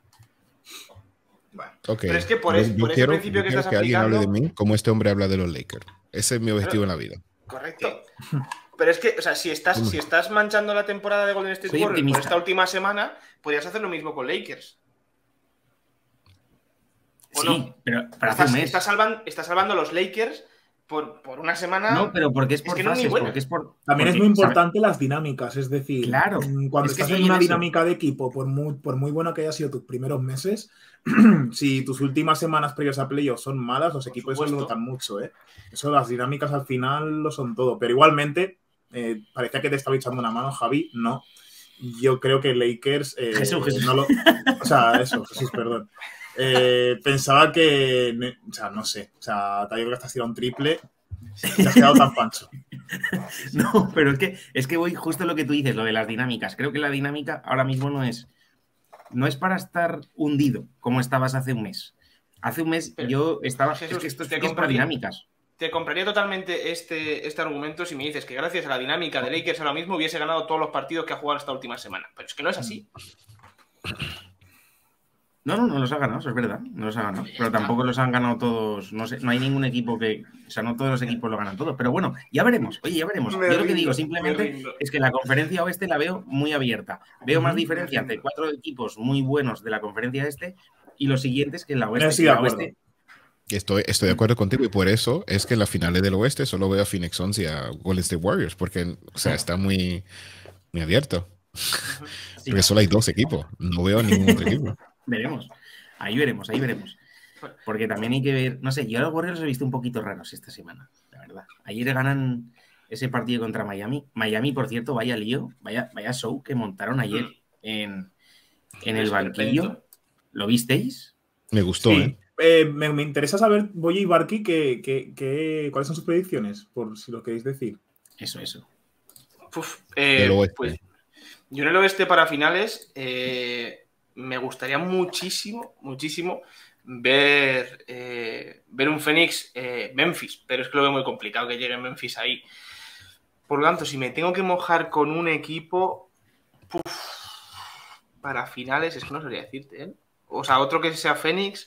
Bueno, Ok. Pero es que por Yo- es- yo por ese quiero- principio yo que quiero estás que alguien hable de aplicando- mí como este hombre habla de los Lakers. Ese es mi objetivo en la vida. Correcto. Pero es que, o sea, si estás, si estás manchando la temporada de Golden State Soy Warriors por optimista. esta última semana, podrías hacer lo mismo con Lakers. ¿O Sí, no? pero para hace Estás, un mes. estás salvan- estás salvando a los Lakers por, por una semana. No, pero porque es es por que no es fases, muy buena. porque es por. También es porque, muy ¿sabes? importante las dinámicas, es decir, Claro, cuando es que estás estoy en una en eso. dinámica de equipo, por muy, por muy bueno que haya sido tus primeros meses, si tus últimas semanas previas a playoffs son malas, los Por equipos eso lo supuesto. notan mucho, ¿eh? Eso, las dinámicas al final lo son todo. Pero igualmente, eh, parecía que te estaba echando una mano, Javi, no. Yo creo que Lakers eh, Jesús, Jesús. no lo. O sea, eso, Jesús, perdón. Eh, pensaba que. O sea, no sé. O sea, te digo que has tirado un triple y te has quedado tan pancho. No, pero es que, es que voy justo lo que tú dices, lo de las dinámicas. Creo que la dinámica ahora mismo no es, no es para estar hundido como estabas hace un mes. Hace un mes Pero, yo estaba. Jesús, es que esto es, te es por compraría- dinámicas. Te compraría totalmente este, este argumento si me dices que gracias a la dinámica de Lakers ahora mismo hubiese ganado todos los partidos que ha jugado esta última semana. Pero es que no es así. No, no, no los ha ganado, eso es verdad. No los ha ganado. Pero tampoco los han ganado todos. No sé, no hay ningún equipo que. O sea, no todos los equipos lo ganan todos. Pero bueno, ya veremos. Oye, ya veremos. Me Yo lo que rindo, digo me simplemente rindo. es que la conferencia oeste la veo muy abierta. Veo más Ujú. diferencia entre cuatro equipos muy buenos de la conferencia este y los siguientes que en la oeste. Estoy Y de la acuerdo. oeste Estoy, estoy de acuerdo contigo y por eso es que en las finales del oeste solo veo a Phoenix Suns y a Golden State Warriors, porque, o sea, está muy, muy abierto. sí, Porque solo hay dos equipos, no veo a ningún otro equipo. veremos. Ahí veremos, ahí veremos. Porque también hay que ver. No sé, yo a los Warriors los he visto un poquito raros esta semana, la verdad. Ayer ganan ese partido contra Miami. Miami, por cierto, vaya lío, vaya, vaya show que montaron ayer en, en el banquillo. ¿Lo visteis? Me gustó, Sí. ¿eh? Eh, me, me interesa saber, Boye y Barky, que, que, que, cuáles son sus predicciones, por si lo queréis decir. Eso, eso. Uf, eh, Del oeste. pues, yo en el oeste para finales eh, me gustaría muchísimo, muchísimo ver, eh, ver un Phoenix eh, Memphis, pero es que lo veo muy complicado que llegue Memphis ahí. Por lo tanto, si me tengo que mojar con un equipo uf, para finales, es que no sabría decirte, ¿eh? O sea, otro que sea Phoenix,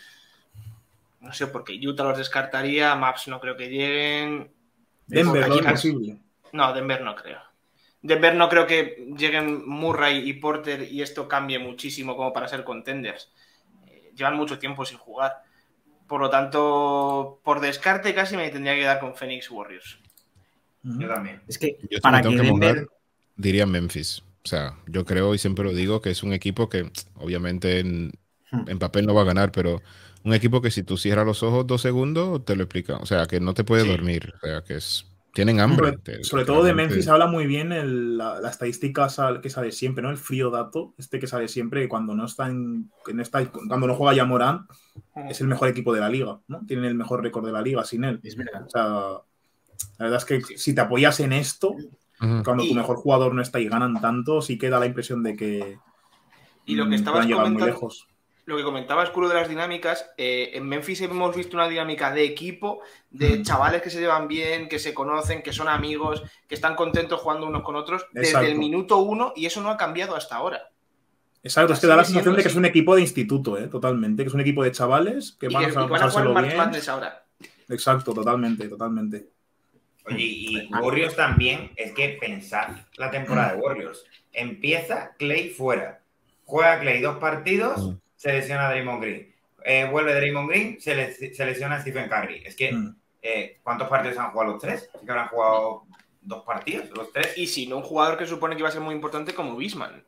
no sé, porque Utah los descartaría, Maps no creo que lleguen. Denver, Por lo aquí, es posible. No, Denver no creo. Denver no creo que lleguen Murray y Porter y esto cambie muchísimo como para ser contenders. Eh, llevan mucho tiempo sin jugar. Por lo tanto, por descarte casi me tendría que dar con Phoenix Warriors. Yo también. Es que Yo si para me tengo que que Denver. mojar, diría Memphis. O sea, yo creo y siempre lo digo que es un equipo que obviamente en, en papel no va a ganar, pero un equipo que si tú cierras los ojos dos segundos te lo explica. O sea, que no te puede Sí. dormir. O sea, que es tienen hambre. Sobre, Te- sobre todo de realmente- Memphis habla muy bien el- la, la estadística sal- que sale siempre, ¿no? El frío dato, este que sale siempre, que cuando no está en, que no está, cuando no juega ya Morán, es el mejor equipo de la liga, ¿no? Tienen el mejor récord de la liga sin él. Es verdad. O sea, la verdad es que si te apoyas en esto, Ujú. cuando tu Y- mejor jugador no está y ganan tanto, sí que da la impresión de que Y lo que mm, estabas puedan llegar muy comentando, lejos. lo que comentabas, Curo, de las dinámicas, eh, en Memphis hemos visto una dinámica de equipo, de Mm. chavales que se llevan bien, que se conocen, que son amigos, que están contentos jugando unos con otros desde Exacto. el minuto uno y eso no ha cambiado hasta ahora. Exacto, es que Sigue da la siendo sensación de que así. es un equipo de instituto, ¿eh? Totalmente, que es un equipo de chavales que Y van que, y a que van a jugar pasárselo en March bien. Madness ahora. Exacto, totalmente, totalmente. Oye, y Warriors también, es que pensad la temporada de Warriors. Empieza Clay fuera. Juega Clay dos partidos, Mm. se lesiona Draymond Green. Eh, vuelve Draymond Green, se, le- se lesiona Stephen Curry. Es que, Mm. eh, ¿cuántos partidos han jugado los tres? Sí que habrán jugado dos partidos, los tres. Y si no, un jugador que supone que iba a ser muy importante como Bisman.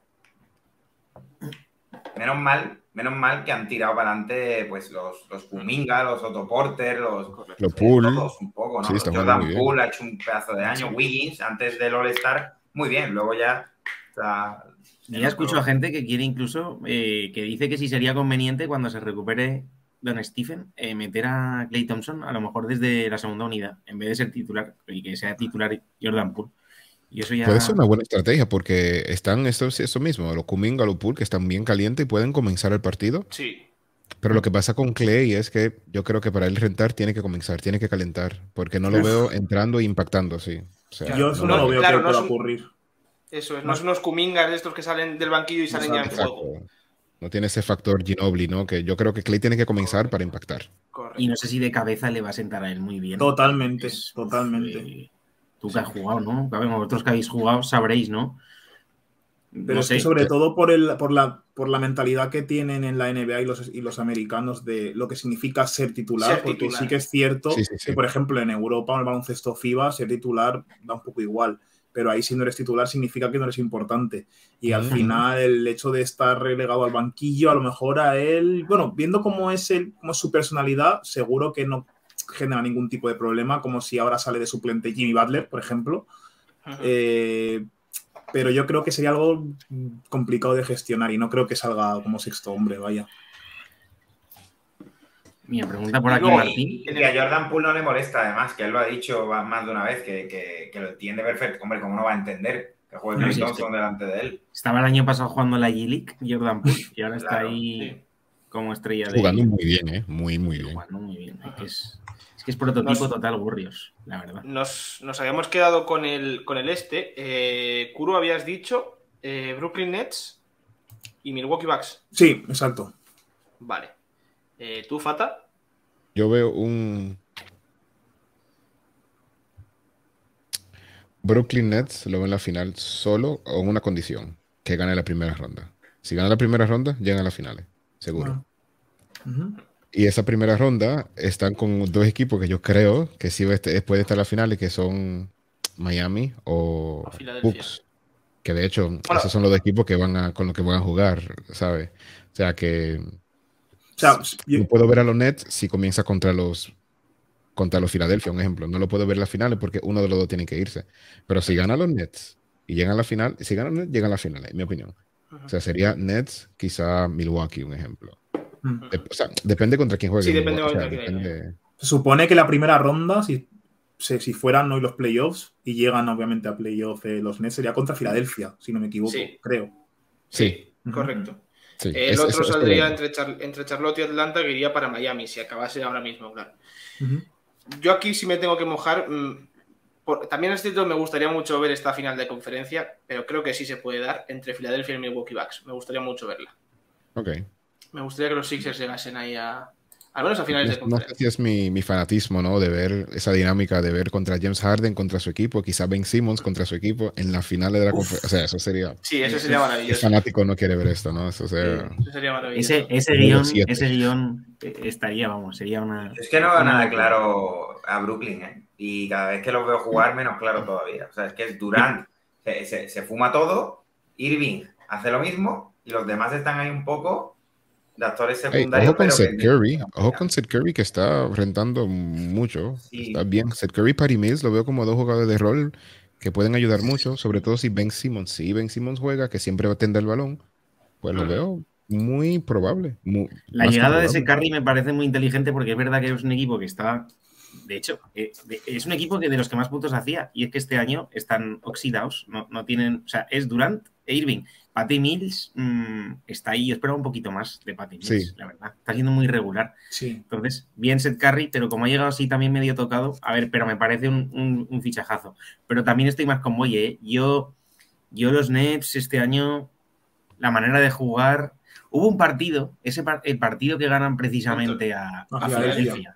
Menos mal, menos mal que han tirado para adelante pues, los, los Kuminga, los Otto Porter, los... Lo Poole. Todos un poco, ¿no? Sí, está Jordan jugando muy bien. Poole ha hecho un pedazo de año. Wiggins, antes del All-Star, muy bien. Luego ya... O sea, Yo ya escucho a gente que quiere incluso, eh, que dice que si sería conveniente cuando se recupere Don Stephen, eh, meter a Klay Thompson a lo mejor desde la segunda unidad, en vez de ser titular, y que sea titular Jordan Poole. Y eso ya... Puede ser una buena estrategia porque están esto, esto mismo, los Kuminga, los Poole, que están bien calientes y pueden comenzar el partido. Sí. Pero lo que pasa con Clay es que yo creo que para él rentar tiene que comenzar, tiene que calentar, porque no lo Uf. veo entrando e impactando así. O sea, Yo eso no no, lo lo veo claro, que no pueda es un- ocurrir. Eso es, no son unos Kumingas de estos que salen del banquillo y salen ya en Exacto. juego. No tiene ese factor Ginobili, ¿no? Que yo creo que Clay tiene que comenzar para impactar. Correcto. Y no sé si de cabeza le va a sentar a él muy bien. Totalmente, Es- totalmente. eh, tú que has jugado, ¿no? Claro, vosotros que habéis jugado sabréis, ¿no? Pero no es sé. que sobre todo por, el, por, la, por la mentalidad que tienen en la N B A y los, y los americanos de lo que significa ser titular, Ser porque titular. sí que es cierto Sí, sí, sí. que, por ejemplo, en Europa, en el baloncesto FIBA, ser titular da un poco igual, pero ahí si no eres titular significa que no eres importante. Y al Ujú. final el hecho de estar relegado al banquillo, a lo mejor a él, bueno, viendo cómo es, el, cómo es su personalidad, seguro que no genera ningún tipo de problema, como si ahora sale de suplente Jimmy Butler, por ejemplo. Ujú. Eh, pero yo creo que sería algo complicado de gestionar y no creo que salga como sexto hombre, vaya. Mira, pregunta por Y aquí luego, Martín. Y que a Jordan Poole no le molesta, además, que él lo ha dicho más de una vez, que, que, que lo entiende perfecto. Hombre, ¿cómo no va a entender que juegue No, Klay sí, es Thompson que- delante de él? Estaba el año pasado jugando la G-League, Jordan Poole, y ahora está Claro, ahí sí. como estrella de... Jugando muy bien, ¿eh? Muy, muy Sí, bien. jugando muy bien. Es que es, es que es prototipo Nos- total Warriors, la verdad. Nos, nos habíamos quedado con el, con el este. Eh, Kuro, habías dicho eh, Brooklyn Nets y Milwaukee Bucks. Sí, exacto. Vale. Eh, ¿Tú, Fata? Yo veo un Brooklyn Nets, lo veo en la final solo o en una condición, que gane la primera ronda. Si gana la primera ronda, llegan a las finales, seguro. Bueno. Uh-huh. Y esa primera ronda están con dos equipos que yo creo que sí este- puede estar en las finales, que son Miami o O Filadelfia. Bucks. Que de hecho, Bueno. esos son los dos equipos que van a, con los que van a jugar, ¿sabes? O sea que O sea, yo, no puedo ver a los Nets si comienza contra los contra los Philadelphia, un ejemplo. No lo puedo ver en las finales porque uno de los dos tiene que irse. Pero si gana los Nets y llegan a la final, si ganan los Nets, llegan a las finales, en mi opinión. O sea, sería Nets, quizá Milwaukee, un ejemplo. mm. De- o sea, depende contra quién juegue. Sí, depende Milwaukee, o sea, contra quién haya. depende- Se supone que la primera ronda, si, si, si fueran hoy los playoffs y llegan obviamente a playoff eh, los Nets, sería contra Filadelfia, si no me equivoco, Sí. creo. Sí, Ujú. Correcto. sí. El Es- otro es- es saldría probable. entre, Char- entre Charlotte y Atlanta, que iría para Miami, si acabase ahora mismo, claro. Ujú. Yo aquí sí me tengo que mojar. mmm, por- también es cierto, me gustaría mucho ver esta final de conferencia, pero creo que sí se puede dar entre Filadelfia y Milwaukee Bucks. Me gustaría mucho verla. Ok. Me gustaría que los Sixers llegasen ahí a... Al menos a finales No, de no sé conferencia. si es mi, mi fanatismo, ¿no? De ver esa dinámica, de ver contra James Harden, contra su equipo, quizá Ben Simmons contra su equipo en las finales de la Uf. conferencia. O sea, eso sería... Sí, eso sería El maravilloso. fanático no quiere ver esto, ¿no? Eso sea... Eso sería maravilloso. Ese, ese Luego guión, siete. ese guión eh, estaría, vamos, sería una... Es que no veo una nada locura. claro a Brooklyn, ¿eh? Y cada vez que los veo jugar, menos claro todavía. O sea, es que es Durant, se, se, se fuma todo, Irving hace lo mismo y los demás están ahí un poco de actores Ey, secundarios. ojo con pero Seth que- Curry, ojo con Seth Curry que está rentando mucho, Sí. está bien. Seth Curry y Patty Mills lo veo como dos jugadores de rol que pueden ayudar mucho, sobre todo si Ben Simmons, si Ben Simmons juega, que siempre va a tender el balón, pues lo Ujú. veo muy probable. mu- La más que llegada de ese probable. Curry me parece muy inteligente porque es verdad que es un equipo que está... De hecho, eh, de- es un equipo que de los que más puntos hacía y es que este año están oxidados, no, no tienen... O sea, es Durant e Irving. Patty Mills mmm, está ahí, yo esperaba un poquito más de Patty Mills, Sí. la verdad. Está siendo muy regular. Sí. Entonces, bien Seth Curry, pero como ha llegado así también medio tocado, a ver, pero me parece un, un, un fichajazo. Pero también estoy más con Boye, ¿eh? Yo, yo los Nets este año, la manera de jugar... Hubo un partido, ese par- el partido que ganan precisamente a, A a Filadelfia. Filadelfia,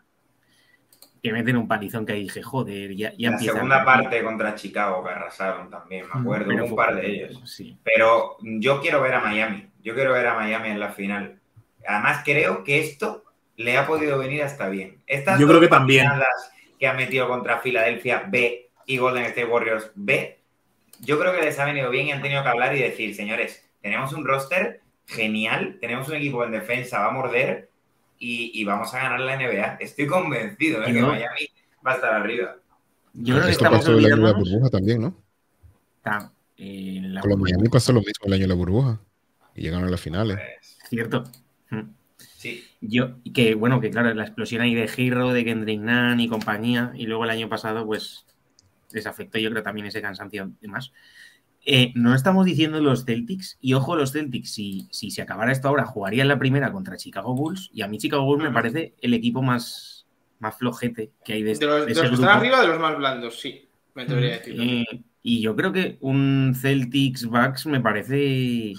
que meten un palizón que dije, joder, ya, ya la empieza. segunda el- parte contra Chicago que arrasaron también, me acuerdo, pero hubo un fue- par de ellos. Sí. Pero yo quiero ver a Miami, yo quiero ver a Miami en la final. Además creo que esto le ha podido venir hasta bien. Estas Yo dos creo que también. patinadas que han metido contra Filadelfia B y Golden State Warriors B, yo creo que les ha venido bien y han tenido que hablar y decir, señores, tenemos un roster genial, tenemos un equipo en defensa, va a morder y, y vamos a ganar la N B A. Estoy convencido de Y que no- Miami va a estar arriba. Yo creo que Esto estamos pasó el año de la olvidándonos. burbuja también, ¿no? Está, eh, en la Con los burbuja. Miami pasó lo mismo el año de la burbuja y llegaron a las finales. Pues, Cierto. Mm. sí, Yo, y que bueno, que claro, la explosión ahí de Hero, de Kendrick Nunn y compañía, y luego el año pasado, pues, les afectó, yo creo, también ese cansancio y demás. Eh, no estamos diciendo los Celtics, y ojo, los Celtics, si, si se acabara esto ahora, jugarían la primera contra Chicago Bulls, y a mí Chicago Bulls me Ujú. parece el equipo más, más flojete que hay de, De los, de de ese los que grupo. están arriba, de los más blandos, sí. Me atrevería a decirlo. Eh, y yo creo que un Celtics Bucks me parece,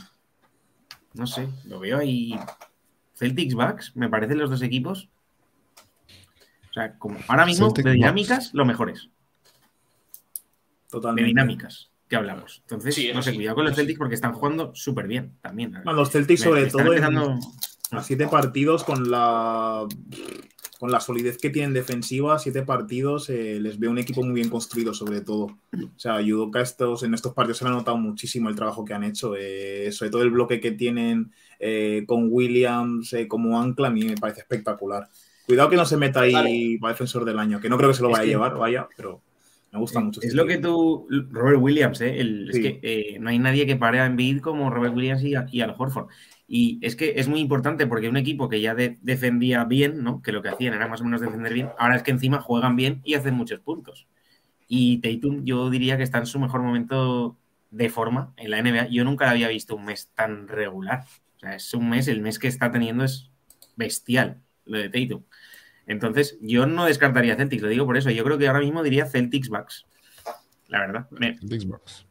no sé, lo veo ahí. Celtics Bucks, me parecen los dos equipos. O sea, como ahora mismo, Celtic de Bucks. dinámicas, lo mejores. De Totalmente. dinámicas. que hablamos. Entonces, Sí, no sé, sí, cuidado con los sí. Celtics porque están jugando súper bien también. Bueno, los Celtics, Me- sobre me están todo, en empezando- a siete partidos con la con la solidez que tienen defensiva, siete partidos, eh, les veo un equipo muy bien construido, sobre todo. O sea, Yudoka estos, en estos partidos se le ha notado muchísimo el trabajo que han hecho, eh, sobre todo el bloque que tienen eh, con Williams eh, como ancla, a mí me parece espectacular. Cuidado que no se meta ahí Vale. para defensor del año, que no creo que se lo Es vaya a que- llevar, vaya, pero me gusta mucho. Es este lo tío. que tú, Robert Williams, ¿eh? El- Sí. es que eh, no hay nadie que pare a Embiid como Robert Williams y, a- y Al Horford. Y es que es muy importante porque un equipo que ya de- defendía bien, ¿no? Que lo que hacían era más o menos defender bien, ahora es que encima juegan bien y hacen muchos puntos. Y Tatum yo diría que está en su mejor momento de forma en la N B A. Yo nunca había visto un mes tan regular. O sea, es un mes, el mes que está teniendo es bestial, lo de Tatum. Entonces, yo no descartaría Celtics, lo digo por eso. Yo creo que ahora mismo diría Celtics Bucks. La verdad. Me- Xbox.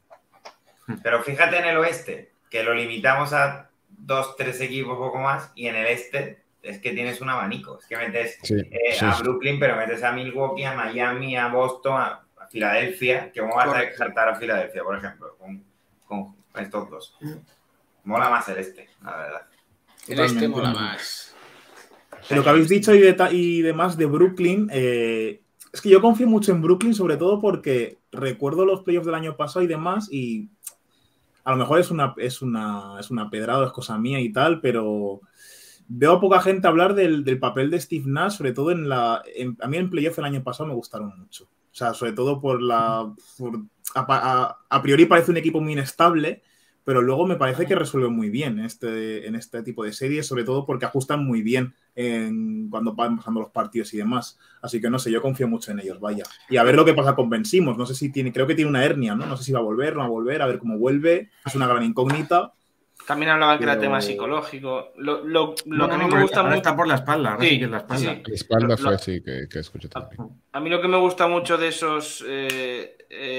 Pero fíjate en el oeste, que lo limitamos a dos, tres equipos, poco más, y en el este es que tienes un abanico. Es que metes Sí, eh, sí, a sí. Brooklyn, pero metes a Milwaukee, a Miami, a Boston, a, a Filadelfia, que cómo vas a Correcto. descartar a Filadelfia, por ejemplo, con, con estos dos. Mola más el este, la verdad. El este Totalmente. mola más. De lo que habéis dicho y, de y demás de Brooklyn, eh, es que yo confío mucho en Brooklyn, sobre todo porque recuerdo los playoffs del año pasado y demás, y a lo mejor es una, es una, es una pedrada, es cosa mía y tal, pero veo a poca gente hablar del, del papel de Steve Nash, sobre todo en la... En, a mí en playoff el año pasado me gustaron mucho. O sea, sobre todo por la... Por, a, a, a priori parece un equipo muy inestable, pero luego me parece que resuelve muy bien este, en este tipo de series, sobre todo porque ajustan muy bien en, cuando van pasando los partidos y demás. Así que no sé, yo confío mucho en ellos, vaya. Y a ver lo que pasa con Ben Simmons. No sé si tiene, creo que tiene una hernia, ¿no? No sé si va a volver, no va a volver, a ver cómo vuelve. Es una gran incógnita. También hablaban que era Pero- tema psicológico. Lo, lo, lo No, que a no, mí me pero gusta ahora mucho. está por la espalda, ahora sí, Sí, que es la espalda. sí. La espalda Lo- fue lo- así que, que escuché también. A mí lo que me gusta mucho de esos eh,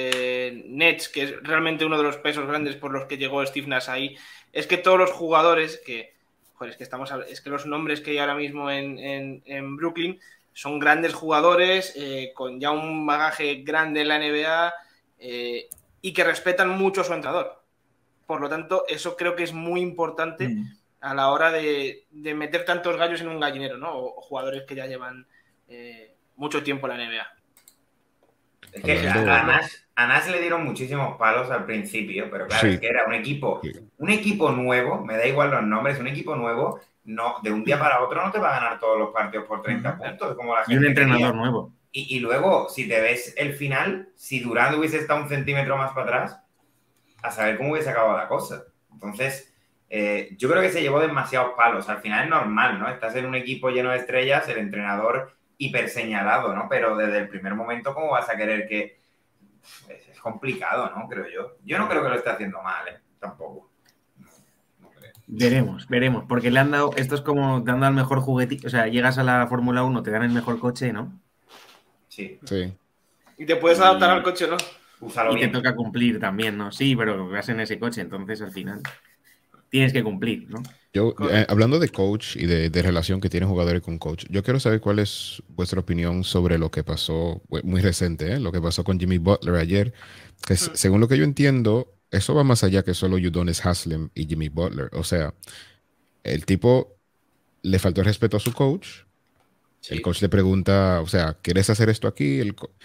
eh, Nets, que es realmente uno de los pesos grandes por los que llegó Steve Nash ahí, es que todos los jugadores que, joder, es que estamos, es que los nombres que hay ahora mismo en, en, en Brooklyn son grandes jugadores eh, con ya un bagaje grande en la N B A eh, y que respetan mucho a su entrenador. Por lo tanto, eso creo que es muy importante Mm. a la hora de, de meter tantos gallos en un gallinero, ¿no? O, o jugadores que ya llevan eh, mucho tiempo en la N B A. Es que Hablando- a, a Nash, a Nash le dieron muchísimos palos al principio, pero claro, Sí. es que era un equipo, Sí. un equipo nuevo, me da igual los nombres, un equipo nuevo, no, de un día para otro no te va a ganar todos los partidos por treinta puntos, como la Y un gente entrenador quería. nuevo. Y, y luego, si te ves el final, si Durant hubiese estado un centímetro más para atrás, a saber cómo hubiese acabado la cosa. Entonces, eh, yo creo que se llevó demasiados palos. Al final es normal, ¿no? Estás en un equipo lleno de estrellas, el entrenador hiper señalado, ¿no? Pero desde el primer momento, ¿cómo vas a querer que...? Es, es complicado, ¿no? Creo yo. Yo no creo que lo esté haciendo mal, ¿eh? Tampoco. No, no creo. Veremos, veremos. Porque le han dado, esto es como te han dado el mejor juguete. O sea, llegas a la Fórmula uno, te dan el mejor coche, ¿no? Sí, Sí. Y te puedes Y- adaptar al coche, ¿no? úsalo Y te bien. toca cumplir también, ¿no? Sí, pero vas en ese coche, entonces al final tienes que cumplir, ¿no? Yo, Correcto. eh, hablando de coach y de, de relación que tienen jugadores con coach, yo quiero saber cuál es vuestra opinión sobre lo que pasó, bu- muy reciente, ¿eh? Lo que pasó con Jimmy Butler ayer, que s- Mm. según lo que yo entiendo, eso va más allá que solo Udonis Haslem y Jimmy Butler. O sea, el tipo le faltó el respeto a su coach. Sí. El coach le pregunta, o sea, ¿quieres hacer esto aquí? El co-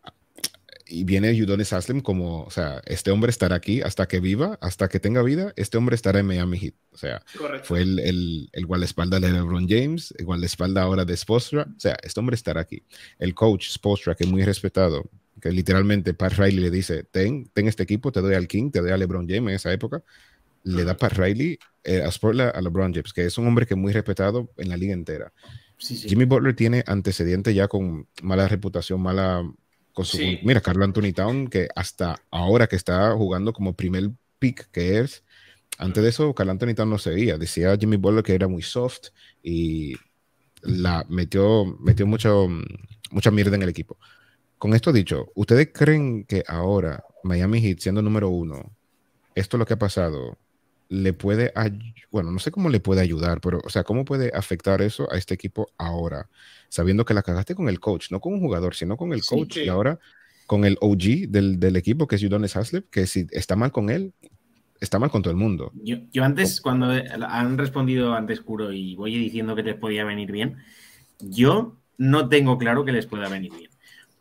y viene Udonis Haslem como, o sea, este hombre estará aquí hasta que viva, hasta que tenga vida, este hombre estará en Miami Heat. O sea, Correcto. fue el, el, el guardaespaldas de LeBron James, el guardaespaldas ahora de Spoelstra. O sea, este hombre estará aquí. El coach Spoelstra, que es muy respetado, que literalmente Pat Riley le dice, ten, ten este equipo, te doy al King, te doy a LeBron James en esa época. Le da Pat Riley eh, a Spoelstra a LeBron James, que es un hombre que es muy respetado en la liga entera. Sí, sí. Jimmy Butler tiene antecedentes ya con mala reputación, mala... Con su, Sí. Mira, Karl Anthony Town, que hasta ahora que está jugando como primer pick que es, antes de eso, Karl Anthony Town no seguía. Decía Jimmy Butler que era muy soft y la metió, metió mucho, mucha mierda en el equipo. Con esto dicho, ¿ustedes creen que ahora Miami Heat, siendo número uno, esto lo que ha pasado, le puede, bueno, no sé cómo le puede ayudar, pero, o sea, cómo puede afectar eso a este equipo ahora, sabiendo que la cagaste con el coach, no con un jugador, sino con el Sí, coach, sí. y ahora con el O G del, del equipo, que es Udonis Haslem, que si está mal con él, está mal con todo el mundo. Yo, yo antes, cuando han respondido antes Kuro y voy diciendo que les podía venir bien, yo no tengo claro que les pueda venir bien.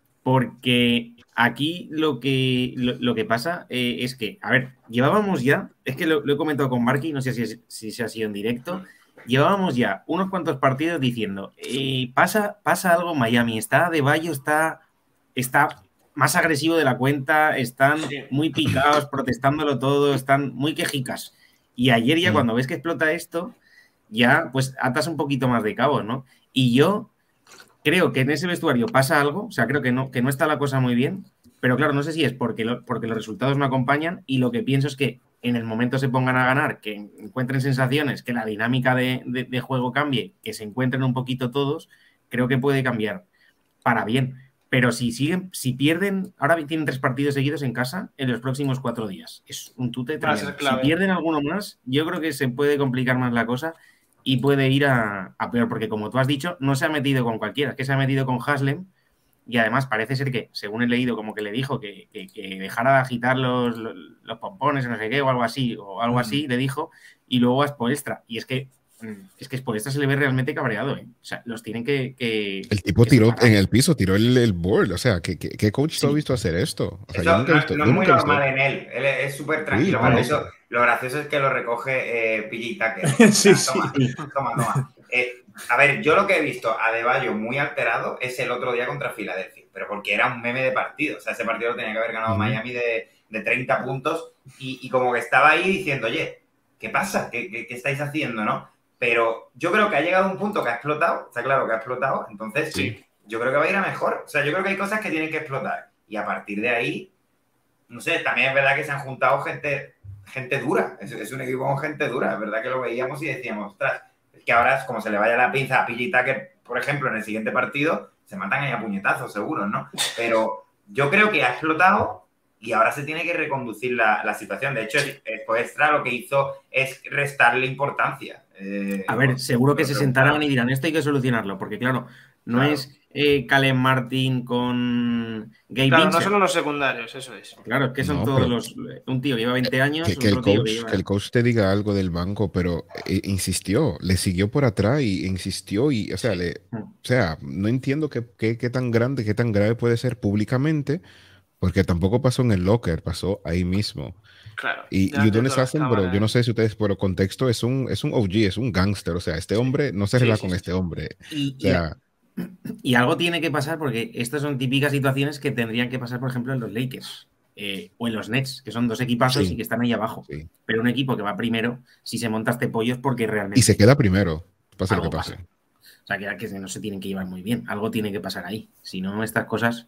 Porque aquí lo que, lo, lo que pasa eh, es que, a ver, llevábamos ya, es que lo, lo he comentado con Barky, no sé si, si se ha sido en directo, llevábamos ya unos cuantos partidos diciendo, eh, pasa, pasa algo en Miami, está Adebayo, está, está más agresivo de la cuenta, están muy picados, protestándolo todo, están muy quejicas. Y ayer ya mm. cuando ves que explota esto, ya pues atas un poquito más de cabos, ¿no? Y yo creo que en ese vestuario pasa algo, o sea, creo que no, que no está la cosa muy bien, pero claro, no sé si es porque, lo, porque los resultados no acompañan y lo que pienso es que en el momento se pongan a ganar, que encuentren sensaciones, que la dinámica de, de, de juego cambie, que se encuentren un poquito todos, creo que puede cambiar para bien. Pero si siguen, si pierden, ahora tienen tres partidos seguidos en casa en los próximos cuatro días. Es un tute tremendo. Si pierden alguno más, yo creo que se puede complicar más la cosa y puede ir a, a peor, porque como tú has dicho, no se ha metido con cualquiera, es que se ha metido con Haslem y además parece ser que, según he leído, como que le dijo que, que, que dejara de agitar los, los, los pompones, no sé qué, o algo así, o algo así, le dijo, y luego a Spoelstra. Y es que es que Spoelstra se le ve realmente cabreado, ¿eh? O sea, los tienen que... que el tipo que tiró separar. En el piso, tiró el, el board, o sea, ¿qué, qué, qué coach sí. ha visto hacer esto? O sea, Eso yo nunca no, he visto, no yo es muy nunca normal visto. en él, él es súper tranquilo, Sí, por no, eso no. lo gracioso es que lo recoge eh, P J Tucker. Sí, o sea, toma, sí. toma, toma. Eh, a ver, yo lo que he visto a Adebayo muy alterado es el otro día contra Filadelfia, pero porque era un meme de partido, o sea, ese partido lo tenía que haber ganado uh-huh. Miami de, de treinta puntos y, y como que estaba ahí diciendo, oye, ¿qué pasa? ¿Qué, qué, qué estáis haciendo, no? Pero yo creo que ha llegado a un punto que ha explotado, está claro que ha explotado, entonces sí. yo creo que va a ir a mejor. O sea, yo creo que hay cosas que tienen que explotar. Y a partir de ahí, no sé, también es verdad que se han juntado gente, gente dura. Es, es un equipo con gente dura. Es verdad que lo veíamos y decíamos, ostras, es que ahora es como se le vaya la pinza a P J Tucker, por ejemplo, en el siguiente partido, se matan ahí a puñetazos, seguro, ¿no? Pero yo creo que ha explotado y ahora se tiene que reconducir la, la situación. De hecho, Spoelstra lo que hizo es restarle importancia. Eh, a ver, seguro que se sentarán y dirán, esto hay que solucionarlo, porque claro, no claro. es eh, Caleb Martin con Gabe Claro, Vincent. no son los secundarios, eso es. Claro, que son no, todos los... Un tío que lleva veinte años, que, que, otro el tío coach, que lleva... que el coach te diga algo del banco, pero eh, insistió, le siguió por atrás y insistió y, o sea, le, o sea no entiendo qué, qué, qué tan grande, qué tan grave puede ser públicamente, porque tampoco pasó en el locker, pasó ahí mismo. Claro. Y Udonis Haslem, bro, yo no sé si ustedes, por contexto, es un, es un O G, es un gángster. O sea, este hombre no se sí, relaja sí, con sí, este sí. hombre. Y, o sea, y, y algo tiene que pasar porque estas son típicas situaciones que tendrían que pasar, por ejemplo, en los Lakers eh, o en los Nets, que son dos equipazos sí, y que están ahí abajo. Sí. Pero un equipo que va primero, si se monta este pollo es porque realmente... Y se queda primero, pase lo que pase. Pasa. O sea, que, que no se tienen que llevar muy bien. Algo tiene que pasar ahí. Si no, estas cosas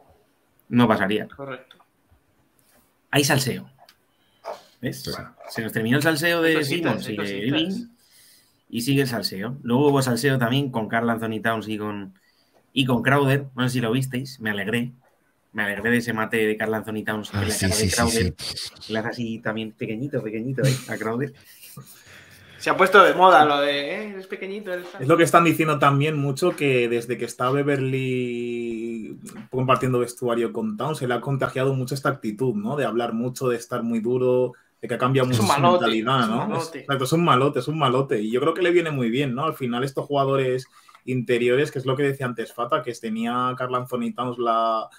no pasarían. Correcto. Hay salseo. ¿Ves? Sí. Bueno, se nos terminó el salseo de Simmons y de Irving y sigue el salseo. Luego hubo salseo también con Karl Anthony Towns y con, y con Crowder. No sé si lo visteis, me alegré. Me alegré de ese mate de Karl Anthony Towns ah, en la sí, cara sí, de Crowder. Sí, sí. Le hace así también pequeñito, pequeñito ¿eh? A Crowder. Se ha puesto de moda lo de, ¿eh? Es pequeñito. El... Es lo que están diciendo también mucho, que desde que está Beverly compartiendo vestuario con Towns, se le ha contagiado mucho esta actitud, ¿no? De hablar mucho, de estar muy duro, de que ha cambiado mucho su mentalidad, ¿no? Es, exacto, es un malote, es un malote. Y yo creo que le viene muy bien, ¿no? Al final estos jugadores interiores, que es lo que decía antes Fata, que tenía Karl Anthony Towns la...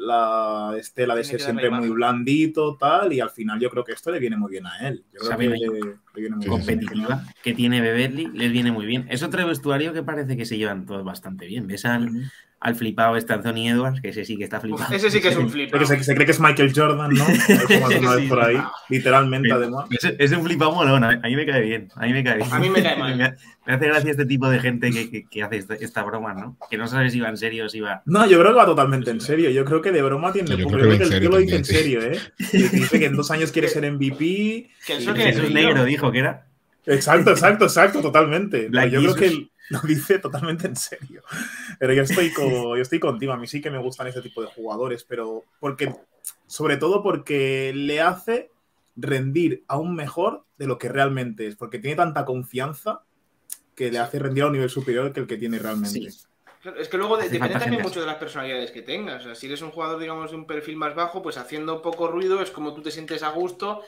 la estela de ser siempre muy blandito, tal, y al final yo creo que esto le viene muy bien a él. Yo creo que le, le viene muy competitiva bien. Que tiene Beverly, les viene muy bien. Es otro vestuario que parece que se llevan todos bastante bien. Ves al, uh-huh. al flipado este Anthony Edwards, que ese sí que está flipado. Uf, ese sí que es un flipado. Que se, se cree que es Michael Jordan, ¿no? Como una vez por ahí, literalmente, es, además. Es, es un flipado molón, a mí me cae bien. A mí me cae bien. A mí me cae mal. me, me hace gracia este tipo de gente que, que, que hace esta, esta broma, ¿no? Que no sabes si va en serio o si va... No, yo creo que va totalmente en serio. Yo creo que de broma tiene... Sí, yo creo creo que, que el tío lo dice en sí. serio, ¿eh? Que dice que en dos años quiere ser M V P. Que eso que Jesús Negro dijo que era. Exacto, exacto, exacto, totalmente. Black yo Jesus. creo que él lo dice totalmente en serio. Pero yo estoy, con, yo estoy contigo. A mí sí que me gustan ese tipo de jugadores, pero porque, sobre todo porque le hace rendir aún mejor de lo que realmente es. Porque tiene tanta confianza que le hace rendir a un nivel superior que el que tiene realmente. Sí. Claro, es que luego de- Hace depende falta también gente mucho de las personalidades que tengas. O sea, si eres un jugador, digamos, de un perfil más bajo, pues haciendo poco ruido es como tú te sientes a gusto,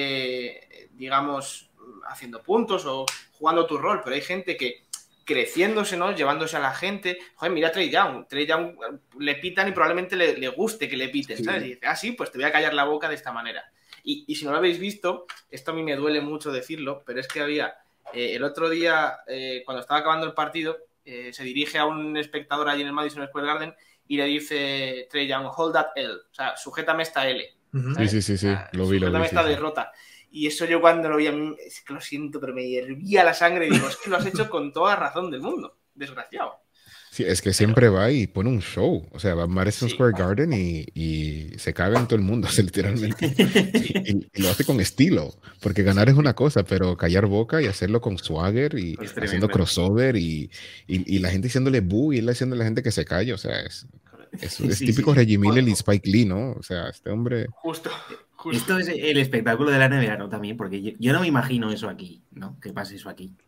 eh, digamos, haciendo puntos o jugando tu rol. Pero hay gente que creciéndose, ¿no? Llevándose a la gente. Joder, mira a Trey Young. Trey Young le pitan y probablemente le, le guste que le piten, Sí. ¿sabes? Y dice, ah, sí, pues te voy a callar la boca de esta manera. Y, y si no lo habéis visto, esto a mí me duele mucho decirlo, pero es que había eh, el otro día, eh, cuando estaba acabando el partido, eh, se dirige a un espectador allí en el Madison Square Garden y le dice Trey Young, hold that L, o sea, sujétame esta L. Ujú. ¿sabes? Sí, sí, sí, sí, O sea, lo vi, lo sujétame vi, esta sí, sí. derrota. Y eso yo cuando lo vi, a mí, es que lo siento, pero me hervía la sangre y digo, es que lo has hecho con toda razón del mundo, desgraciado. Sí, es que siempre va y pone un show. O sea, va a Madison Sí. Square Garden y, y se caga en todo el mundo, o sea, literalmente. Y, y lo hace con estilo. Porque ganar es una cosa, pero callar boca y hacerlo con swagger y Es haciendo tremendo. crossover y, y, y la gente diciéndole boo y él haciendo a la gente que se calle. O sea, es, es, es Sí, típico sí, sí. Reggie Miller y Spike Lee, ¿no? O sea, este hombre. Justo, justo. Esto es el espectáculo de la N B A, ¿no? También, porque yo, yo no me imagino eso aquí, ¿no? Que pase eso aquí.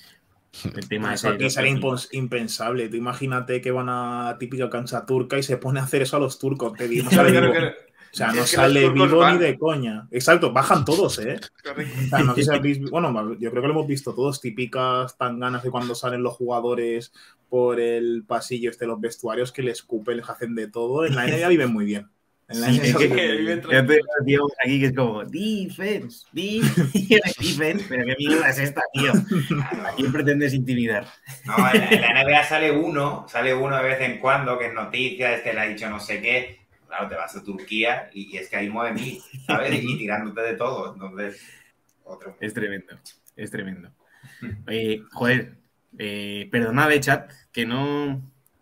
El tema Eso ese de aquí los sería perfilmados. impos- impensable. Tú imagínate que van a típica cancha turca y se pone a hacer eso a los turcos. Te digo, no sale Claro, vivo. claro, O sea, Es no que sale los turcos vivo van. ni de coña. Exacto, bajan todos, ¿eh? correcto. O sea, no sé si habéis vi- bueno, yo creo que lo hemos visto todos, típicas tanganas de cuando salen los jugadores por el pasillo este de los vestuarios que les escupen, les hacen de todo. En la N B A viven muy bien. En la Sí, N B A es que- viven muy viven bien. tranquilos. Ya te decíamos aquí que es como defense, defense, defense, pero qué mierda es esta, tío. ¿A quién pretendes intimidar? No, en la, en la N B A sale uno, sale uno de vez en cuando, que es noticia, este le ha dicho no sé qué. Claro, te vas a Turquía y, y es que hay nueve mil, ¿sabes? Y tirándote de todo. Entonces, otro. Es tremendo, es tremendo. Eh, joder, eh, perdonad, eh, chat, que no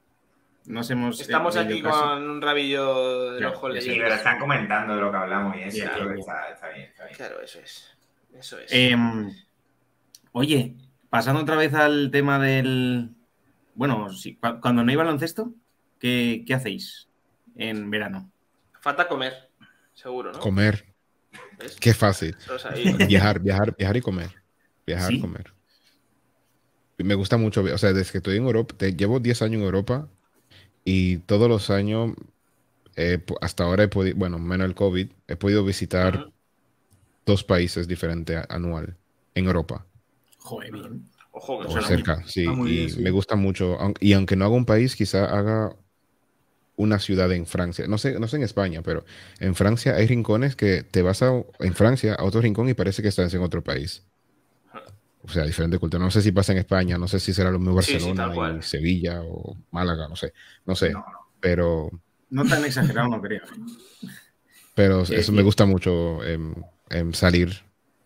nos hemos. Estamos eh, aquí leído casi. con un rabillo del Claro, ojo sí, Sí, leyendo. pero están comentando de lo que hablamos y eso. Bien, Yo creo bien, que está, está bien, está bien. Claro, eso es. Eso es. Em, oye, pasando otra vez al tema del. Bueno, sí, cu- cuando no hay baloncesto, ¿qué, qué hacéis en verano? Falta comer, seguro, ¿no? Comer. ¿Ves? Qué fácil. Eso es ahí. Viajar, viajar, viajar y comer. Viajar, ¿Sí? comer. Me gusta mucho, o sea, desde que estoy en Europa, te- llevo diez años en Europa y todos los años, eh, po- hasta ahora he podido, bueno, menos el COVID, he podido visitar Ujú. dos países diferentes a- anual en Europa. Joder, bien. Ojo, que O suena cerca, sí. Está muy Y bien, sí. me gusta mucho. aun- Y aunque no haga un país, quizá haga una ciudad en Francia. No sé, no sé en España, pero en Francia hay rincones que te vas a, en Francia a otro rincón y parece que estás en otro país. O sea, diferente cultura. No sé si pasa en España, no sé si será lo mismo Sí, sí, Barcelona tal cual. y Sevilla o Málaga, no sé. No sé. No, no. Pero, No tan exagerado, no creo. pero Sí, eso sí. me gusta mucho em, em, salir.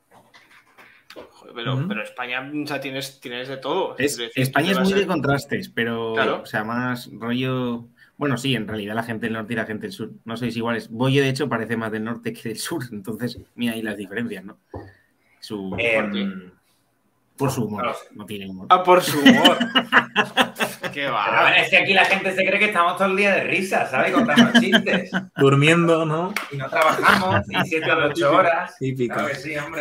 Joder, pero, Ujú. pero España, o sea, tienes, tienes de todo. Es- Quiero decir, España tú es te vas muy a- de contrastes, pero, Claro. o sea, más rollo. Bueno, sí, en realidad la gente del norte y la gente del sur no sois iguales. Boye, de hecho, parece más del norte que del sur, entonces, mira ahí las diferencias, ¿no? Su, Em, por su humor, no lo sé. no tiene humor. Ah, por su humor. Qué Pero va. bueno, es que aquí la gente se cree que estamos todo el día de risa, ¿sabes? Contando chistes. Durmiendo, ¿no? Y no trabajamos, y siete o ocho horas. Típica. Claro que sí, hombre.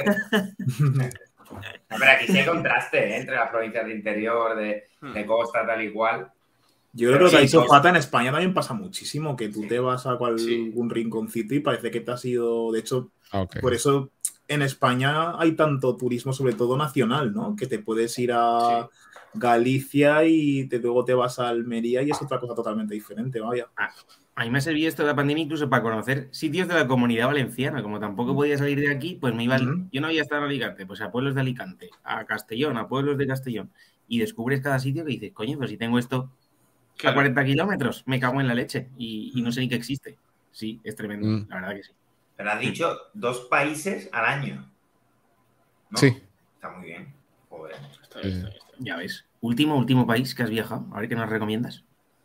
No, pero aquí sí hay contraste, ¿eh? Entre las provincias de interior, de, de costa, tal y cual. Yo creo que lo que Sí, ha dicho pues- Fata en España también pasa muchísimo, que tú Sí. te vas a cual- Sí. algún rinconcito y parece que te has ido. De hecho, Ah, ok. por eso en España hay tanto turismo, sobre todo nacional, ¿no? Que te puedes ir a Galicia y te- luego te vas a Almería y es otra cosa totalmente diferente, vaya. A mí me ha servido esto de la pandemia incluso para conocer sitios de la Comunidad Valenciana. Como tampoco podía salir de aquí, pues me iba. al- Ujú. Yo no había estado en Alicante, pues a pueblos de Alicante, a Castellón, a pueblos de Castellón. Y descubres cada sitio que dices, coño, pero si tengo esto a Claro. cuarenta kilómetros, me cago en la leche y, y no sé ni que existe. Sí, es tremendo, Mm. la verdad que sí. Pero has dicho dos países al año. ¿No? Sí. Está muy bien. Joder. Está bien, está bien, está Ya ves. Último, último país que has viajado. A ver qué nos recomiendas.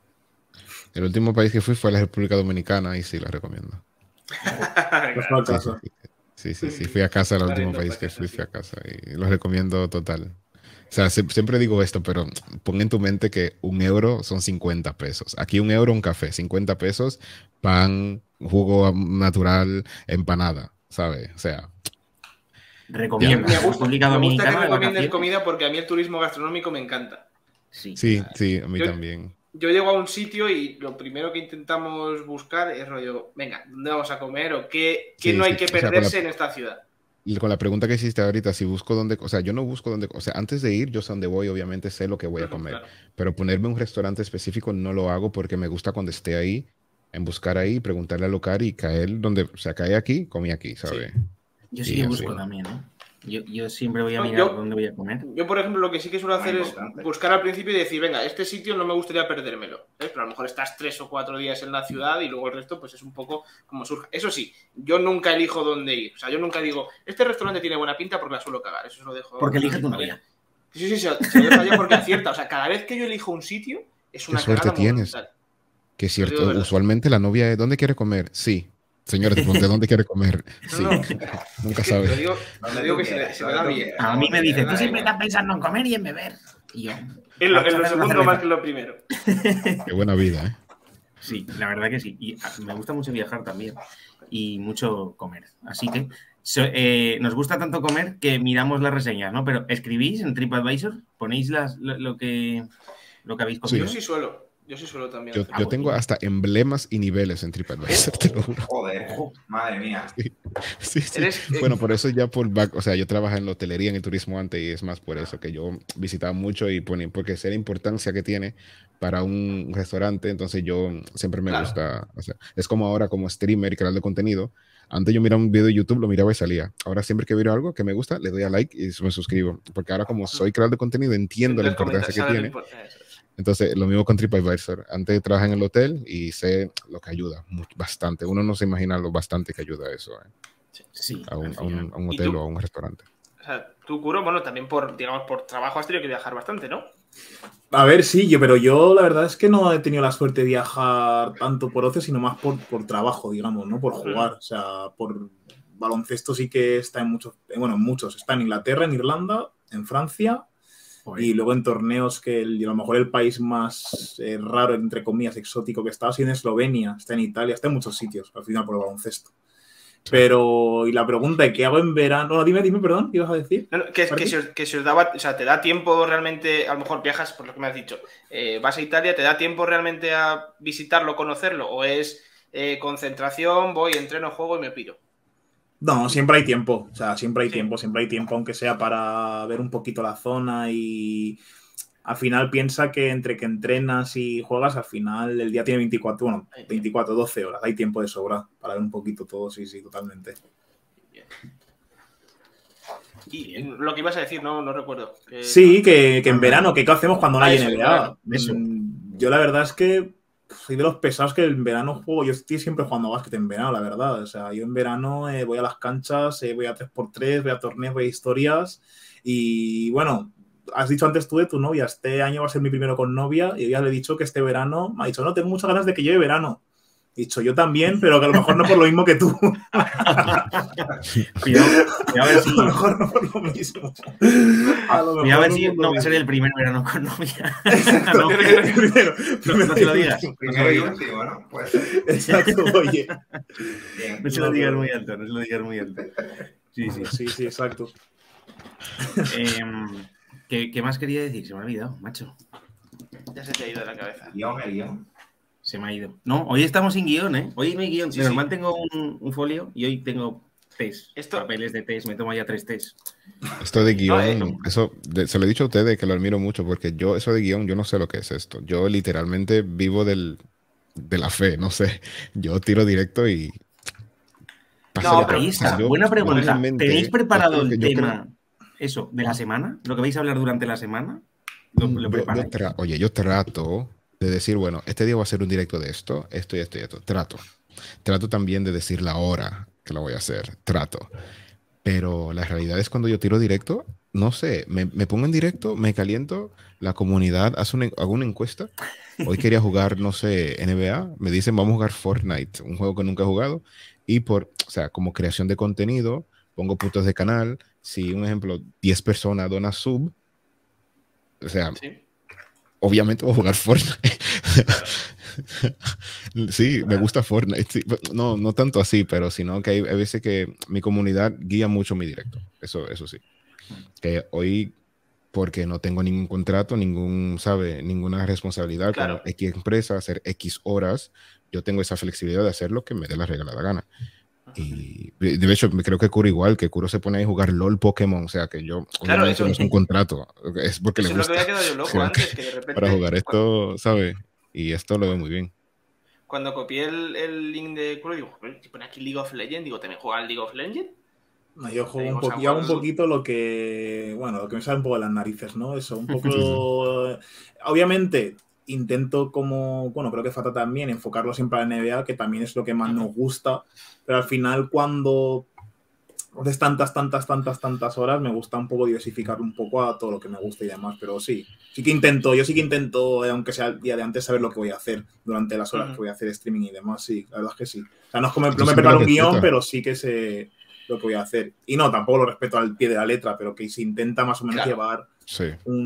El último país que fui fue la República Dominicana y sí, la recomiendo. Pues fue a Sí, casa. sí, sí, sí, sí, fui a casa el Está último riendo país para que casa, fui, sí. fui a casa y lo recomiendo total. O sea, se- siempre digo esto, pero pon en tu mente que un euro son cincuenta pesos. Aquí un euro un café, cincuenta pesos, pan, jugo natural, empanada, ¿sabes? O sea, Recomiendo. Me gusta, República me gusta que Dominicana de recomiendes vacaciones. comida porque a mí el turismo gastronómico me encanta. Sí. sí, sí, a mí Yo- también. yo llego a un sitio y lo primero que intentamos buscar es rollo, venga, ¿dónde vamos a comer o qué, qué Sí, no hay sí, que o sea, con perderse la- en esta ciudad? Y con la pregunta que hiciste ahorita, si busco dónde, o sea, yo no busco dónde, o sea, antes de ir, yo sé dónde voy, obviamente sé lo que voy a Ujú, comer, claro. pero ponerme un restaurante específico no lo hago porque me gusta cuando esté ahí, en buscar ahí, preguntarle al local y caer donde, o sea, cae aquí, comí aquí, ¿sabes? Yo sí Y que así. busco también, ¿eh? Yo, yo siempre voy a No, mirar yo- dónde voy a comer. Yo, por ejemplo, lo que sí que suelo Muy hacer es importante. buscar al principio y decir, venga, este sitio no me gustaría perdérmelo, ¿sabes? Pero a lo mejor estás tres o cuatro días en la ciudad y luego el resto pues es un poco como surja. Eso sí, yo nunca elijo dónde ir. O sea, yo nunca digo, este restaurante tiene buena pinta porque la suelo cagar. Eso se lo dejo. Porque elige tu ¿vale? novia. Sí, sí, sí, se, se lo dejo a ella porque acierta. O sea, cada vez que yo elijo un sitio es una ¿Qué suerte cagada tienes? monumental. Que es Lo digo de cierto, verdad. usualmente la novia es, ¿dónde quiere comer? Sí. Señora, te pregunté, ¿dónde quiere comer? Sí. No, no. Nunca Es que lo sabe. digo, Donde lo digo tú que se, le- quieras, se me donde da tú bien. quieras. A mí me dice, Da tú siempre igual. estás pensando en comer y en beber. Y yo, Es lo, vamos es a lo ver una segundo cerveza. más que lo primero. Qué buena vida, ¿eh? Sí, la verdad que sí. Y ah, me gusta mucho viajar también y mucho comer. Así que so- eh, nos gusta tanto comer que miramos las reseñas, ¿no? Pero escribís en TripAdvisor, ponéis las, lo, lo que, lo que habéis comido. Yo sí suelo. Yo sí suelo también. Yo, hacerlo. yo tengo hasta emblemas y niveles en TripAdvisor, te lo juro. Joder, madre mía. Sí, sí. Eres- eh, Bueno, por eso ya por back, o sea, yo trabajé en la hotelería, en el turismo antes y es más por eso que yo visitaba mucho y ponía, porque sé la importancia que tiene para un restaurante, entonces yo siempre me Claro. gusta, o sea, es como ahora como streamer y creador de contenido. Antes yo miraba un video de YouTube, lo miraba y salía. Ahora siempre que veo algo que me gusta, le doy a like y me suscribo, porque ahora como soy creador de contenido, entiendo la Entonces, comenta- importancia que sabes lo tiene. impor- eso es. Entonces, lo mismo con TripAdvisor. Antes trabajé en el hotel y sé lo que ayuda mu- bastante. Uno no se imagina lo bastante que ayuda eso eh, Sí, a, un, al a un- final. a un ¿Y hotel tú? o a un restaurante. O sea, tú, Kuro, bueno, también por, digamos, por trabajo has tenido que viajar bastante, ¿no? A ver, sí, yo, pero yo la verdad es que no he tenido la suerte de viajar tanto por ocio, sino más por, por trabajo, digamos, ¿no? Por jugar. O sea, por baloncesto sí que está en muchos, eh, bueno, en muchos. Está en Inglaterra, en Irlanda, en Francia Joder. y luego en torneos que el- a lo mejor el país más eh, raro, entre comillas, exótico que está, ha sido en Eslovenia, está en Italia, está en muchos sitios, al final por el baloncesto. Pero, y la pregunta de qué hago en verano. No, dime, dime, perdón, ¿qué ibas a decir? No, no, que, que, ¿Martín? se os, que se os daba, o sea, te da tiempo realmente, a lo mejor viajas, por lo que me has dicho, eh, vas a Italia, ¿te da tiempo realmente a visitarlo, conocerlo? ¿O es eh, concentración, voy, entreno, juego y me piro? No, siempre hay tiempo. O sea, siempre hay Sí. tiempo, siempre hay tiempo, aunque sea para ver un poquito la zona y al final piensa que entre que entrenas y juegas, al final el día tiene veinticuatro, bueno, veinticuatro, doce horas. Hay tiempo de sobra para ver un poquito todo, sí, sí, totalmente. Y lo que ibas a decir, no, no recuerdo. Que- Sí, que, que en verano, que qué hacemos cuando no Ah, hay eso, N B A. verano, eso. Mm, Yo la verdad es que soy de los pesados que en verano juego. Yo estoy siempre jugando a básquet en verano, la verdad. O sea, yo en verano eh, voy a las canchas, eh, voy a tres por tres, voy a torneos, voy a historias. Y bueno, has dicho antes tú de tu novia. Este año va a ser mi primero con novia y ya le he dicho que este verano me ha dicho, no, tengo muchas ganas de que lleve verano. He dicho yo también, pero que a lo mejor no por lo mismo que tú. Cuidado, cuidado a ver si, A lo mejor no por lo mismo. A lo cuidado a mejor ver si por lo no va a ser mismo. el primer verano con novia. Exacto. No, Primero, no, no te lo digas. Primero y último, ¿no? Pues Exacto, oye. bien. No se lo digas muy alto, no se lo digas muy alto. Sí, sí. Sí, sí, exacto. Em, ¿qué, qué más quería decir? Se me ha olvidado, macho. Ya se te ha ido de la cabeza. Guión, el guión. Se me ha ido. No, hoy estamos sin guión, ¿eh? Hoy no hay guión. Sí, De sí. normal tengo un, un folio y hoy tengo test. Esto- Papeles de test. Me tomo ya tres test. Esto de guión, eh. eso de- se lo he dicho a ustedes que lo admiro mucho porque yo, eso de guión, yo no sé lo que es esto. Yo literalmente vivo del, de la fe, no sé. Yo tiro directo y. pasa No, lo que pero Ahí pasa. está. Yo- Buena yo pregunta. realmente- ¿Tenéis preparado esto es lo el que yo tema, eso, de la semana? ¿Lo que vais a hablar durante la semana? ¿Lo, lo Yo- yo preparáis? tra- oye, yo trato de decir, bueno, este día voy a hacer un directo de esto, esto y esto y esto. Trato. Trato también de decir la hora que lo voy a hacer. Trato. Pero la realidad es cuando yo tiro directo, no sé, me, me pongo en directo, me caliento, la comunidad hace una, hago una encuesta. Hoy quería jugar, no sé, N B A. Me dicen, vamos a jugar Fortnite, un juego que nunca he jugado. Y por, o sea, como creación de contenido, pongo puntos de canal. Si, un ejemplo, diez personas donan sub, o sea, Sí. obviamente voy a jugar Fortnite. Sí, me gusta Fortnite. Sí, no, no tanto así, pero sino que hay, hay veces que mi comunidad guía mucho mi directo. Eso, eso sí. Que hoy porque no tengo ningún contrato, ningún, ¿sabe? Ninguna responsabilidad Claro. con X empresa, hacer X horas. Yo tengo esa flexibilidad de hacer lo que me dé la regalada gana. Y de de hecho, creo que Kuro igual, que Kuro se pone ahí a jugar LOL Pokémon, o sea que yo, Claro, obviamente eso- no es un contrato, es porque Eso le es lo que gusta. había quedado yo loco Sino antes, que que de repente. para jugar cu- esto, ¿sabe? Y esto lo veo muy bien. Cuando copié el, el link de Kuro, digo, "Joder, si pone aquí League of Legends", digo, ¿también juega al League of Legends? No, yo juego Digo, un, o sea, poqui- yo hago un bueno, poquito lo que, bueno, lo que me sale un poco de las narices, ¿no? Eso, un poco... Obviamente, intento como, bueno, creo que Fata también, enfocarlo siempre a la N B A, que también es lo que más nos gusta, pero al final cuando haces tantas, tantas, tantas, tantas horas, me gusta un poco diversificar un poco a todo lo que me gusta y demás, pero sí, sí que intento, yo sí que intento, eh, aunque sea el día de antes, saber lo que voy a hacer durante las horas Ujú. que voy a hacer streaming y demás, sí, la verdad es que sí. O sea, no es como, Tú no me siempre preparo lo un guión, respetas. pero sí que sé lo que voy a hacer. Y no, tampoco lo respeto al pie de la letra, pero que se intenta más o menos Claro. llevar Sí.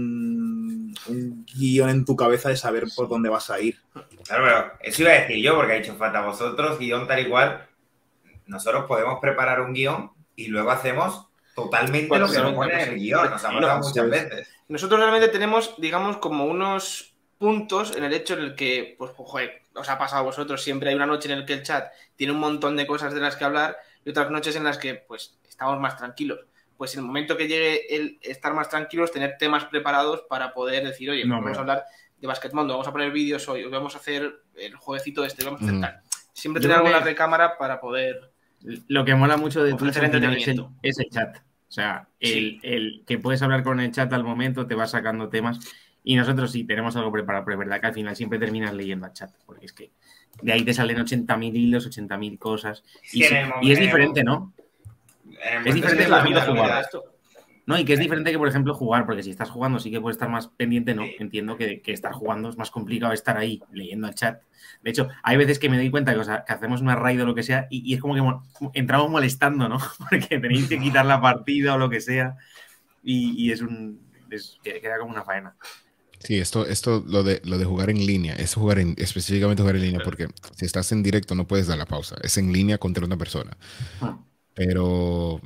un, un guión en tu cabeza de saber por dónde vas a ir. Claro, pero eso iba a decir yo, porque ha dicho Fata, vosotros, guión tal y cual, nosotros podemos preparar un guión y luego hacemos totalmente Pues lo que nos totalmente, pone en el pues, guión. Nos ha no, pasado eso muchas es. veces. Nosotros realmente tenemos, digamos, como unos puntos en el hecho en el que, pues, joder, os ha pasado a vosotros, siempre hay una noche en la que el chat tiene un montón de cosas de las que hablar y otras noches en las que, pues, estamos más tranquilos. Pues en el momento que llegue el estar más tranquilos, tener temas preparados para poder decir, oye, No, vamos pero- a hablar de Basketmundo, vamos a poner vídeos hoy, hoy vamos a hacer el jueguecito este, vamos a hacer Ujú. tal. Siempre Yo tener creo alguna que- recámara para poder... Lo que mola mucho de Twitch Ofrecer al final es el, entretenimiento. es el chat. O sea, el, Sí. el que puedes hablar con el chat al momento, te vas sacando temas. Y nosotros sí tenemos algo preparado, pero es verdad que al final siempre terminas leyendo al chat. Porque es que de ahí te salen ochenta mil hilos, ochenta mil cosas. Y, Sí, sí- en el y es momento- diferente, ¿no? En el Es momento diferente que la te vida la jugar. vida, esto. No, y que es diferente que, por ejemplo, jugar, porque si estás jugando sí que puedes estar más pendiente, ¿no? Sí. Entiendo que, que estar jugando es más complicado estar ahí leyendo el chat. De hecho, hay veces que me doy cuenta que, o sea, que hacemos una raid o lo que sea y, y es como que mo- entramos molestando, ¿no? Porque tenéis que quitar la partida o lo que sea y, y es un... Es, queda como una faena. Sí, esto, esto lo de, lo de jugar en línea, es jugar en, específicamente jugar en línea, porque si estás en directo no puedes dar la pausa, es en línea contra una persona. Ah. Pero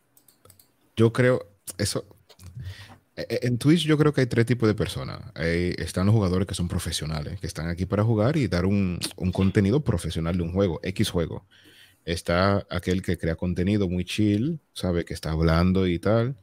yo creo, eso, e- e- en Twitch yo creo que hay tres tipos de personas. Hay- están los jugadores que son profesionales, que están aquí para jugar y dar un, un contenido profesional de un juego, X juego. Está aquel que crea contenido muy chill, sabe, que está hablando y tal.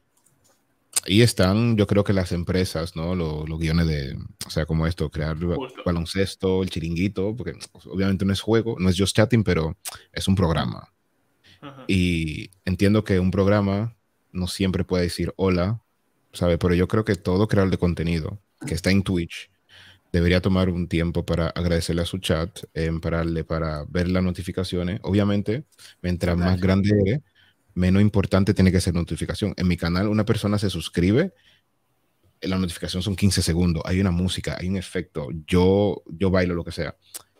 Y están, yo creo que las empresas, ¿no? Los, los guiones de, o sea, como esto, crear ba- Justo. baloncesto, el chiringuito, porque obviamente no es juego, no es just chatting, pero es un programa. Ujú. Y entiendo que un programa no siempre puede decir hola, ¿sabe? Pero yo creo que todo creador de contenido que está en Twitch debería tomar un tiempo para agradecerle a su chat, eh, pararle para ver las notificaciones. Obviamente, mientras más grande eres, menos importante tiene que ser notificación. En mi canal, una persona se suscribe, eh, la notificación son quince segundos, hay una música, hay un efecto, yo, yo bailo, lo que sea.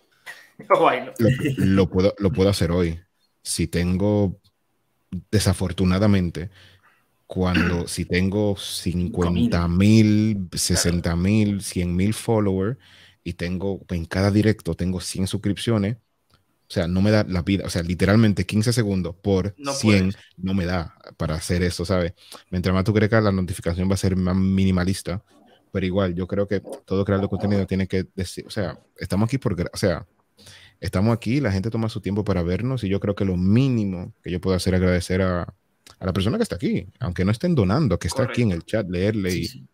Guay, ¿no? Lo, lo puedo, lo puedo hacer hoy. Si tengo, desafortunadamente, cuando si tengo cincuenta mil, sesenta mil, cien mil followers y tengo en cada directo tengo cien suscripciones, o sea, no me da la vida, o sea, literalmente quince segundos por No cien puedes. no me da para hacer eso, ¿sabes? Mientras más tú crees que la notificación va a ser más minimalista, pero igual, yo creo que todo creador de contenido tiene que decir, o sea, estamos aquí por, gra- o sea, estamos aquí, la gente toma su tiempo para vernos y yo creo que lo mínimo que yo puedo hacer es agradecer a, a la persona que está aquí, aunque no estén donando, que está aquí en el chat, leerle Sí, y sí.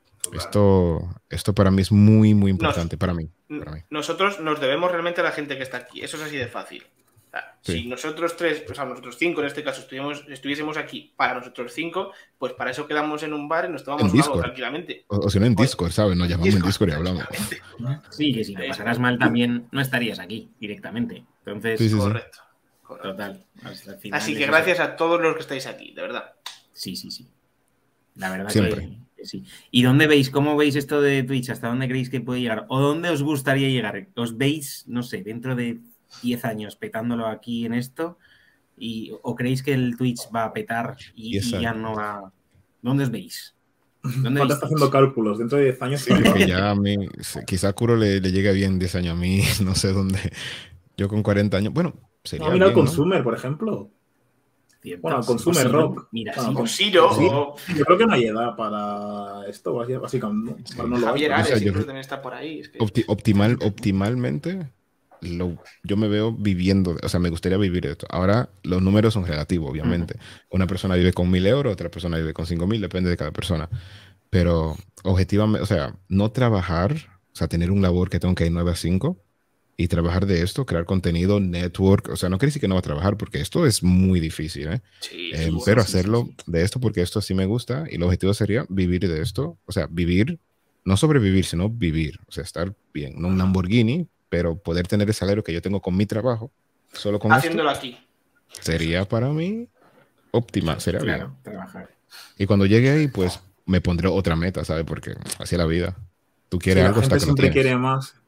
esto, esto para mí es muy, muy importante, para mí, N- para mí. Nosotros nos debemos realmente a la gente que está aquí. Eso es así de fácil. O sea, Sí. Si nosotros tres, o sea, nosotros cinco en este caso, estuviésemos, estuviésemos aquí para nosotros cinco, pues para eso quedamos en un bar y nos tomamos En un algo Discord. tranquilamente. O, o si no en Pues, Discord, ¿sabes? Nos llamamos en Discord y hablamos. tranquilamente. Sí, que si lo pasaras mal también no estarías aquí directamente. Entonces, Sí, sí, sí. Correcto. correcto. total. Hasta el final Así es que eso. gracias a todos los que estáis aquí, de verdad. Sí, sí, sí. La verdad Siempre. que, que sí. ¿Y dónde veis, cómo veis esto de Twitch? ¿Hasta dónde creéis que puede llegar? ¿O dónde os gustaría llegar? ¿Os veis, no sé, dentro de diez años petándolo aquí en esto? Y, ¿O creéis que el Twitch va a petar y, diez y ya años. no va? ¿Dónde os veis? ¿Dónde Falta veis está Twitch? haciendo cálculos. Dentro de diez años. Que ya a mí, quizá a Kuro le, le llegue bien diez años, a mí no sé dónde. Yo con cuarenta años, bueno, sería No, mira el bien, ¿no? Consumer, por ejemplo. Bueno, consume Siro, rock. Mira, Bueno, Siro. Con Siro Sí. o Yo creo que no hay edad para esto, basi- básicamente. Sí. Para no lo Javier hay. O sea, Ares, yo- incluso también está por ahí. Es que... Opti- optimal, optimalmente, lo- yo me veo viviendo, o sea, me gustaría vivir esto. Ahora, los números son relativos, obviamente. Una persona vive con mil euros, otra persona vive con cinco mil, depende de cada persona. Pero objetivamente, o sea, no trabajar, o sea, tener un labor que tengo que ir nueve a cinco y trabajar de esto, crear contenido, network, o sea, no quiere decir que no va a trabajar porque esto es muy difícil, ¿eh? Sí, Eh, sí, pero sí, sí, hacerlo sí. de esto porque esto sí me gusta y el objetivo sería vivir de esto, o sea, vivir, no sobrevivir, sino vivir, o sea, estar bien, no un Lamborghini, pero poder tener el salario que yo tengo con mi trabajo, solo con Haciéndolo esto, aquí. sería para mí óptima, sería bien. Claro, trabajar. Y cuando llegue ahí, pues me pondré otra meta, ¿sabes? Porque así es la vida. Tú Sí, quieres la algo hasta gente que lo siempre tienes. quiere más.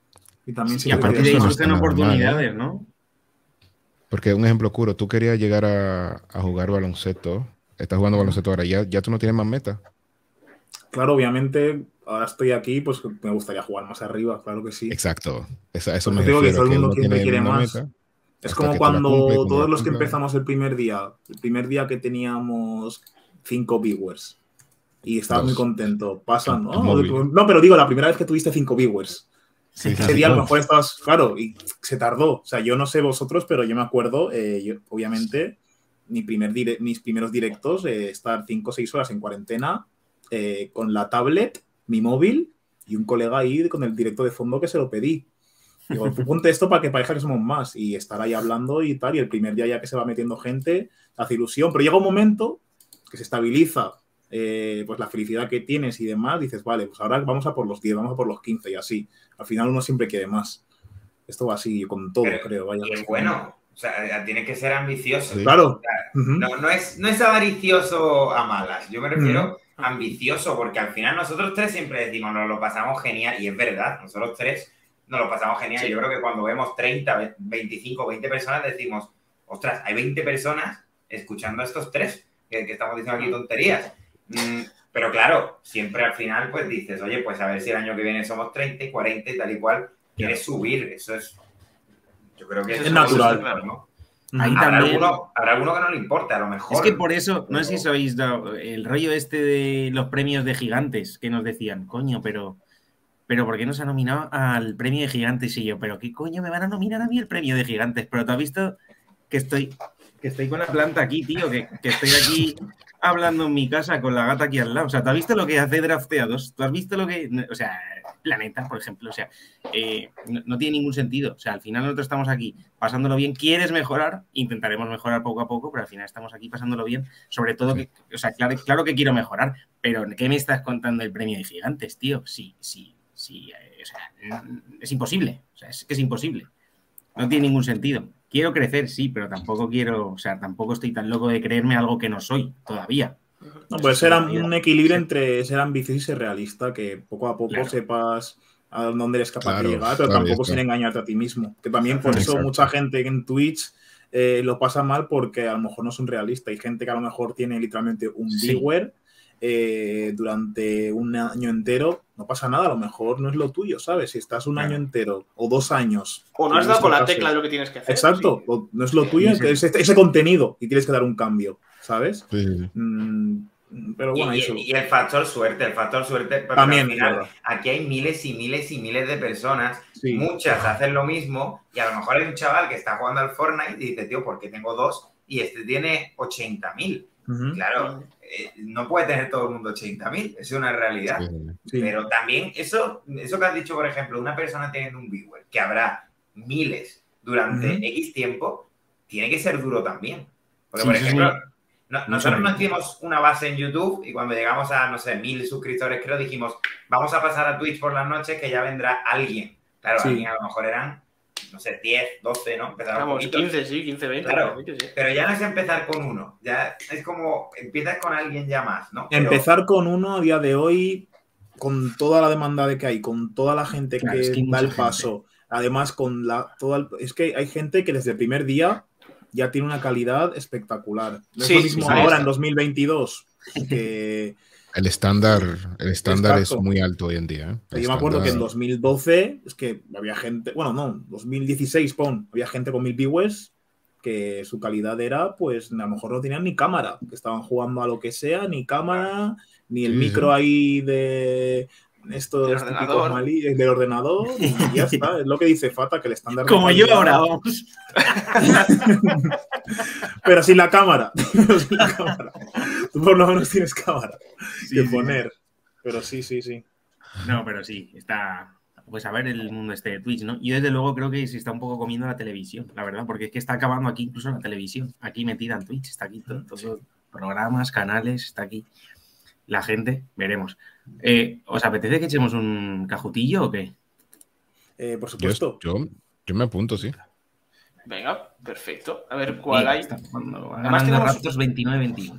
Y también Y siempre aparte aparte de quiere eso ahí no más. está surgen nada mal, oportunidades, ¿eh? ¿no? Porque un ejemplo curo, tú querías llegar a, a jugar baloncesto, estás jugando baloncesto ahora, ya, ya tú no tienes más meta. Claro, obviamente, ahora estoy aquí, pues me gustaría jugar más arriba, claro que sí. Exacto, es- a eso Pues me te digo que refiero, todo el que mundo uno siempre tiene quiere una más. meta Es hasta como que tú la cuando cumples y cuando todos la los que cumplas, empezamos el primer día, el primer día que teníamos cinco viewers y estabas muy dos. contento, pasan, Tu- tu ¿no? móvil. No, pero digo, la primera vez que tuviste cinco viewers. Sí, sí, Ese sí, día a lo no. mejor estabas, claro, y se tardó. O sea, yo no sé vosotros, pero yo me acuerdo, eh, yo, obviamente, mi primer dire- mis primeros directos, eh, estar cinco o seis horas en cuarentena eh, con la tablet, mi móvil y un colega ahí con el directo de fondo que se lo pedí. Digo, tú ponte esto para que parezca que somos más y estar ahí hablando y tal. Y el primer día ya que se va metiendo gente, hace ilusión. Pero llega un momento que se estabiliza eh, pues la felicidad que tienes y demás. Dices, vale, pues ahora vamos a por los diez, vamos a por los quince y así. Al final uno siempre quiere más. Esto va así con todo, Pero- creo. Vaya, Y es bueno, o sea, tiene que ser ambicioso. Sí. Claro. O sea, Ujú. no, no, es, no es avaricioso a malas, yo me refiero Ujú. ambicioso, porque al final nosotros tres siempre decimos, nos lo pasamos genial, y es verdad, nosotros tres nos lo pasamos genial. Sí. Yo creo que cuando vemos treinta, veinticinco, veinte personas decimos, ostras, hay veinte personas escuchando a estos tres, que, que estamos diciendo aquí tonterías. Mm, pero claro, siempre al final pues dices, oye, pues a ver si el año que viene somos treinta y cuarenta y tal y cual, quieres subir, eso es, yo creo que Es eso natural. claro, ¿no? Ahí Habrá también- alguno, habrá alguno que no le importe, a lo mejor. Es que por eso, no sé si Pero- sabéis dado el rollo este de los premios de gigantes que nos decían, coño, pero, pero ¿por qué no se ha nominado al premio de gigantes? Y yo, pero ¿qué coño me van a nominar a mí el premio de gigantes? Pero tú has visto que estoy, que estoy con la planta aquí, tío, que, que estoy aquí hablando en mi casa con la gata aquí al lado. O sea, ¿tú has visto lo que hace Drafteados? ¿Tú has visto lo que...? O sea, Planeta, por ejemplo, o sea, eh, no, no tiene ningún sentido. O sea, al final nosotros estamos aquí pasándolo bien. ¿Quieres mejorar? Intentaremos mejorar poco a poco, pero al final estamos aquí pasándolo bien. Sobre todo, que, o sea, claro, claro que quiero mejorar, pero ¿qué me estás contando del premio de gigantes, tío? Sí, sí, sí, eh, o sea, es imposible. O sea, es que es imposible. No tiene ningún sentido. Quiero crecer, sí, pero tampoco quiero, o sea, tampoco estoy tan loco de creerme algo que no soy todavía. No, pues ser un equilibrio entre ser ambicioso y ser realista, que poco a poco Claro. sepas a dónde eres capaz Claro, de llegar, pero claro, tampoco ya está. sin engañarte a ti mismo. Que también por eso Exacto. mucha gente en Twitch eh, lo pasa mal porque a lo mejor no son realistas. Hay gente que a lo mejor tiene literalmente un Sí. viewer eh, durante un año entero. No pasa nada, a lo mejor no es lo tuyo, ¿sabes? Si estás un Claro. año entero o dos años. O no has y dado con la casos- tecla de lo que tienes que hacer. Exacto, Sí. o no es lo Sí, tuyo, sí. ese, ese contenido y tienes que dar un cambio, ¿sabes? Sí, sí, sí. Mm, pero bueno, y, eso. y- y el factor suerte, el factor suerte, porque También, al final, verdad. aquí hay miles y miles y miles de personas, Sí. muchas hacen lo mismo, y a lo mejor hay un chaval que está jugando al Fortnite y dice, tío, ¿por qué tengo dos? Y este tiene ochenta mil. Ujú. Claro, eh, no puede tener todo el mundo ochenta mil, es una realidad. Sí, sí, sí. Sí. Pero también eso, eso que has dicho, por ejemplo, una persona teniendo un viewer, que habrá miles durante Ujú. X tiempo, tiene que ser duro también. Porque, Sí, por eso es ejemplo, muy- no- mucho nosotros nos mérito. hicimos una base en YouTube y cuando llegamos a, no sé, mil suscriptores, creo, dijimos, vamos a pasar a Twitch por las noches que ya vendrá alguien. Claro, Sí. alguien a lo mejor eran, no sé, diez, doce, ¿no? Empezaron Vamos, poquitos. quince, sí, quince, veinte. Claro. sí, sí. Pero ya no es empezar con uno, ya es como empiezas con alguien ya más, ¿no? Pero- Empezar con uno a día de hoy, con toda la demanda de que hay, con toda la gente Claro, que es que hay da mucha el gente. paso, además con la toda el- es que hay gente que desde el primer día ya tiene una calidad espectacular. No Sí, es lo mismo sí, ahí ahora está. en dos mil veintidós que El estándar, el estándar Exacto. es muy alto hoy en día. ¿eh? El yo me acuerdo que en estándar- dos mil doce es que había gente, bueno, no, dos mil dieciséis, pon, había gente con mil viewers que su calidad era, pues a lo mejor no tenían ni cámara, que estaban jugando a lo que sea, ni cámara, ni el Sí, micro sí. ahí de estos Del típicos ordenador. malí- del ordenador, y ya está, es lo que dice Fata, que el estándar de Como yo calidad- ahora, vamos. pero sin la cámara, pero sin la cámara. Tú por lo menos tienes cámara Sí, que sí. poner, pero sí, sí, sí. No, pero sí, está. Pues a ver el mundo este de Twitch, ¿no? Yo desde luego creo que se está un poco comiendo la televisión, la verdad, porque es que está acabando aquí incluso la televisión, aquí metida en Twitch, está aquí todo, todo programas, canales, está aquí. La gente, veremos. Eh, ¿Os apetece que echemos un cajutillo o qué? Eh, por Yo, supuesto. yo, yo me apunto, sí. Venga, perfecto. A ver cuál Mira, hay. está jugando- Además ganando tenemos- Raptors veintinueve veintiuno.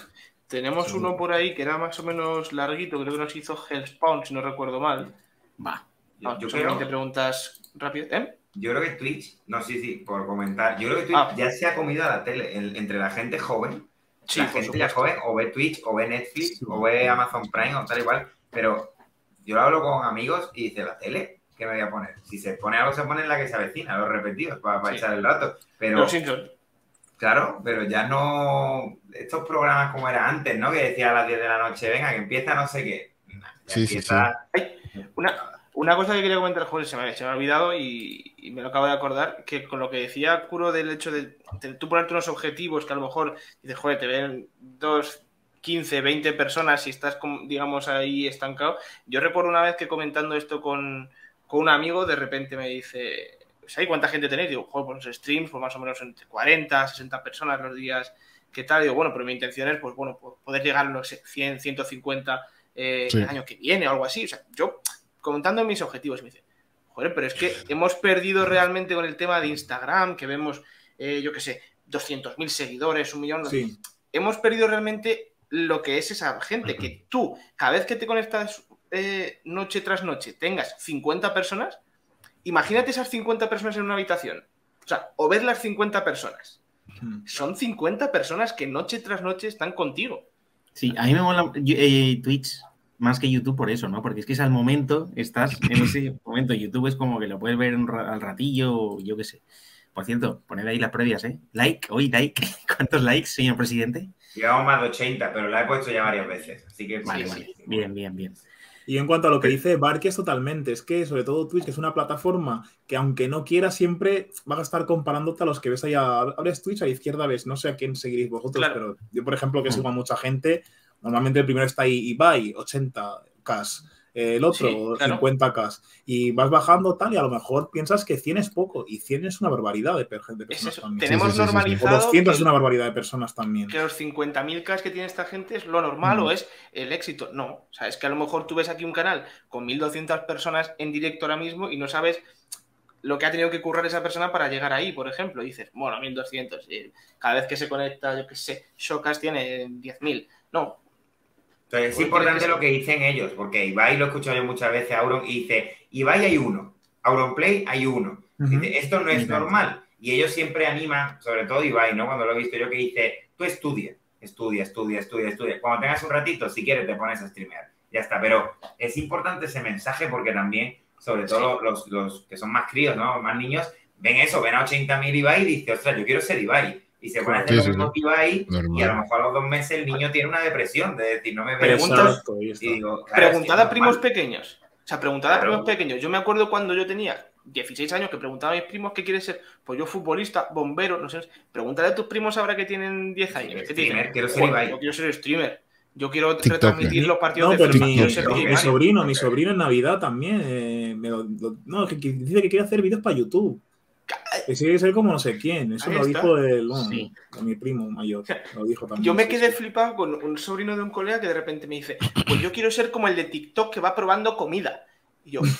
Tenemos uno por ahí que era más o menos larguito, creo que nos hizo Hellspawn, si no recuerdo mal. Va. Yo, Ah, yo solamente creo, preguntas rápidas. ¿Eh? yo creo que Twitch, no, sí, sí, por comentar, yo creo que Twitch Ah. ya se ha comido a la tele el- entre la gente joven. Sí, la por gente ya supuesto. joven o ve Twitch, o ve Netflix, Sí. o ve Amazon Prime, o tal igual. Pero yo hablo con amigos y dice, ¿la tele? ¿Qué me voy a poner? Si se pone algo, se pone en la que se avecina, los repetidos, para, para Sí. echar el rato. Pero, Los Simpsons. claro, pero ya no... Estos programas como era antes, ¿no? Que decía a las diez de la noche, venga, que empieza no sé qué. Nah, ya Sí, sí, empieza... Una, una cosa que quería comentar, joder, se me, se me ha olvidado y, y me lo acabo de acordar, que con lo que decía Kuro del hecho de, de tú ponerte unos objetivos que a lo mejor dices, joder, te ven dos, quince, veinte personas y estás, como, digamos, ahí estancado. Yo recuerdo una vez que comentando esto con, con un amigo, de repente me dice, ¿sabes cuánta gente tenéis? Digo, joder, pues los streams, pues más o menos entre cuarenta, sesenta personas los días, ¿qué tal? Digo, bueno, pero mi intención es, pues bueno, pues poder llegar a los cien, ciento cincuenta eh, Sí. el año que viene o algo así. O sea, yo comentando mis objetivos, me dice, joder, pero es que hemos perdido realmente con el tema de Instagram, que vemos, eh, yo qué sé, doscientos mil seguidores, un millón. Sí. Hemos perdido realmente lo que es esa gente, que tú, cada vez que te conectas eh, noche tras noche, tengas cincuenta personas, imagínate esas cincuenta personas en una habitación. O sea, o ver las cincuenta personas. Mm. Son cincuenta personas que noche tras noche están contigo. Sí, a mí me mola eh, Twitch más que YouTube por eso, ¿no? Porque es que es al momento, estás en ese momento. YouTube es como que lo puedes ver un ra- al ratillo, yo qué sé. Por cierto, poned ahí las previas, ¿eh? Like, hoy like. ¿Cuántos likes, señor presidente? Llevamos más de ochenta, pero la he puesto ya varias veces. Así que Vale, sí, vale. sí, sí. Bien, bien, bien. Y en cuanto a lo que dice Barky, es totalmente. Es que, sobre todo, Twitch, que es una plataforma que, aunque no quiera, siempre va a estar comparándote a los que ves allá. Abres Twitch, a la izquierda ves, no sé a quién seguiréis vosotros, Claro. pero yo, por ejemplo, que Mm. sigo a mucha gente, normalmente el primero está ahí Ibai, ochenta K. El otro, Sí, claro. cincuenta K. Y vas bajando tal, y a lo mejor piensas que cien es poco, y cien es una barbaridad de, per- de Es personas eso. también. Tenemos Sí, sí, sí, sí, sí. O normalizado doscientos es que- una barbaridad de personas también. que los cincuenta mil K que tiene esta gente es lo normal Mm. o es el éxito. No, o sea, es que a lo mejor tú ves aquí un canal con mil doscientas personas en directo ahora mismo y no sabes lo que ha tenido que currar esa persona para llegar ahí, por ejemplo. Y dices, bueno, mil doscientos. eh, cada vez que se conecta, yo qué sé, Showcast tiene diez mil. No, Entonces, es Porque importante tiene que lo que dicen ellos, porque Ibai lo he escuchado yo muchas veces, Auron, y dice, Ibai hay uno, Auronplay hay uno. Ujú. Dice, esto no es Exacto. normal. Y ellos siempre animan, sobre todo Ibai, ¿no? Cuando lo he visto yo, que dice, tú estudia, estudia, estudia, estudia, estudia. Cuando tengas un ratito, si quieres, te pones a streamear. Ya está, pero es importante ese mensaje porque también, sobre todo los, los que son más críos, ¿no? Más niños, ven eso, ven a ochenta mil Ibai y dice, ostras, yo quiero ser Ibai. Y se pone a hacer Sí, lo sí, mismo sí. que Ibai Normal. y a lo mejor a los dos meses el niño tiene una depresión de decir, no me veo. Preguntas- Exacto, ahí está. Y digo, claro, preguntad es que a es primos normal. pequeños. O sea, preguntad a Claro. primos pequeños. Yo me acuerdo cuando yo tenía dieciséis años que preguntaba a mis primos qué quieres ser. Pues yo futbolista, bombero, no sé. Pregúntale a tus primos ahora que tienen diez años. ¿Qué te dicen? Streamer, quiero ser "Joder, Ibai". Yo quiero ser streamer. Yo quiero TikToker. retransmitir los partidos No, de pero FIFA. mi, Quiero ser mi- D J mi Mario. sobrino, mi sobrino en Navidad también. eh, me lo- lo- no, que, que dice que quiere hacer vídeos para YouTube. Que quiere ser como no sé quién. Eso Ahí lo está. dijo el, bueno, Sí. mi primo mayor. Lo dijo también. Yo me sí, quedé sí. flipado con un sobrino de un colega que de repente me dice, pues yo quiero ser como el de TikTok que va probando comida. Y yo,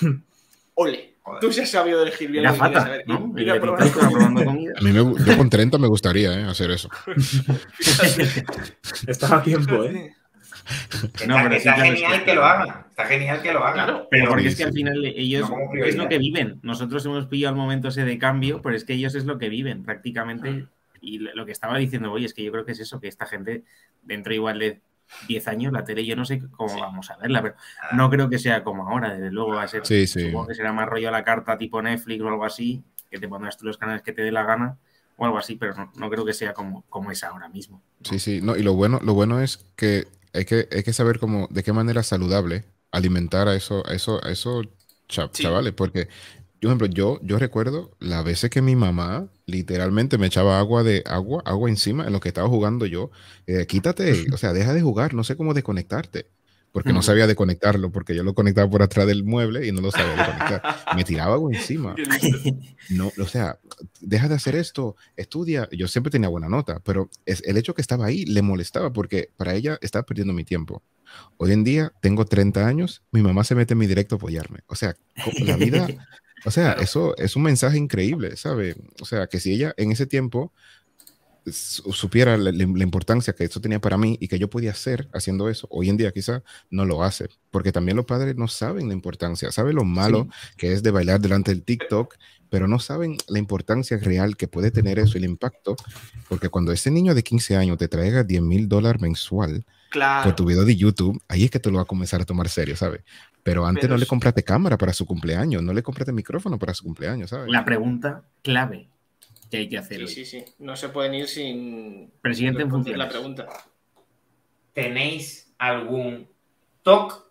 ole, Joder. tú sí has sabido elegir bien Era lo que quieres Fata, saber. ¿no? Ir El a de probar TikTok comida. probando comida. A mí me, yo con treinta me gustaría ¿eh? hacer eso. Estaba a tiempo, ¿eh? Está, No, pero sí, está claro, genial es que- que lo hagan. Está genial que lo hagan. Claro. Pero porque Sí, es que al sí. final ellos No como es prioridad. lo que viven. Nosotros hemos pillado el momento ese de cambio, pero es que ellos es lo que viven prácticamente. Y lo que estaba diciendo hoy es que yo creo que es eso, que esta gente, dentro igual de diez años, la tele, yo no sé cómo vamos a verla, pero no creo que sea como ahora, desde luego va a ser, Sí, sí. supongo que será más rollo a la carta tipo Netflix o algo así, que te pondrás tú los canales que te dé la gana, o algo así, pero no, no creo que sea como, como es ahora mismo. ¿no? Sí, sí, no, y lo bueno, lo bueno es que hay que, hay que saber cómo, de qué manera saludable alimentar a eso, a eso, a esos cha- Sí. chavales, porque, por ejemplo, yo, yo recuerdo las veces que mi mamá literalmente me echaba agua de agua, agua encima en lo que estaba jugando yo. Eh, quítate, o sea, deja de jugar, no sé cómo desconectarte. Porque no Ujú. sabía desconectarlo, porque yo lo conectaba por atrás del mueble y no lo sabía desconectar. Me tiraba agua encima. Qué listo. No, o sea, deja de hacer esto, estudia. Yo siempre tenía buena nota, pero es, el hecho que estaba ahí le molestaba porque para ella estaba perdiendo mi tiempo. Hoy en día tengo treinta años, mi mamá se mete en mi directo a apoyarme. O sea, co- la vida, o sea, Claro. eso es un mensaje increíble, ¿sabe? O sea, que si ella en ese tiempo su- supiera la, la- la importancia que eso tenía para mí y que yo podía hacer haciendo eso, hoy en día quizá no lo hace, porque también los padres no saben la importancia, saben lo malo que es de bailar delante del TikTok, pero no saben la importancia real que puede tener eso y el impacto, porque cuando ese niño de quince años te traiga diez mil dólares mensual por Claro. tu video de YouTube, ahí es que tú lo vas a comenzar a tomar serio, ¿sabes? Pero antes Pero no le es- compraste cámara para su cumpleaños, no le compraste micrófono para su cumpleaños, ¿sabes? La pregunta clave que hay que hacer Sí, hoy. sí, sí. No se pueden ir sin Presidente en responder la funciones. pregunta. ¿Tenéis algún toque?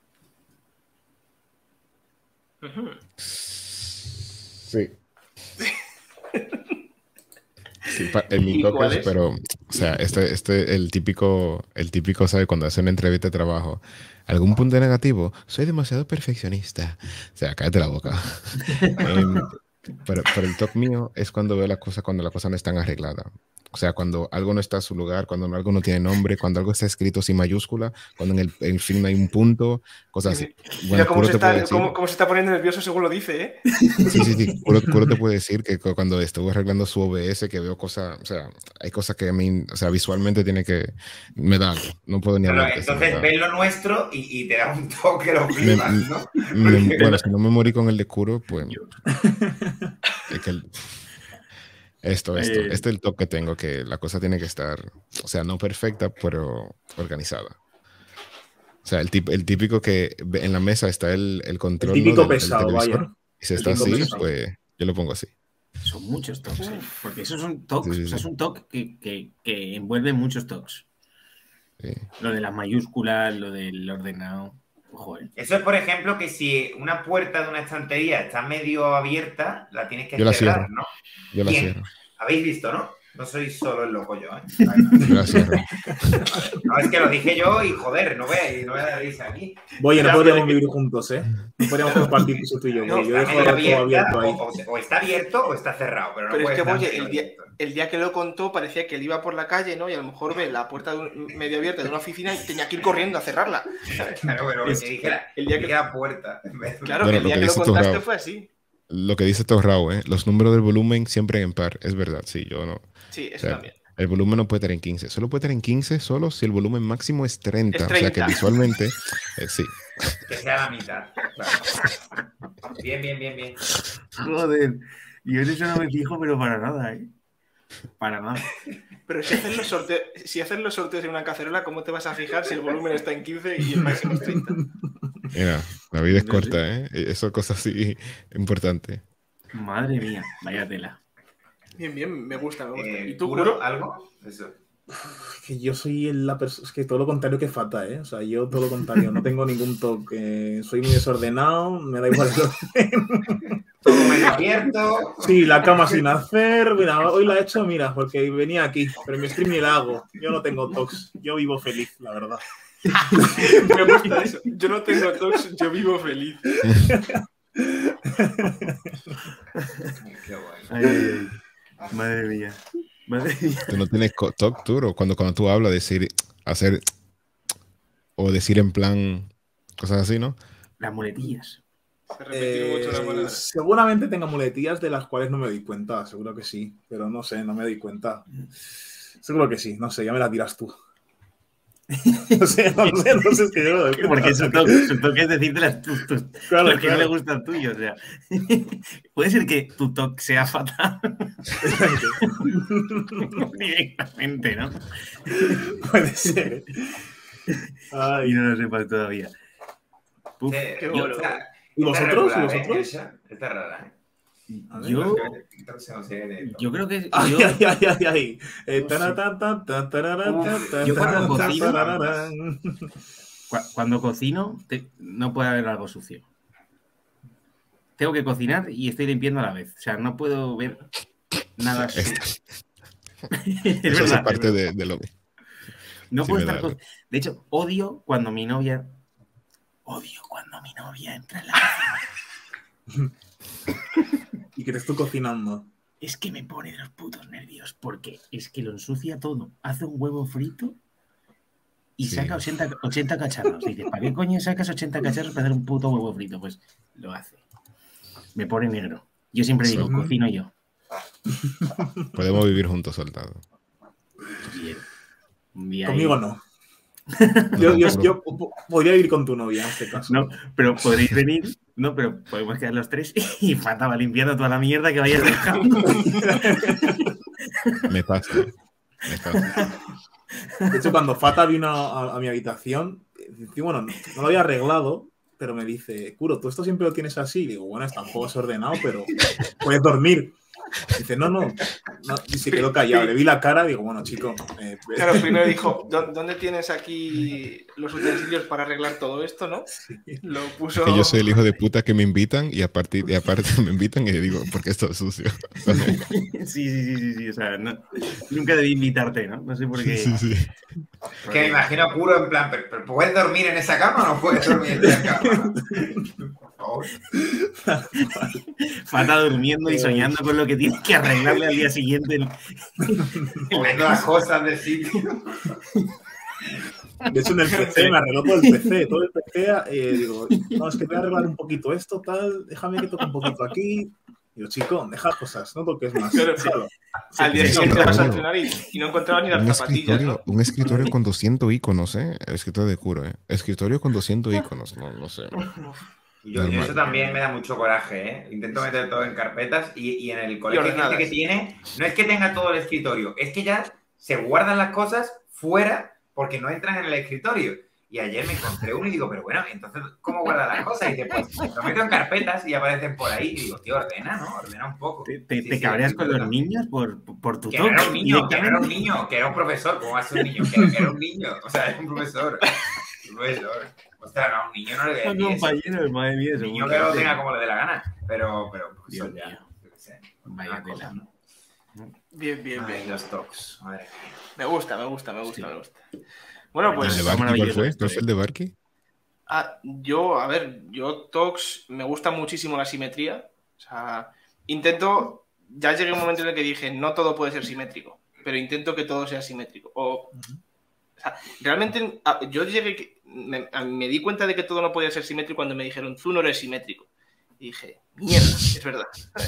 Ujú. Sí. Sí, pa- en mi ¿Y toque cuál es, es? pero, o sea, este, este, el típico, el típico, ¿sabe? Cuando hace una entrevista de trabajo, algún punto negativo, soy demasiado perfeccionista. O sea, cállate la boca. Em, pero, pero el toque mío es cuando veo las cosas, cuando las cosas no están arregladas. O sea, cuando algo no está a su lugar, cuando algo no tiene nombre, cuando algo está escrito sin mayúscula, cuando en el, en el fin no hay un punto, cosas así. Mira Bueno, cómo Kuro se, te puede está, decir. cómo, cómo se está poniendo nervioso según lo dice, ¿eh? Sí, sí, sí. Kuro, Kuro te puede decir que cu- cuando estuve arreglando su O B S, que veo cosas, o sea, hay cosas que a mí, o sea, visualmente tiene que, me da algo. No puedo ni Pero hablar. que se me entonces da. ves lo nuestro y, y te da un toque, lo Me- flipas, ¿no? me- Porque- bueno, si no me morí con el de Kuro, pues es que el- esto, esto, Eh. este es el toque que tengo, que la cosa tiene que estar, o sea, no perfecta, pero organizada. O sea, el, tip- el típico que ve- en la mesa está el, el control, ¿no? típico del, del pesado, televisor, vaya. y si El está típico así, pesado. pues yo lo pongo así. Son muchos toques, ¿eh? Porque eso es un toque, Sí, sí, o sea, es sí. un toque que, que, que envuelve muchos toques. Sí. Lo de las mayúsculas, lo del ordenado. Ojo, ¿eh? Eso es, por ejemplo, que si una puerta de una estantería está medio abierta, la tienes que Yo la cerrar, cierro. ¿no? Yo la Bien. cierro. ¿Habéis visto, no? No soy solo el loco yo, ¿eh? Yo la cierro. No, es que lo dije yo y joder, no veáis, no veáis risa aquí. Oye, no Ya, podríamos pero- vivir juntos, ¿eh? No podríamos compartir piso tú y yo, No, porque yo está dejo medio todo abierto abierta, ahí. o, o- o está abierto o está cerrado, pero no Pero es puede que, estar oye, medio el día, abierto. el día que lo contó parecía que él iba por la calle, ¿no? Y a lo mejor ve la puerta de un- medio abierta de una oficina y tenía que ir corriendo a cerrarla. Claro, pero Es- que dije la, el día que- dije la puerta. en vez de- Claro, Bueno, el lo día que que lo dice contaste Torrao. fue así. Lo que dice Torrao, ¿eh? Los números del volumen siempre en par. Es verdad, sí, yo no. Sí, O eso sea, también. el volumen no puede estar en quince. Solo puede estar en quince solo si el volumen máximo es treinta. Es O sea que treinta. visualmente, eh, sí. Que sea la mitad. Claro. Bien, bien, bien, bien. Joder. Yo en eso no me fijo, pero para nada, ¿eh? Para nada. Pero si haces los sorteos, si haces los sorteos en una cacerola, ¿cómo te vas a fijar si el volumen está en quince y el máximo es treinta? Mira, la vida es No sé. corta, ¿eh? Eso es cosa así importante. Madre mía, vaya tela. Bien, bien, me gusta, me gusta. Eh, ¿Y tú, ¿Kuro, Kuro? algo? Eso. Que yo soy la persona, es que todo lo contrario que Fata, ¿eh? O sea, yo todo lo contrario, no tengo ningún toque, eh, soy muy desordenado, me da igual el orden. Todo medio abierto. Sí, la cama sin hacer, mira, hoy la he hecho, mira, porque venía aquí, pero en mi stream ni la hago, yo no tengo tocs, yo vivo feliz, la verdad. Me gusta eso. Yo no tengo tox, yo vivo feliz. Qué bueno. Ay, ay, ay. Madre mía. Madre mía. Tú no tienes co- talk tour o cuando, cuando tú hablas, decir, hacer o decir en plan cosas así, ¿no? Las muletillas. Se repetió mucho la Eh, palabra. seguramente tenga muletillas de las cuales no me doy cuenta, seguro que sí, pero no sé, no me doy cuenta. Seguro que sí, no sé, ya me la dirás tú. No sé, no sé, no sé, es que yo me doy cuenta. Porque su toque, su toque es decirte las tus, tus, Claro, lo que no claro. le gusta al tuyo. O sea, puede ser que tu toque sea fatal directamente, ¿no? Puede ser. Y Ay. no lo sepas todavía. Uf, Eh, qué yo- bueno. o sea, ¿Y esta vosotros? regular, ¿Y ¿eh? vosotros? Esa, esta es rara, ¿eh? A ver. Yo, TikTok no sé de- yo creo que... Ay, Yo, ay, ay, ay, ay. Eh, taratan, tan, tan, tararán, Uf, tan, tan, yo cuando tan, cocino- tararán. cua- cuando cocino, te- no puede haber algo sucio. Tengo que cocinar y estoy limpiando a la vez. O sea, no puedo ver nada sucio. Es Eso hace verdad, parte es verdad. de, de lo No Sí, puedo me estar da co- De hecho, odio cuando mi novia. Odio cuando mi novia entra en la cocina. Y que te estoy cocinando. Es que me pone de los putos nervios. Porque es que lo ensucia todo. Hace un huevo frito y Sí. saca ochenta, ochenta cacharros. Y dices, ¿para qué coño sacas ochenta cacharros para hacer un puto huevo frito? Pues lo hace. Me pone negro. Yo siempre digo, Ujú. cocino yo. Podemos vivir juntos, soldado. Bien. Un día Conmigo ahí- no. Yo, yo, yo po- podría ir con tu novia en este caso. No, pero podréis venir, no, pero podemos quedar los tres y Fata va limpiando toda la mierda que vayas dejando. Me pasa. Me pasa. De hecho, cuando Fata vino a, a mi habitación, eh, bueno, no lo había arreglado, pero me dice, Kuro, ¿tú esto siempre lo tienes así? Y digo, bueno, está un poco desordenado, pero puedes dormir. Dice, no, no, no. Y se quedó callado. Le vi la cara, digo, bueno, chico. Eh, Claro, primero dijo, "¿Dó- ¿dónde tienes aquí los utensilios para arreglar todo esto, no?" Lo puso... Que yo soy el hijo de puta que me invitan y aparte, y aparte me invitan y digo, ¿por qué esto es sucio? Sí, sí, sí, sí, sí, o sea, no- nunca debí invitarte, ¿no? No sé por qué. Sí, sí. Que me imagino a Kuro en plan, ¿pero, pero puedes dormir en esa cama o no puedes dormir en esa cama? Por favor. Fata durmiendo y soñando con lo que tienes que arreglarle al día siguiente. Poniendo las cosas del sitio. De hecho, en el P C me arregló todo el P C. Todo el P C, eh, digo, no, es que voy a arreglar un poquito esto, tal. Déjame que toque un poquito aquí. Digo, chico, deja cosas, no toques más. Pero- Déjalo. Al día Sí, siguiente sí, vas a claro. cenar y, y no encontraba ni las Un zapatillas, escritorio, ¿no? un escritorio con doscientos iconos, ¿eh? El escritorio de Kuro, ¿eh? Escritorio con doscientos iconos, no, no sé. Yo, yo eso también me da mucho coraje, ¿eh? Intento meter todo en carpetas y, y en el colegio hay gente ordenadas. que tiene, no es que tenga todo el escritorio, es que ya se guardan las cosas fuera porque no entran en el escritorio. Y ayer me encontré uno y digo, pero bueno, entonces, ¿cómo guardan las cosas? Y dice, pues lo meto en carpetas y aparecen por ahí. Y digo, tío, ordena, ¿no? Ordena un poco. ¿Te, te, Sí, te sí, cabreas sí, con yo los también. niños por, por tu Que no era un toque? niño, que no era un directamente? niño, que era un profesor. ¿Cómo va a ser un niño? Que, que era un niño. O sea, es un profesor. Un profesor. Ostras, no, a un niño no le voy a Un decir eso. compañero, madre mía. Un niño que seguro. lo tenga como le dé la gana. Pero, pero, un profesor Dios ya. mío. Yo qué sé. Vaya Una tela. cosa, ¿no? Bien, bien, Ay, bien. los talks. Madre mía. Me gusta, me gusta, me gusta, Sí. me gusta. Bueno, ¿El pues... de está Barky cuál maravilloso fue? esto, ¿Cuál fue el de Barky? Ah, yo, a ver, yo Tox, me gusta muchísimo la simetría. O sea, intento, ya llegué a un momento en el que dije, no todo puede ser simétrico, pero intento que todo sea simétrico. O, o sea, realmente, a- yo llegué, que- me, a- me di cuenta de que todo no podía ser simétrico cuando me dijeron, tú no eres simétrico. Y dije, mierda, es verdad.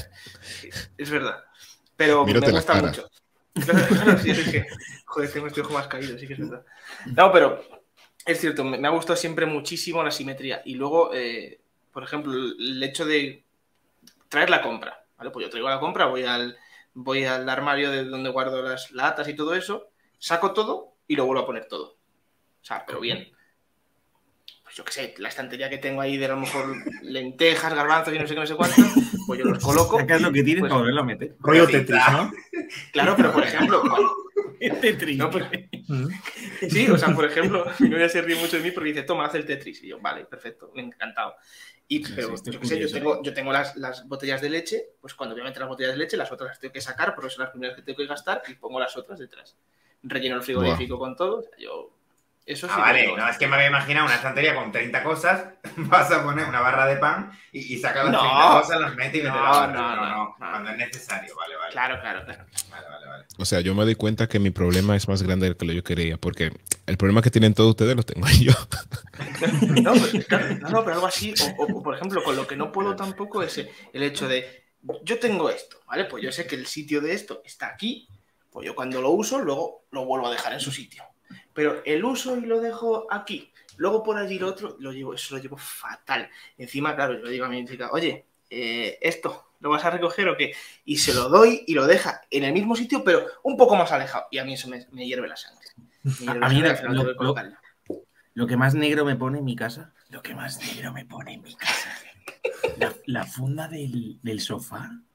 Es verdad. Pero Mírate me la gusta cara. mucho. Claro, sí, es que, joder, tengo este ojo más caído, sí que es verdad. No, pero es cierto, me, me ha gustado siempre muchísimo la simetría. Y luego, eh, por ejemplo, el hecho de traer la compra. ¿Vale? Pues yo traigo la compra, voy al, voy al armario de donde guardo las latas y todo eso, saco todo y lo vuelvo a poner todo. O sea, pero bien. Pues yo qué sé, la estantería que tengo ahí de a lo mejor lentejas, garbanzos y no sé qué, no sé cuánto, pues yo los coloco. Sacas lo que tienes Pues- para volverlo a meter. Rollo Tetris, ¿no? Claro, pero por ejemplo, cuando- Tetris. no, pues, Mm. sí, o sea, por ejemplo, mi novia se ríe mucho de mí porque dice, toma, haz el Tetris. Y yo, vale, perfecto, me ha encantado. Y, Sí, pero sí, esto es yo qué sé, yo curioso, tengo, ¿eh? yo tengo las, las botellas de leche, pues cuando voy a meter las botellas de leche, las otras las tengo que sacar porque son las primeras que tengo que gastar y pongo las otras detrás. Relleno el frigorífico con todo. O sea, yo, eso sí. Ah, vale, lo- no, es que me había imaginado una estantería con treinta cosas, vas a poner una barra de pan y, y sacas las No. treinta cosas, las metes y metes No, las otras. no, no, no. Cuando es necesario, vale, vale. Claro, claro, claro. Vale, vale, vale. O sea, yo me doy cuenta que mi problema es más grande del que yo quería, porque el problema que tienen todos ustedes lo tengo yo. No, pues, claro, no, no, pero algo así, o, o, por ejemplo, con lo que no puedo tampoco es el hecho de, yo tengo esto, ¿vale? Pues yo sé que el sitio de esto está aquí, pues yo cuando lo uso, luego lo vuelvo a dejar en su sitio. Pero el uso y lo dejo aquí, luego por allí lo otro, lo llevo, eso lo llevo fatal. Encima, claro, yo le digo a mi chica, oye, eh, esto, ¿lo vas a recoger o qué? Y se lo doy y lo deja en el mismo sitio, pero un poco más alejado. Y a mí eso me, me hierve la sangre. Me hierve la A mí sangre, lo- al final lo- tengo que colocarla. Lo que más negro me pone en mi casa, lo que más negro me pone en mi casa, la, la funda del, del sofá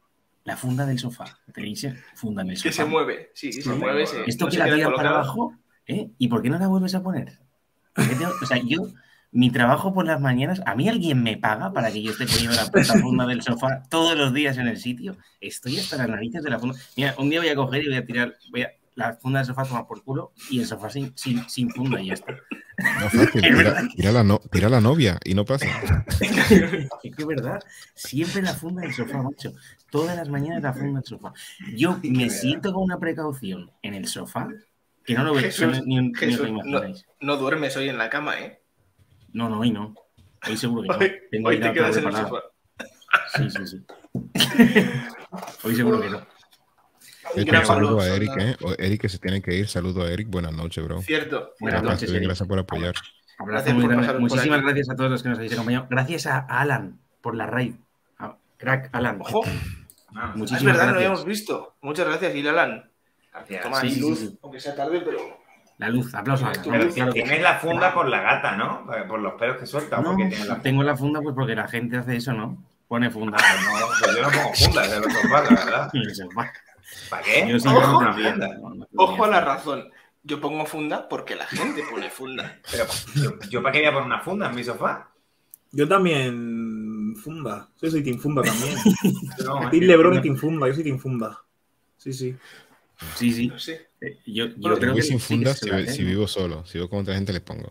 La funda del sofá. Tenéis funda en el sofá. Que se mueve, sí, sí, se mueve. Se, Esto no que se la queda tiras para colocada. abajo, ¿eh? ¿Y por qué no la vuelves a poner? ¿Por qué tengo- O sea, yo, mi trabajo por las mañanas, ¿a mí alguien me paga para que yo esté poniendo la puta funda del sofá todos los días en el sitio? Estoy hasta las narices de la funda. Mira, un día voy a coger y voy a tirar voy a, la funda del sofá toma por culo y el sofá sin, sin, sin funda y ya está. No, fácil. Es Tira, verdad. tira la no, tira la novia y no pasa. Es que es verdad, siempre la funda del sofá, macho. Todas las mañanas la funda del sofá. Yo me siento con una precaución en el sofá que no lo veo, Jesús, ni, ni os Jesús, lo no, imagináis. no duermes hoy en la cama, ¿eh? No, no, hoy no. Hoy seguro que no. Hoy, Tengo hoy ahí te la quedas otra en el preparada. sofá. Sí, sí, sí. Hoy seguro que no. De hecho, Gran un saludo valor, a Eric, soldado. ¿eh? O Eric que se tiene que ir. Saludo a Eric. Buenas noches, bro. Cierto. Buenas Gracias, noches, bien, Eric. gracias por apoyar. Abrazo Gracias muy por grande. pasar por Muchísimas aquí. gracias a todos los que nos habéis acompañado. Gracias a Alan por la raid. A Crack Alan. Ojo, Ah, es Muchísimas verdad, no lo gracias. habíamos visto. Muchas gracias, Ilalan. gracias. Toma Sí, ahí sí, luz, sí, sí. aunque sea tarde, pero. La luz, aplausos a Alan. Pero Pero Claro que tienes sí. la funda por la gata, ¿no? Por los pelos que suelta. ¿O No, por qué tienes la funda? tengo la funda pues porque la gente hace eso, ¿no? Pone funda. No, pues yo no pongo fundas de los sofás, la verdad. En el sofá. ¿Para qué? Yo sí Ojo, no una tendría- funda. no, no tendría Ojo a la funda. razón. Yo pongo funda porque la gente pone funda. Pero yo, yo ¿para qué voy a poner una funda en mi sofá? Yo también funda. Yo soy Team Funda también. No, Team ¿eh? Lebron y Team Funda. Yo soy Team Funda. Sí, sí. Sí, sí. No sé. Eh, Yo, yo Bueno, creo Voy que sin sí que funda se si, la hacen, si ¿no? vivo solo. Si vivo con otra gente, les pongo.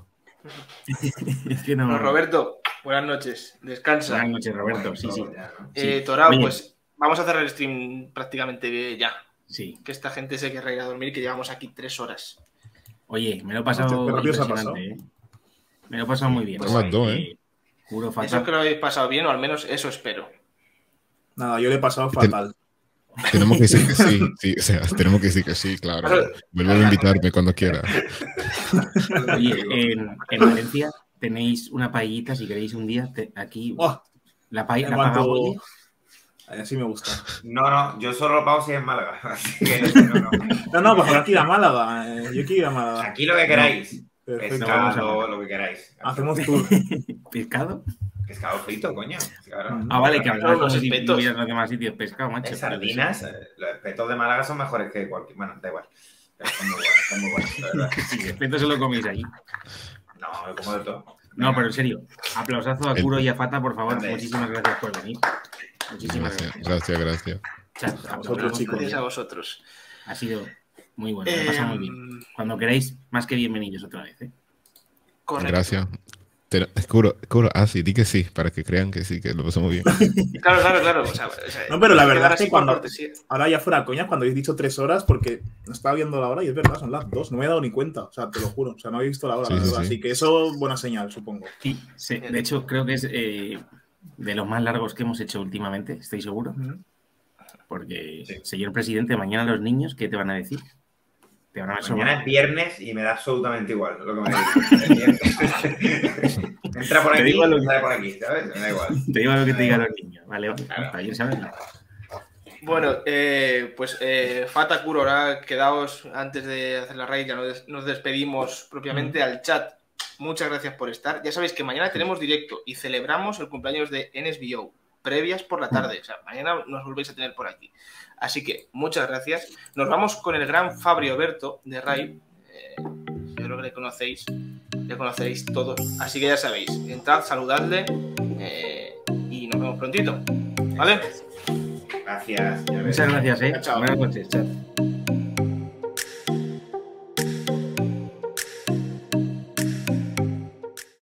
Es que no. Bueno, Roberto, buenas noches. Descansa. Buenas noches, Roberto. Sí, sí. Ya, ¿no? Eh, Sí. Torao, Oye. pues vamos a cerrar el stream prácticamente ya. Sí. Que esta gente se querrá ir a dormir, que llevamos aquí tres horas. Oye, me lo he Hostia, pasado qué rápido se ha impresionante, ¿eh? Me lo he pasado muy bien. Son las dos, ¿eh? Eh, Juro Eso fatal. que lo habéis pasado bien, o al menos eso espero. Nada, yo le he pasado fatal. Tenemos que decir que sí, sí, o sea, tenemos que decir que sí, claro. Vuelve a invitarme cuando quiera. Oye, en, en Valencia tenéis una paellita, si queréis un día, te- aquí. Oh, La paella en la paga cuanto- Oye. Así me gusta. No, no, yo solo lo pago si es en Málaga. Así que no, no. No, no, pues aquí ir a Málaga. eh, Yo quiero ir a Málaga. Aquí lo que queráis. Perfecto. No, vamos a Pescado, ver. lo que queráis. Hacemos tour. ¿Pescado? Pescado frito, coño. Claro. Ah, vale, que hablaba Los como si espetos. tuvieras los demás sitios. Pescado, macho. En sardinas, eh, los espetos de Málaga son mejores que cualquier. Bueno, da igual. Pero son muy buenos, son muy buenos, la verdad. Sí, espetos se lo coméis ahí. No, lo como de todo. No, pero en serio. Aplausazo a El- Kuro y a Fata, por favor. Grande. Muchísimas gracias por venir. Muchísimas Gracias, gracias. gracias, gracias. Chat, vosotros, hablamos chicos. otro Gracias día. a vosotros. Ha sido muy bueno. Me ha pasado muy bien. Em, Cuando queráis, más que bienvenidos otra vez. ¿eh? Correcto. Gracias. Te- Curo, Curo, ah, sí, di que sí, para que crean que sí, que lo pasamos bien. Claro, claro, claro. O sea, o sea, No, pero la quedar verdad es así que por cuando- cortesía. Ahora ya fuera coña, cuando habéis dicho tres horas, porque estaba viendo la hora y es verdad, son las dos. No me he dado ni cuenta, o sea, te lo juro. O sea, no había visto la hora, Sí, la sí, verdad. sí. Así que eso, buena señal, supongo. Sí, sí. De hecho, creo que es eh, de los más largos que hemos hecho últimamente, estoy seguro. Porque, Sí. señor presidente, mañana los niños, ¿qué te van a decir? Te van a Mañana sobrar. es viernes y me da absolutamente igual lo que me dices. Es viernes. Entra por Te aquí, digo lo que- sale por aquí, ¿sabes? Me da igual. Te digo lo que te digan los niños. Vale, vale. Hasta ayer, ¿sabes? Bueno, eh, pues eh, Fata, Kuro, ahora quedaos antes de hacer la raid, ya nos, nos despedimos propiamente al chat. Muchas gracias por estar. Ya sabéis que mañana tenemos directo y celebramos el cumpleaños de N S B O, previas por la tarde. O sea, mañana nos volvéis a tener por aquí. Así que muchas gracias. Nos vamos con el gran Fabio Berto de raid. Eh, yo creo que le conocéis, le conoceréis todos. Así que ya sabéis, entrad, saludadle eh, y nos vemos prontito. ¿Vale? Gracias. Muchas gracias, ¿eh? Chao. Buenas noches, chat.